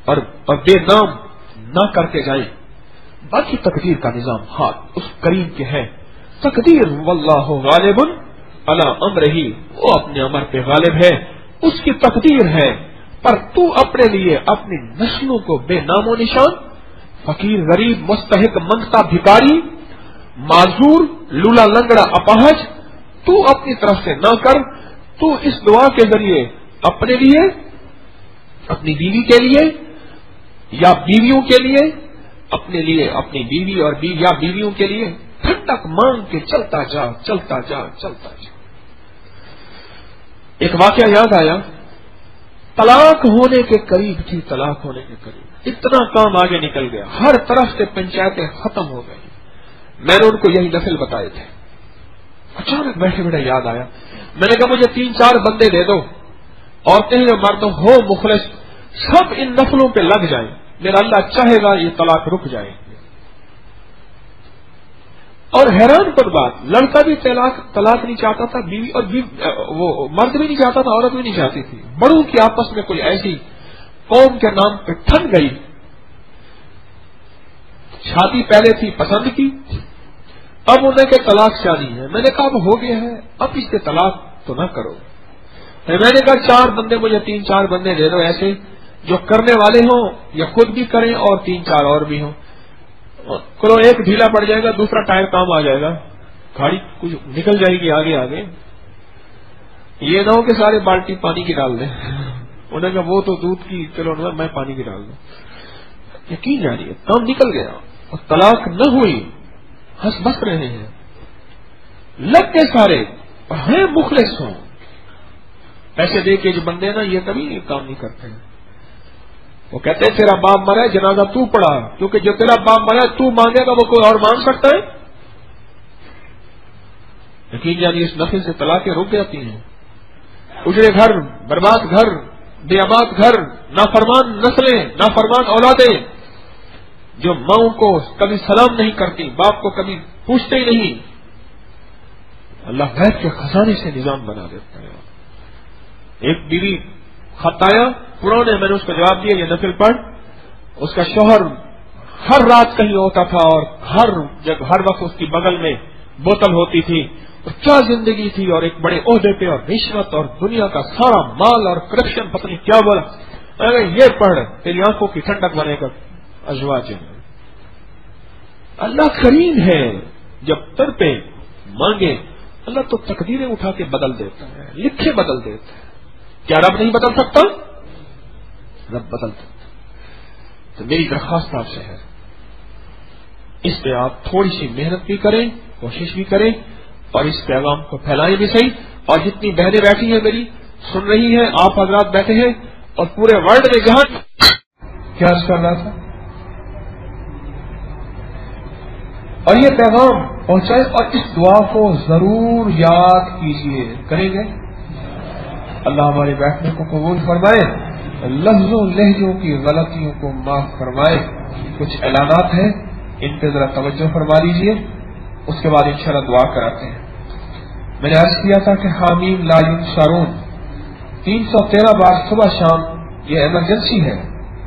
اور بے نام نہ کر کے جائیں. باقی تقدیر کا نظام ہاتھ اس کریم کے ہے. تقدیر واللہ غالب علی امرہ، وہ اپنے امر پہ غالب ہے، اس کی تقدیر ہے. پر تو اپنے لیے اپنی نسلوں کو بے نام و نشان، فقیر غریب مستحق منگتا بھکاری، معذور لولا لنگڑا اپاہج، تو اپنی طرف سے نہ کر. تو اس دعا کے ذریعے اپنے لیے، اپنی بیوی کے لیے یا بیویوں کے لیے، اپنے لیے اپنی بیوی اور یا بیویوں کے لیے ٹھنڈک مانگ کے چلتا جا چلتا جا چلتا جا. ایک واقعہ یاد آیا، طلاق ہونے کے قریب تھی، طلاق ہونے کے قریب، اتنا کام آگے نکل گیا، ہر طرف سے پنچایتیں ختم ہو گئی. میں نے ان کو یہی نفل بتائے تھے. اچانک بیٹھے بیٹھے یاد آیا، میں نے کہا مجھے 3-4 بندے دے دو، عورتیں یا مرد ہو مخلص، سب ان نفلوں پہ لگ جائیں، میرا اللہ چاہے گا یہ طلاق رک جائے. اور حیران کن بات، لڑکا بھی طلاق نہیں چاہتا تھا، بیوی اور وہ مرد بھی نہیں چاہتا تھا، عورت بھی نہیں چاہتی تھی. بڑوں کی آپس میں کوئی ایسی قوم کے نام پہ ٹھن گئی. شادی پہلے تھی پسند کی، اب انہیں کہ طلاق چاہیے ہے. میں نے کہا اب ہو گیا ہے، اب اس کے طلاق تو نہ کرو. میں نے کہا 4 بندے مجھے 3-4 بندے دے دو ایسے جو کرنے والے ہوں یا خود بھی کریں اور 3-4 اور بھی ہوں. کلو ایک ڈھیلا پڑ جائے گا، دوسرا ٹائر کام آ جائے گا، گاڑی کچھ نکل جائے گی آگے آگے. یہ نہ ہو کہ سارے بالٹی پانی کی ڈال دیں. انہوں نے کہا وہ تو دودھ کی، چلو میں پانی کی ڈال دوں. یقین جاری ہے کام نکل گیا اور طلاق نہ ہوئی. ہنس بس رہے ہیں، لگ کے سارے ہیں مخلص ہوں. پیسے دے کے جو بندے نا یہ کبھی کام نہیں کرتے ہیں. وہ کہتے ہیں تیرا باپ مرا ہے جنازہ تو پڑھا، کیونکہ جو تیرا باپ مرا ہے تو مانگے گا وہ کوئی اور مانگ سکتا ہے؟ یقین جانی اس نفل سے طلاقیں رک جاتی ہیں. اجڑے گھر، برباد گھر، بے آباد گھر، نافرمان نسلیں، نافرمان اولادیں جو ماؤں کو کبھی سلام نہیں کرتی، باپ کو کبھی پوچھتے ہی نہیں. اللہ غیب کے خزانے سے نظام بنا دیتا ہے. ایک بیوی خط آیا پرانے، میں نے اس کو جواب دیا یہ نفل پڑھ. اس کا شوہر ہر رات کہیں ہوتا تھا اور ہر وقت اس کی بغل میں بوتل ہوتی تھی. اور کیا زندگی تھی، اور ایک بڑے عہدے پہ، اور رشوت اور دنیا کا سارا مال اور کرپشن، پتہ نہیں کیا بولا. اگر یہ پڑھ تیری آنکھوں کی ٹھنڈک بنے گا. ازواج اللہ کریم ہے، جب تر پہ مانگے اللہ تو تقدیریں اٹھا کے بدل دیتا ہے، لکھے بدل دیتا ہے. کیا رب نہیں بدل سکتا؟ رب بدل سکتا. تو میری درخواست آپ سے ہے اس پہ آپ تھوڑی سی محنت بھی کریں، کوشش بھی کریں، اور اس پیغام کو پھیلائیں بھی صحیح. اور جتنی بہنیں بیٹھی ہیں میری سن رہی ہیں، آپ حضرات بیٹھے ہیں، اور پورے ورلڈ میں جہاں کیا عرض کر رہا تھا، اور یہ پیغام پہنچائے اور اس دعا کو ضرور یاد کیجیے. کریں گے؟ اللہ ہمارے بیٹھنے کو قبول فرمائے، لفظوں لہجوں کی غلطیوں کو معاف فرمائے. کچھ اعلانات ہیں، ان پہ ذرا توجہ فرما لیجیے، اس کے بعد انشاءاللہ دعا کراتے ہیں. میں نے عرض کیا تھا کہ حامیم لا ینصرون 313 بار صبح شام یہ ایمرجنسی ہے.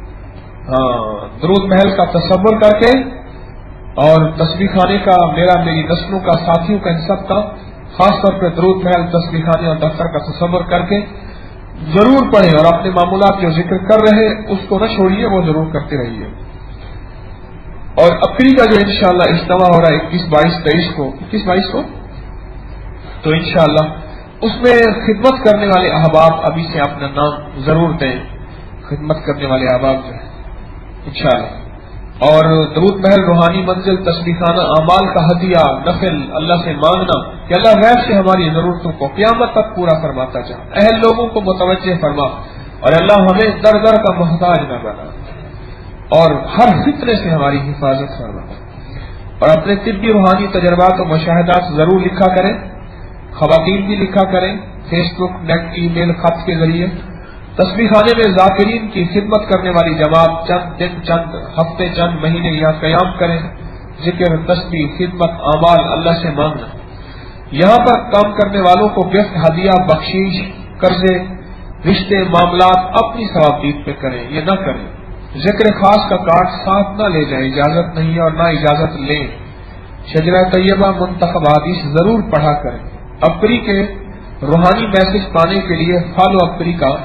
درود محل کا تصور کر کے اور تسبیح خانے کا میری نسلوں کا، ساتھیوں کا، ان سب کا، خاص طور پہ درود محل، تسبیح خانے اور دفتر کا تصور کر کے ضرور پڑھیں. اور اپنے معمولات جو ذکر کر رہے اس کو نہ چھوڑیے، وہ ضرور کرتے رہیے. اور اپریل کا جو انشاءاللہ اجتماع ہو رہا ہے 21-22 کو تو انشاءاللہ اس میں خدمت کرنے والے احباب ابھی سے اپنا نام ضرور دیں. خدمت کرنے والے احباب جو ہیں انشاءاللہ. اور درود محل، روحانی منزل، تسبیح خانہ، اعمال کا ہدیہ، نفل اللہ سے مانگنا کہ اللہ غیب سے ہماری ضرورتوں کو قیامت تک پورا فرماتا جا. اہل لوگوں کو متوجہ فرما، اور اللہ ہمیں در در کا محتاج نہ بنا، اور ہر فتنے سے ہماری حفاظت فرما. اور اپنے طبی روحانی تجربات و مشاہدات ضرور لکھا کریں. خواتین بھی لکھا کریں، فیس بک، نیٹ، ای میل، خط کے ذریعے. تسبیح خانے میں ذاکرین کی خدمت کرنے والی جماعت چند دن، چند ہفتے، چند مہینے یہاں قیام کریں. ذکر، تسبیح، خدمت، اعمال اللہ سے مانگنا. یہاں پر کام کرنے والوں کو گفٹ، ہدیہ، بخشش، قرضے، رشتے، معاملات اپنی ثوابدید پہ کریں، یہ نہ کریں. ذکر خاص کا کارڈ ساتھ نہ لے جائیں، اجازت نہیں ہے، اور نہ اجازت لیں۔ شجرہ طیبہ منتخب حدیث ضرور پڑھا کریں۔ اپری کے روحانی میسج پانے کے لیے فالو اپری کا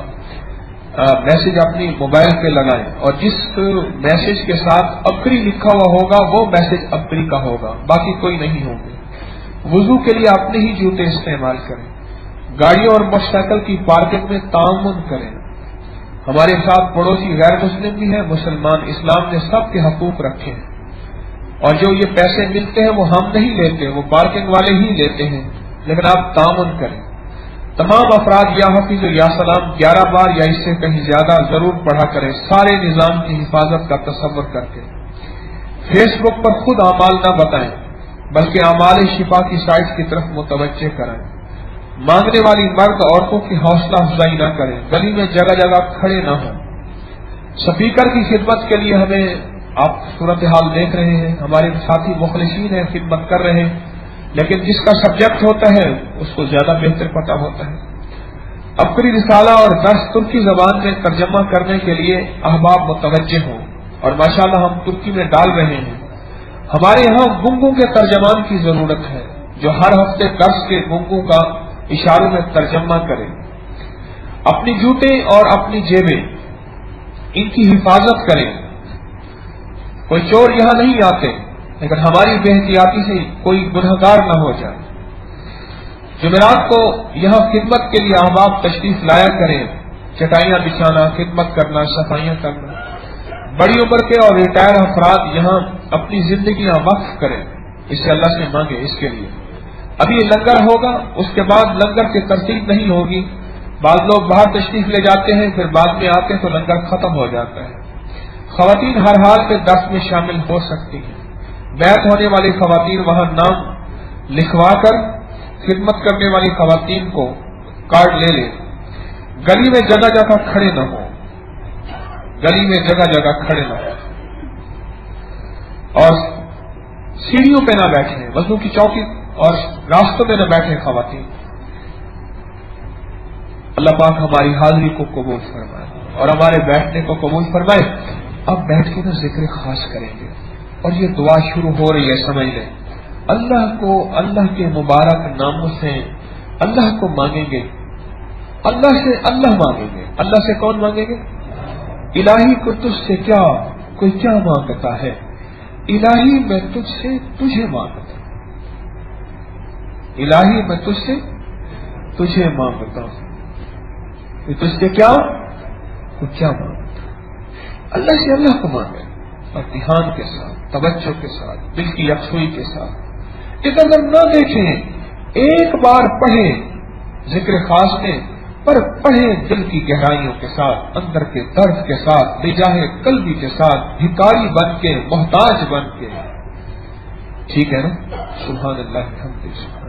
میسج اپنی موبائل پہ لگائیں، اور جس میسج کے ساتھ اپری لکھا ہوا ہوگا وہ میسج اپری کا ہوگا، باقی کوئی نہیں ہوگا۔ وضو کے لیے اپنے ہی جوتے استعمال کریں۔ گاڑیوں اور موٹر سائیکل کی پارکنگ میں تعاون کریں۔ ہمارے ساتھ پڑوسی غیر مسلم بھی ہیں، مسلمان، اسلام نے سب کے حقوق رکھے ہیں، اور جو یہ پیسے ملتے ہیں وہ ہم نہیں لیتے، وہ پارکنگ والے ہی لیتے ہیں، لیکن آپ تعاون کریں۔ تمام افراد یا حفیظ یا سلام 11 بار یا اس سے کہیں زیادہ ضرور پڑھا کریں، سارے نظام کی حفاظت کا تصور کر کے۔ فیس بک پر خود اعمال نہ بتائیں، بلکہ اعمال شفا کی سائٹ کی طرف متوجہ کرائیں۔ مانگنے والی مرد عورتوں کی حوصلہ افزائی نہ کریں، گلی میں جگہ جگہ کھڑے نہ ہوں۔ سپیکر کی خدمت کے لیے ہمیں آپ صورتحال دیکھ رہے ہیں، ہمارے ساتھی مخلصین ہیں، خدمت کر رہے ہیں، لیکن جس کا سبجیکٹ ہوتا ہے اس کو زیادہ بہتر پتہ ہوتا ہے۔ اپنی رسالہ اور درس ترکی زبان میں ترجمہ کرنے کے لیے احباب متوجہ ہوں، اور ماشاءاللہ ہم ترکی میں ڈال رہے ہیں۔ ہمارے یہاں گنگوں کے ترجمان کی ضرورت ہے، جو ہر ہفتے درس کے گنگوں کا اشاروں میں ترجمہ کریں۔ اپنی جوتے اور اپنی جیبیں ان کی حفاظت کریں۔ کوئی چور یہاں نہیں آتے، لیکن ہماری بے احتیاطی سے کوئی گنہگار نہ ہو جائے۔ جمعرات کو یہاں خدمت کے لیے احباب تشریف لایا کریں، چٹائیاں بچھانا، خدمت کرنا، صفائیاں کرنا۔ بڑی عمر کے اور ریٹائر افراد یہاں اپنی زندگیاں وقف کریں، اس سے اللہ سے مانگے اس کے لیے۔ ابھی لنگر ہوگا، اس کے بعد لنگر کی ترتیب نہیں ہوگی۔ بعض لوگ باہر تشریف لے جاتے ہیں، پھر بعد میں آتے تو لنگر ختم ہو جاتا ہے۔ خواتین ہر حال میں درس میں شامل ہو سکتی ہیں۔ بیعت ہونے والی خواتین وہاں نام لکھوا کر خدمت کرنے والی خواتین کو کارڈ لے لیں۔ گلی میں جگہ جگہ کھڑے نہ ہوں، گلی میں جگہ جگہ کھڑے نہ ہوں، اور سیڑھیوں پہ نہ بیٹھیں، وضو کی چوکی اور راستوں میں نہ بیٹھیں خواتین۔ اللہ پاک ہماری حاضری کو قبول فرمائے اور ہمارے بیٹھنے کو قبول فرمائے۔ اب بیٹھ کے نا ذکر خاص کریں گے، اور یہ دعا شروع ہو رہی ہے، سمجھ لیں۔ اللہ کو اللہ کے مبارک ناموں سے اللہ کو مانگیں گے، اللہ سے اللہ مانگیں گے۔ اللہ سے کون مانگیں گے؟ الہی کو تجھ سے کیا کوئی کیا مانگتا ہے، الہی میں تجھ سے تجھے مانگتا ہوں، الہی میں تجھ سے تجھے مانگتا ہوں، تجھ سے کیا تو کیا مانگتا ہوں۔ اللہ سے اللہ کو مانگے، اور دھیان کے ساتھ، توجہ کے ساتھ، دل کی یکسوئی کے ساتھ۔ ادھر نہ دیکھیں، ایک بار پڑھیں ذکر خاص میں، پر پڑھیں دل کی گہرائیوں کے ساتھ، اندر کے درد کے ساتھ، بجاہ قلبی کے ساتھ، بھکاری بن کے، محتاج بن کے۔ ٹھیک ہے نا؟ سبحان اللہ الحمد للہ۔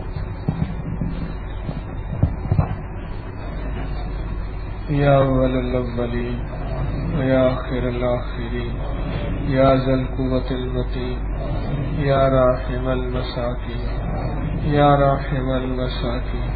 یا اول الاولین یا آخر الاخرین یا ذا القوة المتین یا راحم المساکین یا راحم المساکین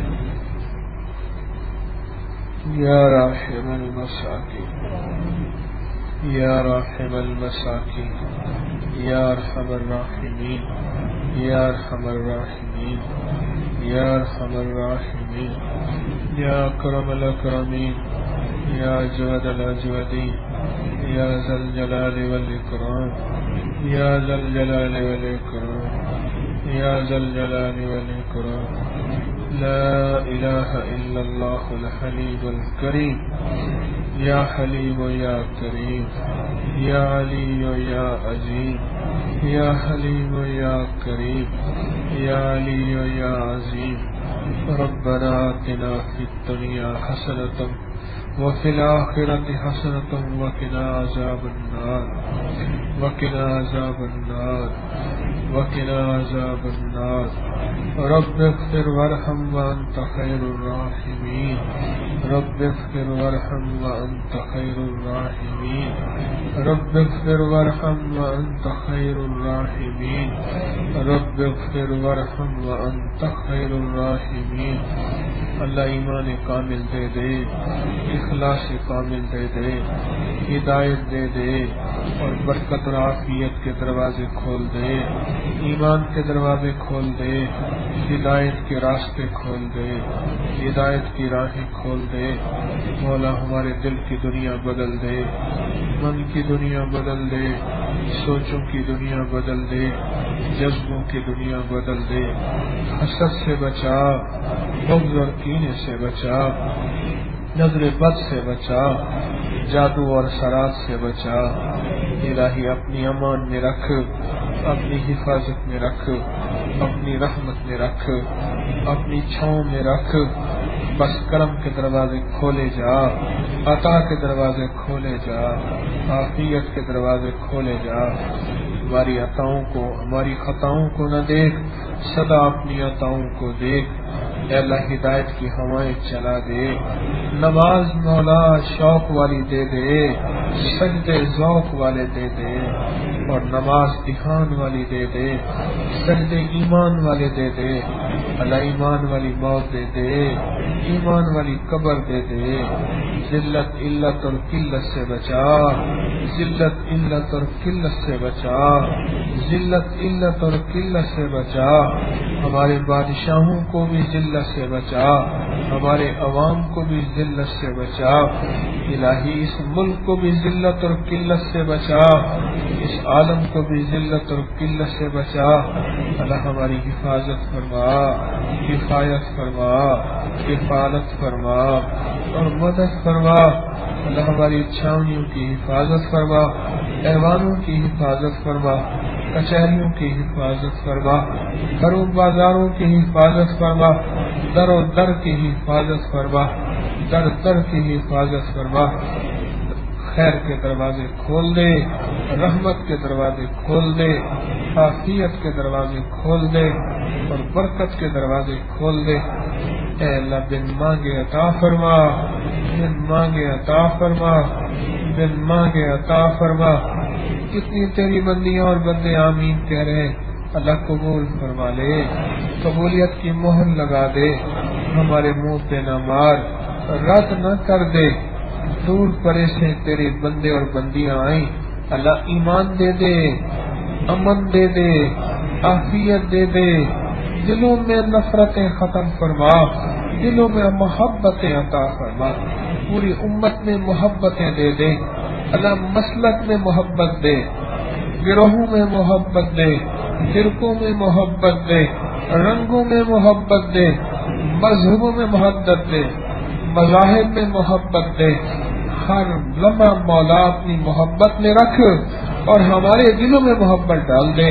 یا راحم المساکین یا راحم المساکین یا ارحم الراحمین یا ارحم الراحمین یا ارحم الراحمین یا اکرم الاکرمین یا اجود الاجودین یا ذا الجلال والاکرام یا ذا الجلال والاکرام یا ذا الجلال والاکرام۔ لا الہ الا اللہ الحلیم الکریم یا حلیم یا کریم یا علی یا عظیم یا حلیم یا کریم یا علی یا عظیم۔ ربنا آتنا فی الدنیا حسنۃ وفی الآخرۃ حسنۃ وقنا عذاب النار وقنا عذاب النار وقنا عذاب النار۔ رب اغفر وارحم وانت خیر الراحمین۔ رب اغفر وارحم وأنت خير الراحمين رب اغفر وارحم وأنت خير الراحمين رب اغفر وارحم وأنت خير الراحمين اللہ ایمان کامل دے دے، اخلاص کامل دے دے، ہدایت دے دے اور برکت اور عافیت کے دروازے کھول دے، ایمان کے دروازے کھول دے، ہدایت کے راستے کھول دے، ہدایت کی راہیں کھول دے۔ مولا ہمارے دل کی دنیا بدل دے، من کی دنیا بدل دے، سوچوں کی دنیا بدل دے، جذبوں کی دنیا بدل دے، حسد سے بچا، بغض اور کینے سے بچا، نظر بد سے بچا، جادو اور سرات سے بچا۔ الہی اپنی امان میں رکھ، اپنی حفاظت میں رکھ، اپنی رحمت میں رکھ، اپنی چھاؤں میں رکھ۔ بس کرم کے دروازے کھولے جا، عطا کے دروازے کھولے جا، عافیت کے دروازے کھولے جا۔ ہماری عطاؤں کو، ہماری خطاؤں کو نہ دیکھ، سدا اپنی عطاؤں کو دیکھ۔ اے اللہ ہدایت کی ہوائیں چلا دے، نماز مولا شوق والی دے دے، سجدے ذوق والے دے دے، اور نماز دھیان والی دے دے، سجدے ایمان والے دے دے۔ اللہ ایمان والی موت دے دے، ایمان والی قبر دے دے۔ ذلت علت اور قلت سے بچا، ذلت علت اور قلت سے بچا، ذلت علت اور قلت سے بچا۔ ہمارے بادشاہوں کو بھی ذلت سے بچا، ہمارے عوام کو بھی ذلت سے بچا۔ الہی اس ملک کو بھی ذلت اور قلت سے بچا، اس عالم کو بھی ذلت اور قلت سے بچا۔ اللہ ہماری حفاظت فرما، کفایت فرما، کفالت فرما اور مدد فرما۔ اللہ ہماری چھاؤنیوں کی حفاظت فرما، ایوانوں کی حفاظت فرما، کچہریوں کی حفاظت فرما، گھروں بازاروں کی حفاظت فرما، در و در کی حفاظت فرما، در در کی حفاظت فرما۔ خیر کے دروازے کھول دے، رحمت کے دروازے کھول دے، عافیت کے دروازے کھول دے اور برکت کے دروازے کھول دے۔ اے اللہ بن مانگے عطا فرما، بن مانگے عطا فرما، بن مانگے عطا فرما۔ کتنی تیری بندیاں اور بندے آمین کہہ رہے، اللہ قبول فرما لے، قبولیت کی مہر لگا دے، ہمارے منہ پہ نہ مار، رد نہ کر دے۔ دور پرے سے تیرے بندے اور بندیاں آئیں، اللہ ایمان دے دے، امن دے دے، عافیت دے دے، دلوں میں نفرتیں ختم فرما، دلوں میں محبتیں عطا فرما، پوری امت میں محبتیں دے دے۔ اللہ مسلک میں محبت دے، گروہوں میں محبت دے، فرقوں میں محبت دے، رنگوں میں محبت دے، مذہبوں میں محبت دے، مذاہب میں محبت دے۔ ہر لمحہ مولا اپنی محبت میں رکھ اور ہمارے دلوں میں محبت ڈال دے۔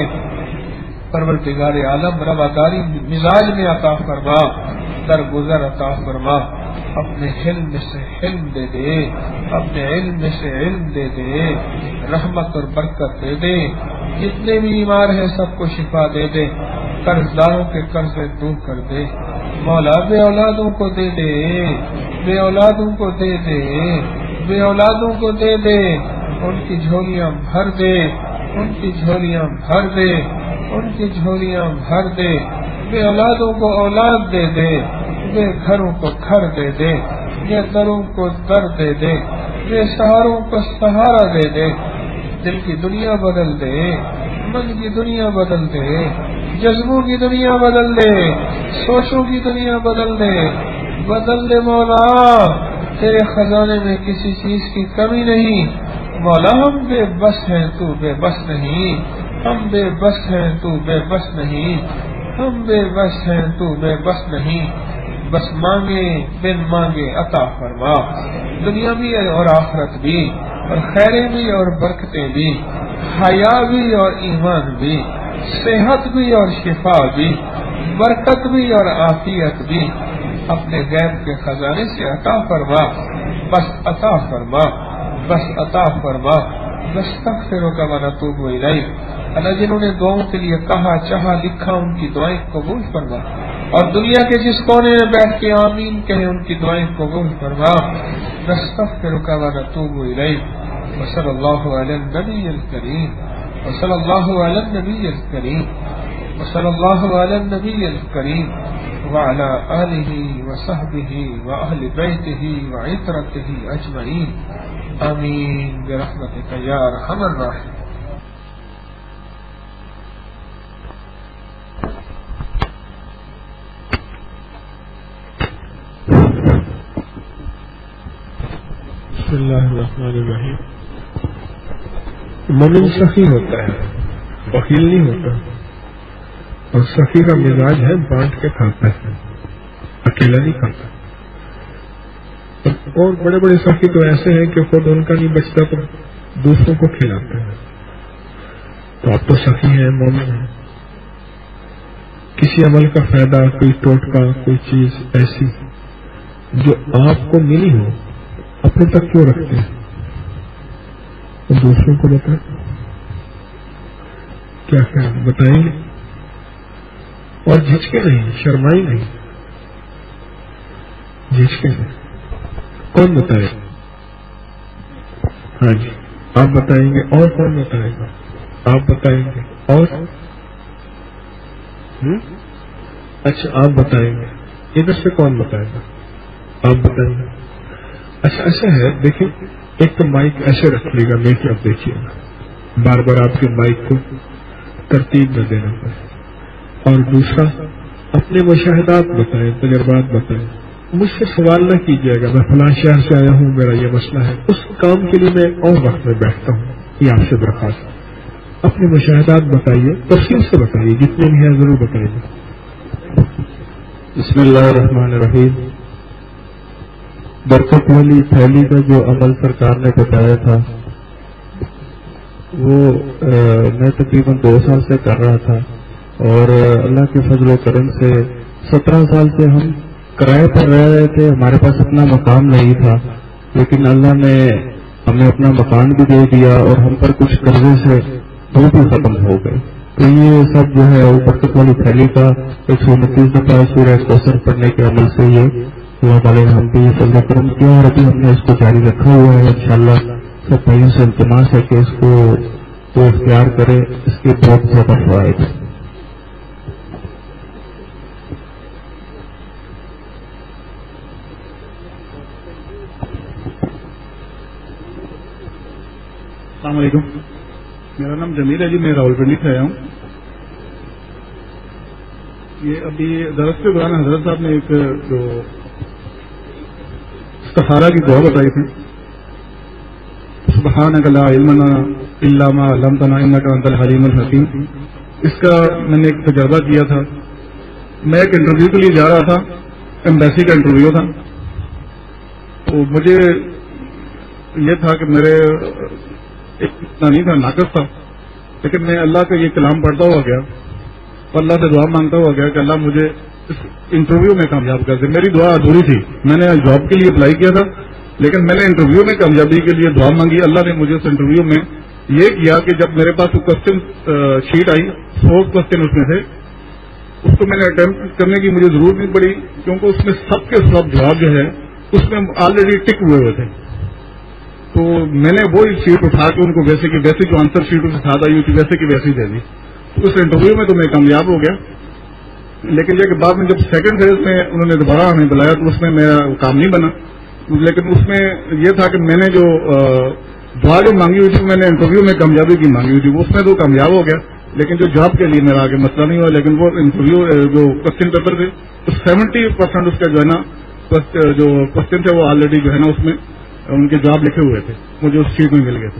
پروردگار عالم رواداری مزاج میں عطا فرما، درگزر عطا فرما، اپنے علم سے علم دے دے، اپنے علم سے علم دے دے، رحمت اور برکت دے دے۔ جتنے بھی بیمار ہیں سب کو شفا دے دے، قرض داروں کے قرض دور کر دے۔ مولا بے اولادوں کو دے دے، بے اولادوں کو دے دے، بے اولادوں کو دے دے، ان کی جھولیاں بھر دے، ان کی جھولیاں بھر دے، ان کی جھولیاں بھر دے۔ بے اولادوں کو اولاد دے دے، بے گھروں کو گھر دے دے، بے دروں کو در دے دے، بے سہاروں کو سہارا دے دے۔ دل کی دنیا بدل دے، من کی دنیا بدل دے، جذبوں کی دنیا بدل دے، سوچوں کی دنیا بدل دے، بدل دے مولا۔ تیرے خزانے میں کسی چیز کی کمی نہیں مولا، ہم بے بس ہیں تو بے بس نہیں، ہم بے بس ہیں تو بے بس نہیں، ہم بے بس ہیں تو بے بس نہیں۔ بس مانگے بن مانگے عطا فرما، دنیا بھی اور آخرت بھی، اور خیریں بھی اور برکتیں بھی، حیا بھی اور ایمان بھی، صحت بھی اور شفا بھی، برکت بھی اور عافیت بھی، اپنے غیب کے خزانے سے عطا فرما، بس عطا فرما، بس عطا فرما۔ نستغفرک ونتوب الیک۔ اللہ جنہوں نے دعاؤں کے لیے کہا چاہا لکھا ان کی دعائیں قبول فرما، اور دنیا کے جس کونے میں بیٹھ کے آمین کہیں ان کی دعائیں قبول فرما. نستغفرک و نتوب الیک وصلی اللہ علی النبی الکریم وصلی اللہ علی النبی الکریم وصلی اللہ علی النبی الکریم وعلی آلہ وصحبہ واہل بیتہ وعترتہ اجمعین آمین برحمتک یا ارحم الراحمین. بسم اللہ الرحمن الرحیم. مومن سخی ہوتا ہے, بخیل نہیں ہوتا, اور سخی کا مزاج ہے بانٹ کے کھاتا ہے, اکیلا نہیں کھاتا. اور بڑے بڑے سخی تو ایسے ہیں کہ خود ان کا نہیں بچتا تو دوسروں کو کھلاتے ہیں. تو آپ تو سخی ہیں, مومن ہیں. کسی عمل کا فائدہ, کوئی ٹوٹکا, کوئی چیز ایسی جو آپ کو ملی ہو اپنے تک کیوں رکھتے ہیں؟ تو دوسروں کو بتائیں. کیا خیال بتائیں گے؟ اور جھجکے نہیں, شرمائی نہیں, جھجکے نہیں. کون بتائے گا؟ ہاں جی آپ بتائیں گے. اور کون بتائے گا؟ آپ بتائیں گے. اور اچھا آپ بتائیں گے. ادھر سے کون بتائے گا؟ آپ بتائیں گے. اچھا ایسا ہے, دیکھیں ایک تو مائک ایسے رکھیے گا, میری طرف دیکھیے گا, بار بار آپ کے مائک کو ترتیب نہ دینا پڑے. اور دوسرا اپنے مشاہدات بتائیں, تجربات بتائیں. مجھ سے سوال نہ کیجیے گا میں فلاں شہر سے آیا ہوں, میرا یہ مسئلہ ہے, اس کام کے لیے میں اور وقت میں بیٹھتا ہوں. یہ آپ سے درخواست. اپنے مشاہدات بتائیے, تفصیل سے بتائیے, جتنے بھی ہیں ضرور بتائیے.
بسم اللہ الرحمن الرحیم. برکت والی تھیلی کا جو عمل سرکار نے بتایا تھا وہ میں تقریباً 2 سال سے کر رہا تھا, اور اللہ کے فضل و کرم سے 17 سال سے ہم کرائے پر رہ رہے تھے. ہمارے پاس اپنا مکان نہیں تھا, لیکن اللہ نے ہمیں اپنا مکان بھی دے دیا اور ہم پر کچھ قرضے سے وہ بھی ختم ہو گئے. تو یہ سب جو ہے وہ برکت والی تھیلی کا 129 دفعہ سورہ کوثر پڑھنے کے عمل سے یہ اللہ تعالیٰ نے ہم پہ یہ فضل و کرم کیا, اور ابھی ہم نے اس کو جاری رکھا ہوا ہے. انشاءاللہ سب بھائیوں سے التماس ہے کہ اس کو وہ اختیار کرے, اس کے بہت زیادہ فوائد.
السلام علیکم, میرا نام جمیل ہے جی, میں راولپنڈی سے آیا ہوں. یہ ابھی درس کے دوران حضرت صاحب نے ایک جو استخارہ کی دعا بتائی تھی, سبحانک لا علم لنا الا ما علمتنا انک انت الحلیم الحکیم, اس کا میں نے ایک تجربہ کیا تھا. میں ایک انٹرویو کے لیے جا رہا تھا, ایمبیسی کا انٹرویو تھا. تو مجھے یہ تھا کہ میرے اتنا نہیں تھا, ناقص تھا, لیکن میں اللہ کا یہ کلام پڑھتا ہوا گیا اور اللہ سے دعا مانگتا ہوا گیا کہ اللہ مجھے اس انٹرویو میں کامیاب کر دے. میری دعا ادھوری تھی, میں نے جاب کے لیے اپلائی کیا تھا, لیکن میں نے انٹرویو میں کامیابی کے لیے دعا مانگی. اللہ نے مجھے اس انٹرویو میں یہ کیا کہ جب میرے پاس کوشچن شیٹ آئی, 100 کوشچن اس میں تھے, اس کو میں نے اٹمپٹ کرنے کی مجھے ضرورت نہیں پڑی, کیونکہ اس میں سب کے سب جواب جو ہے اس میں آلریڈی ٹک ہوئے ہوئے تھے. تو میں نے وہ شیٹ اٹھا کے ان کو ویسے کی ویسے جو آنسر شیٹ کے ساتھ آئی ہوئی تھی ویسے کی ویسے ہی دے دی. اس انٹرویو میں تو میں کامیاب ہو گیا, لیکن یہ کہ بعد میں جب سیکنڈ فیز میں انہوں نے دوبارہ ہمیں بلایا تو اس میں میرا کام نہیں بنا. لیکن اس میں یہ تھا کہ میں نے جو دعا جو مانگی ہوئی تھی میں نے انٹرویو میں کامیابی کی مانگی ہوئی تھی, اس میں تو کامیاب ہو گیا, لیکن جو جاب کے لیے میرا آگے مسئلہ نہیں ہوا. لیکن وہ انٹرویو جو کوشچن پیپر تھے 70% اس کا جو ہے نا جو کوشچن تھے وہ آلریڈی جو ہے نا اس میں ان کے جواب لکھے ہوئے تھے, مجھے اس چیز میں مل گئے تھے.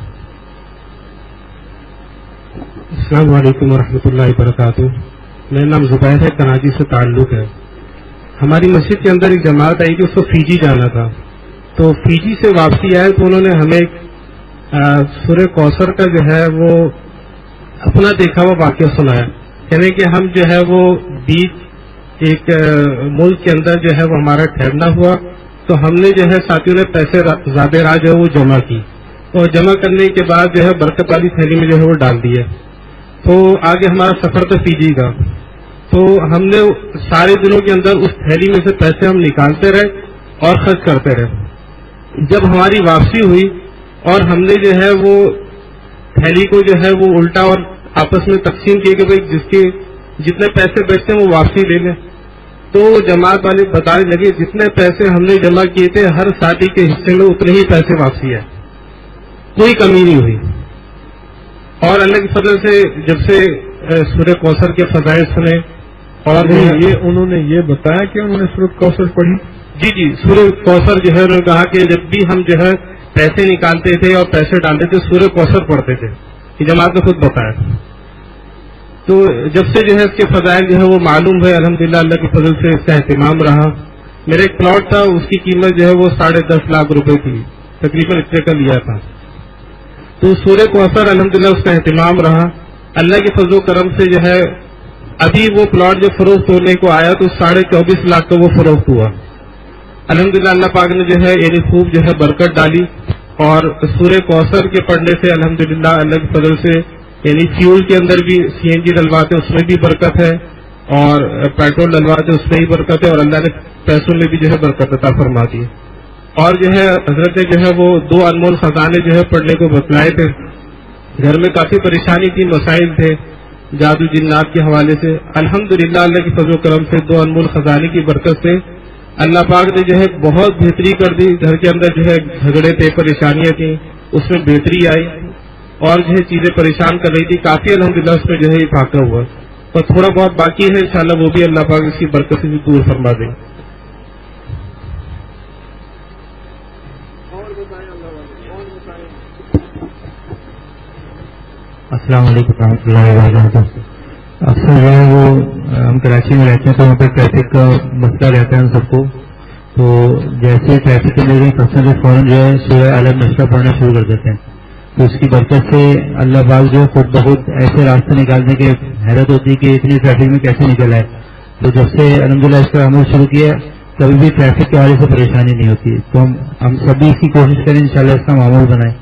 السلام علیکم ورحمۃ اللہ وبرکاتہ. میرا نام زبیر ہے, کراچی سے تعلق ہے. ہماری مسجد کے اندر ایک جماعت آئی کہ اس کو فیجی جانا تھا, تو فیجی سے واپسی آئے تو انہوں نے ہمیں سورہ کوثر کا جو ہے وہ اپنا دیکھا ہوا واقعہ سنایا. کہنے کہ ہم جو ہے وہ بیچ ایک ملک کے اندر جو ہے وہ ہمارا ٹھہرنا ہوا, تو ہم نے جو ہے ساتھیوں نے پیسے زیادہ راہ جو ہے وہ جمع کی, اور جمع کرنے کے بعد جو ہے برکت والی تھیلی میں جو ہے وہ ڈال دیے. تو آگے ہمارا سفر تو فیجی کا, تو ہم نے سارے دنوں کے اندر اس تھیلی میں سے پیسے ہم نکالتے رہے اور خرچ کرتے رہے. جب ہماری واپسی ہوئی اور ہم نے جو ہے وہ تھیلی کو جو ہے وہ الٹا اور آپس میں تقسیم کیے کہ بھائی جس کے جتنے پیسے بچتے ہیں وہ واپسی لے لیں, تو جماعت والے بتانے لگے جتنے پیسے ہم نے جمع کیے تھے ہر ساتھی کے حصے میں اتنے ہی پیسے واپسی ہے, کوئی کمی نہیں ہوئی. اور اللہ کے فضل سے جب سے سورہ کوثر کے فضائل سنے اور
یہ انہوں نے یہ بتایا کہ انہوں نے سورہ کوثر پڑھی.
جی سورہ کوثر جو ہے انہوں نے کہا کہ جب بھی ہم جو ہے پیسے نکالتے تھے اور پیسے ڈالتے تھے سورہ کوثر پڑھتے تھے. یہ جماعت نے خود بتایا. تو جب سے جو ہے اس کے فضائل جو ہے وہ معلوم ہے الحمدللہ اللہ کے فضل سے اس کا اہتمام رہا. میرا ایک پلاٹ تھا اس کی قیمت جو ہے وہ 10.5 لاکھ روپے تھی, تقریباً اتنے کا لیا تھا. تو سورہ کوثر الحمدللہ اس کا اہتمام رہا. اللہ کے فضل و کرم سے جو ہے ابھی وہ پلاٹ جو فروخت ہونے کو آیا تو 24.5 لاکھ کا وہ فروخت ہوا. الحمدللہ اللہ پاک نے جو ہے یعنی خوب جو ہے برکت ڈالی. اور سورہ کوثر کے پڑھنے سے الحمدللہ اللہ کے فضل سے یعنی فیول کے اندر بھی CNG ڈلواتے اس میں بھی برکت ہے اور پیٹرول ڈلواتے اس میں بھی برکت ہے اور اللہ نے پیسوں میں بھی جو ہے برکت عطا فرما دی. اور جو ہے حضرت جو ہے وہ 2 انمول خزانے جو ہے پڑھنے کو بتلائے تھے. گھر میں کافی پریشانی تھی, مسائل تھے جادو جنات کے حوالے سے. الحمدللہ اللہ کی فضل و کرم سے 2 انمول خزانے کی برکت سے اللہ پاک نے جو ہے بہت بہتری کر دی. گھر کے اندر جو ہے جھگڑے تھے, پریشانیاں تھیں, اس میں بہتری آئی اور جو ہے چیزیں پریشان کر رہی تھی کافی الحمدللہ اس میں جو ہے افاقہ ہوا. اور تھوڑا بہت باقی ہے انشاءاللہ وہ بھی اللہ پاک اس کی برکت سے بھی دور فرما دیں.
السلام علیکم ورحمۃ اللہ وبرکاتہ. اکثر جو ہے وہ ہم کراچی میں رہتے ہیں تو وہاں پہ ٹریفک کا مسئلہ رہتا ہے ہم سب کو. تو جیسے ٹریفک کے لیے پرسن فوراً جو ہے سورہ الگ نشرہ پڑھنا شروع کر دیتے ہیں. تو اس کی برکت سے اللہ پاک جو ہے خود بخود ایسے راستے نکالنے کے حیرت ہوتی ہے کہ اتنی ٹریفک میں کیسے نکل آئے. تو جب سے الحمدللہ اس کا عمل شروع کیا کبھی بھی ٹریفک کے حوالے سے پریشانی نہیں ہوتی. تو ہم سبھی اس کی کوشش کریں انشاءاللہ اس کا معمول بنائیں.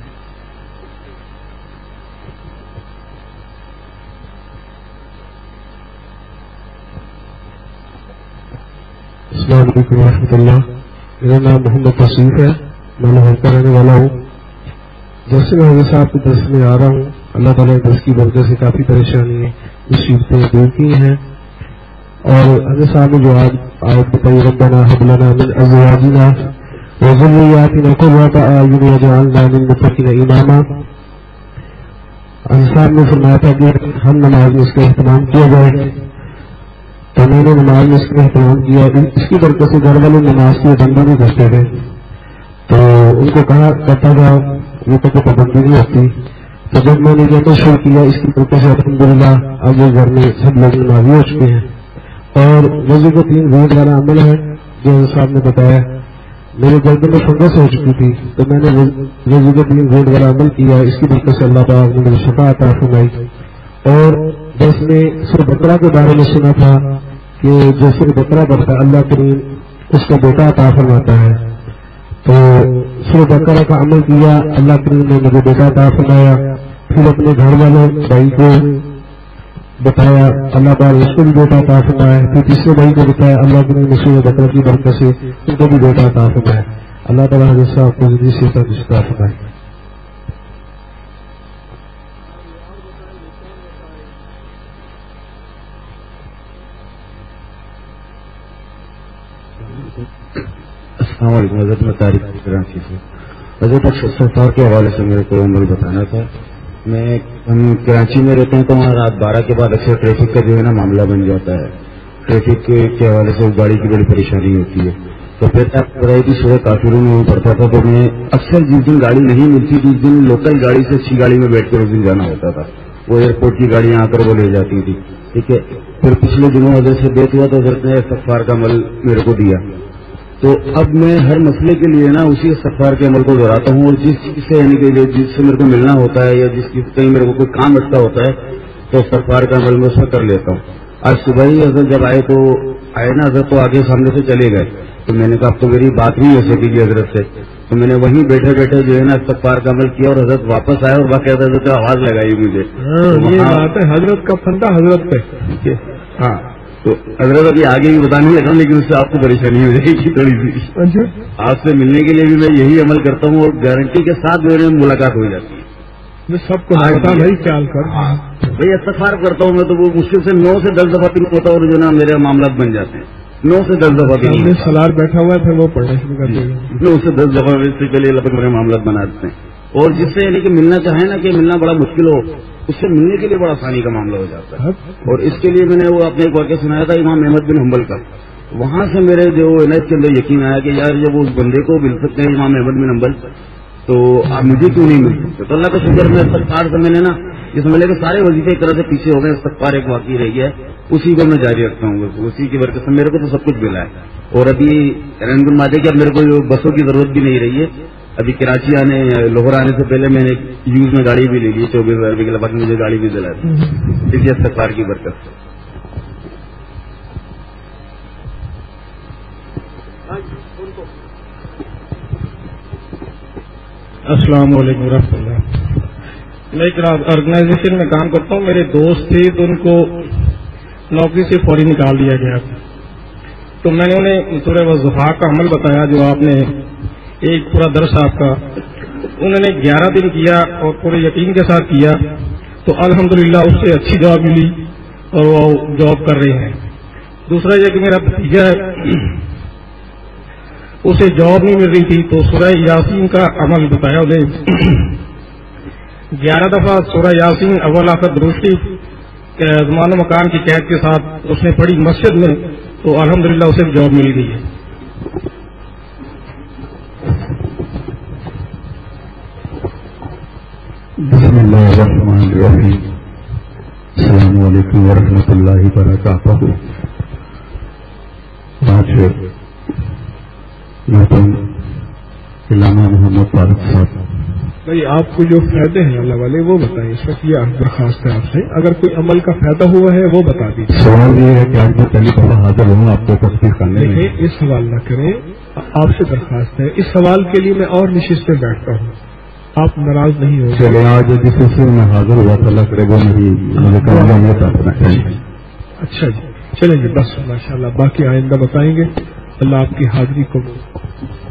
السلام علیکم ورحمۃ اللہ. میرا نام محمد توصیف ہے, میں لاہور کا رہنے والا ہوں. جیسے میں حضرت صاحب کے درس میں آ رہا ہوں اللہ تعالیٰ نے درس کی برکت سے کافی پریشانی مصیبتیں دور کی ہیں. اور حضرت صاحب نے جو آیت بتائی ربنا هب لنا من ازواجنا وذرياتنا قرة اعين واجعلنا للمتقين اماما. حضرت صاحب نے فرمایا تھا کہ ہم نماز میں اس کا اہتمام کیا جائے, تو میں نے نماز میں اس کا اہتمام کیا. اس کی برکت سے گھر والے نماز کی پابندی نہیں کرتے تھے, تو ان کو کہا کرتا تھا یہ تو کوئی پابندی نہیں ہوتی. تو جب میں نے کہنا شروع کیا اس کی برکت سے الحمدللہ اب وہ گھر میں سب لوگ نمازی ہو چکے ہیں. اور وضو کو 3 ویٹ والا عمل ہے جو صاحب نے بتایا. میرے گردن میں فنگس ہو چکی تھی تو میں نے وضو کو 3 ویٹ والا عمل کیا. اس کی برکت سے اللہ تعالیٰ نے مجھے شفا عطا فرمائی. اور جس نے سورہ بقرہ کے بارے میں سنا تھا کہ جو سورہ بقرہ پڑھتا ہے اللہ کریم اس کا بیٹا عطا فرماتا ہے. تو سورہ بقرہ کا عمل کیا, اللہ کریم نے مجھے بیٹا عطا فرمایا. پھر اپنے گھر والے بھائی کو بتایا اللہ تعالیٰ اس کو بھی بیٹا عطا فرمایا. پھر تیسرے بھائی کو بتایا اللہ کریم نے سورہ بقرہ کی برکت سے ان کو بھی بیٹا عطا فرمایا. اللہ تعالیٰ حضرت صاحب کو زندگی سے عطا فرمائے.
السلام علیکم. حضرت میں تاریخ کراچی سے. حضرت سفر کے حوالے سے میرے کو عمل بتانا تھا. ہم کراچی میں رہتے ہیں تو وہاں رات 12 کے بعد اکثر ٹریفک کا جو ہے نا معاملہ بن جاتا ہے. ٹریفک کے حوالے سے گاڑی کی بڑی پریشانی ہوتی ہے. تو پھر آپ بتائیے کہ سورہ کافرون میں پڑھتا تھا تو میں اکثر جس دن گاڑی نہیں ملتی جس دن لوکل گاڑی سے اچھی گاڑی میں بیٹھ کر اس دن جانا ہوتا تھا. وہ ایئرپورٹ کی گاڑیاں آ کر وہ لے جاتی تھی. ٹھیک ہے. پھر پچھلے دنوں حضرت سے بیت ہوا تو حضرت نے استغفار کا عمل میرے کو دیا. تو اب میں ہر مسئلے کے لیے نا اسی استغفار کے عمل کو دہراتا ہوں. اور جس چیز سے یعنی کہ جس سے میرے کو ملنا ہوتا ہے یا جس چیز کہیں میرے کو کوئی کام اٹھتا ہوتا ہے تو استغفار کا عمل میں اس میں کر لیتا ہوں. آج صبح ہی حضرت جب آئے نا حضرت تو آگے سامنے سے چلے گئے. تو میں نے کہا اب تو میری بات نہیں ہو سکے گی حضرت سے. تو میں نے وہیں بیٹھے بیٹھے جو ہے نا استغفار کا عمل کیا اور حضرت واپس آئے اور باقاعدہ حضرت آواز لگائی مجھے.
یہ بات ہے حضرت کا فندہ حضرت پہ.
ہاں تو حضرت ابھی آگے بھی بتانے لگا لیکن اس سے آپ کو پریشانی ہو جائے گی تھوڑی سی.
اچھا
آپ سے ملنے کے لیے بھی میں یہی عمل کرتا ہوں اور گارنٹی کے ساتھ میرے ملاقات ہو جاتی ہے.
میں سب کو بتا بھائی خیال کر
بھائی استغفار کرتا ہوں میں تو وہ مشکل سے 9 سے 10 دفعہ پھر ہوتا ہے اور جو نا میرے معاملات بن جاتے ہیں. 9 سے 10 دفعہ
سامنے سلار بیٹھا ہوا ہے پھر وہ پڑھنا شروع کر دے گا.
9 سے 10 دفعہ اس سے پہلے لگ میرے معاملات بنا دیتے ہیں. اور جس سے یعنی کہ ملنا چاہے نا کہ ملنا بڑا مشکل ہو اس سے ملنے کے لیے بڑا آسانی کا معاملہ ہو جاتا ہے. اور اس کے لیے میں نے وہ اپنے ایک واقعہ سنایا تھا امام احمد بن حنبل کا. وہاں سے میرے جو ہے نا اس کے اندر یقین آیا کہ یار جب اس بندے کو مل سکتے ہیں امام احمد بن حنبل تو آپ مجھے کیوں نہیں مل سکتے. تو اللہ کا شکر میں استغفار سے میں نے نا اس ملے کے سارے وظیفے ایک طرح سے پیچھے ہو گئے. استغفار ایک واقعی رہ گیا ہے اسی کو میں جاری رکھتا ہوں. اسی کی برکت سے میرے کو تو سب کچھ ملا ہے. اور ابھی رنگ مادے کہ اب میرے کو بسوں کی ضرورت بھی نہیں رہی ہے. ابھی کراچی آنے لاہور آنے سے پہلے میں نے یوز میں گاڑی بھی لے لی 24,000 روپئے کے لگ مجھے گاڑی بھی دلا دی اس استغفار کی برکت سے.
السلام علیکم ورحمۃ اللہ. میں ایک آرگنائزیشن میں کام کرتا ہوں. میرے دوست تھے تو ان کو نوکری سے فوری نکال دیا گیا. تو میں نے انہیں سورہ والضحیٰ کا عمل بتایا جو آپ نے ایک پورا درس آپ کا انہوں نے 11 دن کیا اور پورے یقین کے ساتھ کیا تو الحمدللہ اس سے اچھی جاب ملی اور وہ جاب کر رہے ہیں. دوسرا یہ کہ میرا بھتیجا ہے اسے جاب نہیں مل رہی تھی تو سورہ یاسین کا عمل بتایا انہیں 11 دفعہ سورہ یاسین اول آخر درستی زمان و مکان کی قید کے ساتھ اس نے پڑھی مسجد میں تو الحمدللہ اسے جاب مل گئی ہے.
بسم اللہ الرحمن الرحیم. السلام علیکم ورحمۃ اللہ وبرکاتہ. آج محترم علامہ محمد طارق صاحب
بھائی آپ کو جو فائدے ہیں اللہ والے وہ بتائیں. اس وقت یہ درخواست ہے آپ سے اگر کوئی عمل کا فائدہ ہوا ہے وہ بتا دیجیے.
سوال یہ ہے کہ آج میں پہلی دفعہ حاضر ہوں آپ کو تصدیق کرنے میں.
دیکھیں اس سوال نہ کریں آپ سے درخواست ہے. اس سوال کے لیے میں اور نشست میں بیٹھتا ہوں آپ ناراض نہیں ہو.
چلے آج جس سے میں حاضر ہوا اللہ کرے وہ میری
اچھا جی چلیں گے بس ماشاء اللہ. باقی آئندہ بتائیں گے. اللہ آپ کی حاضری کو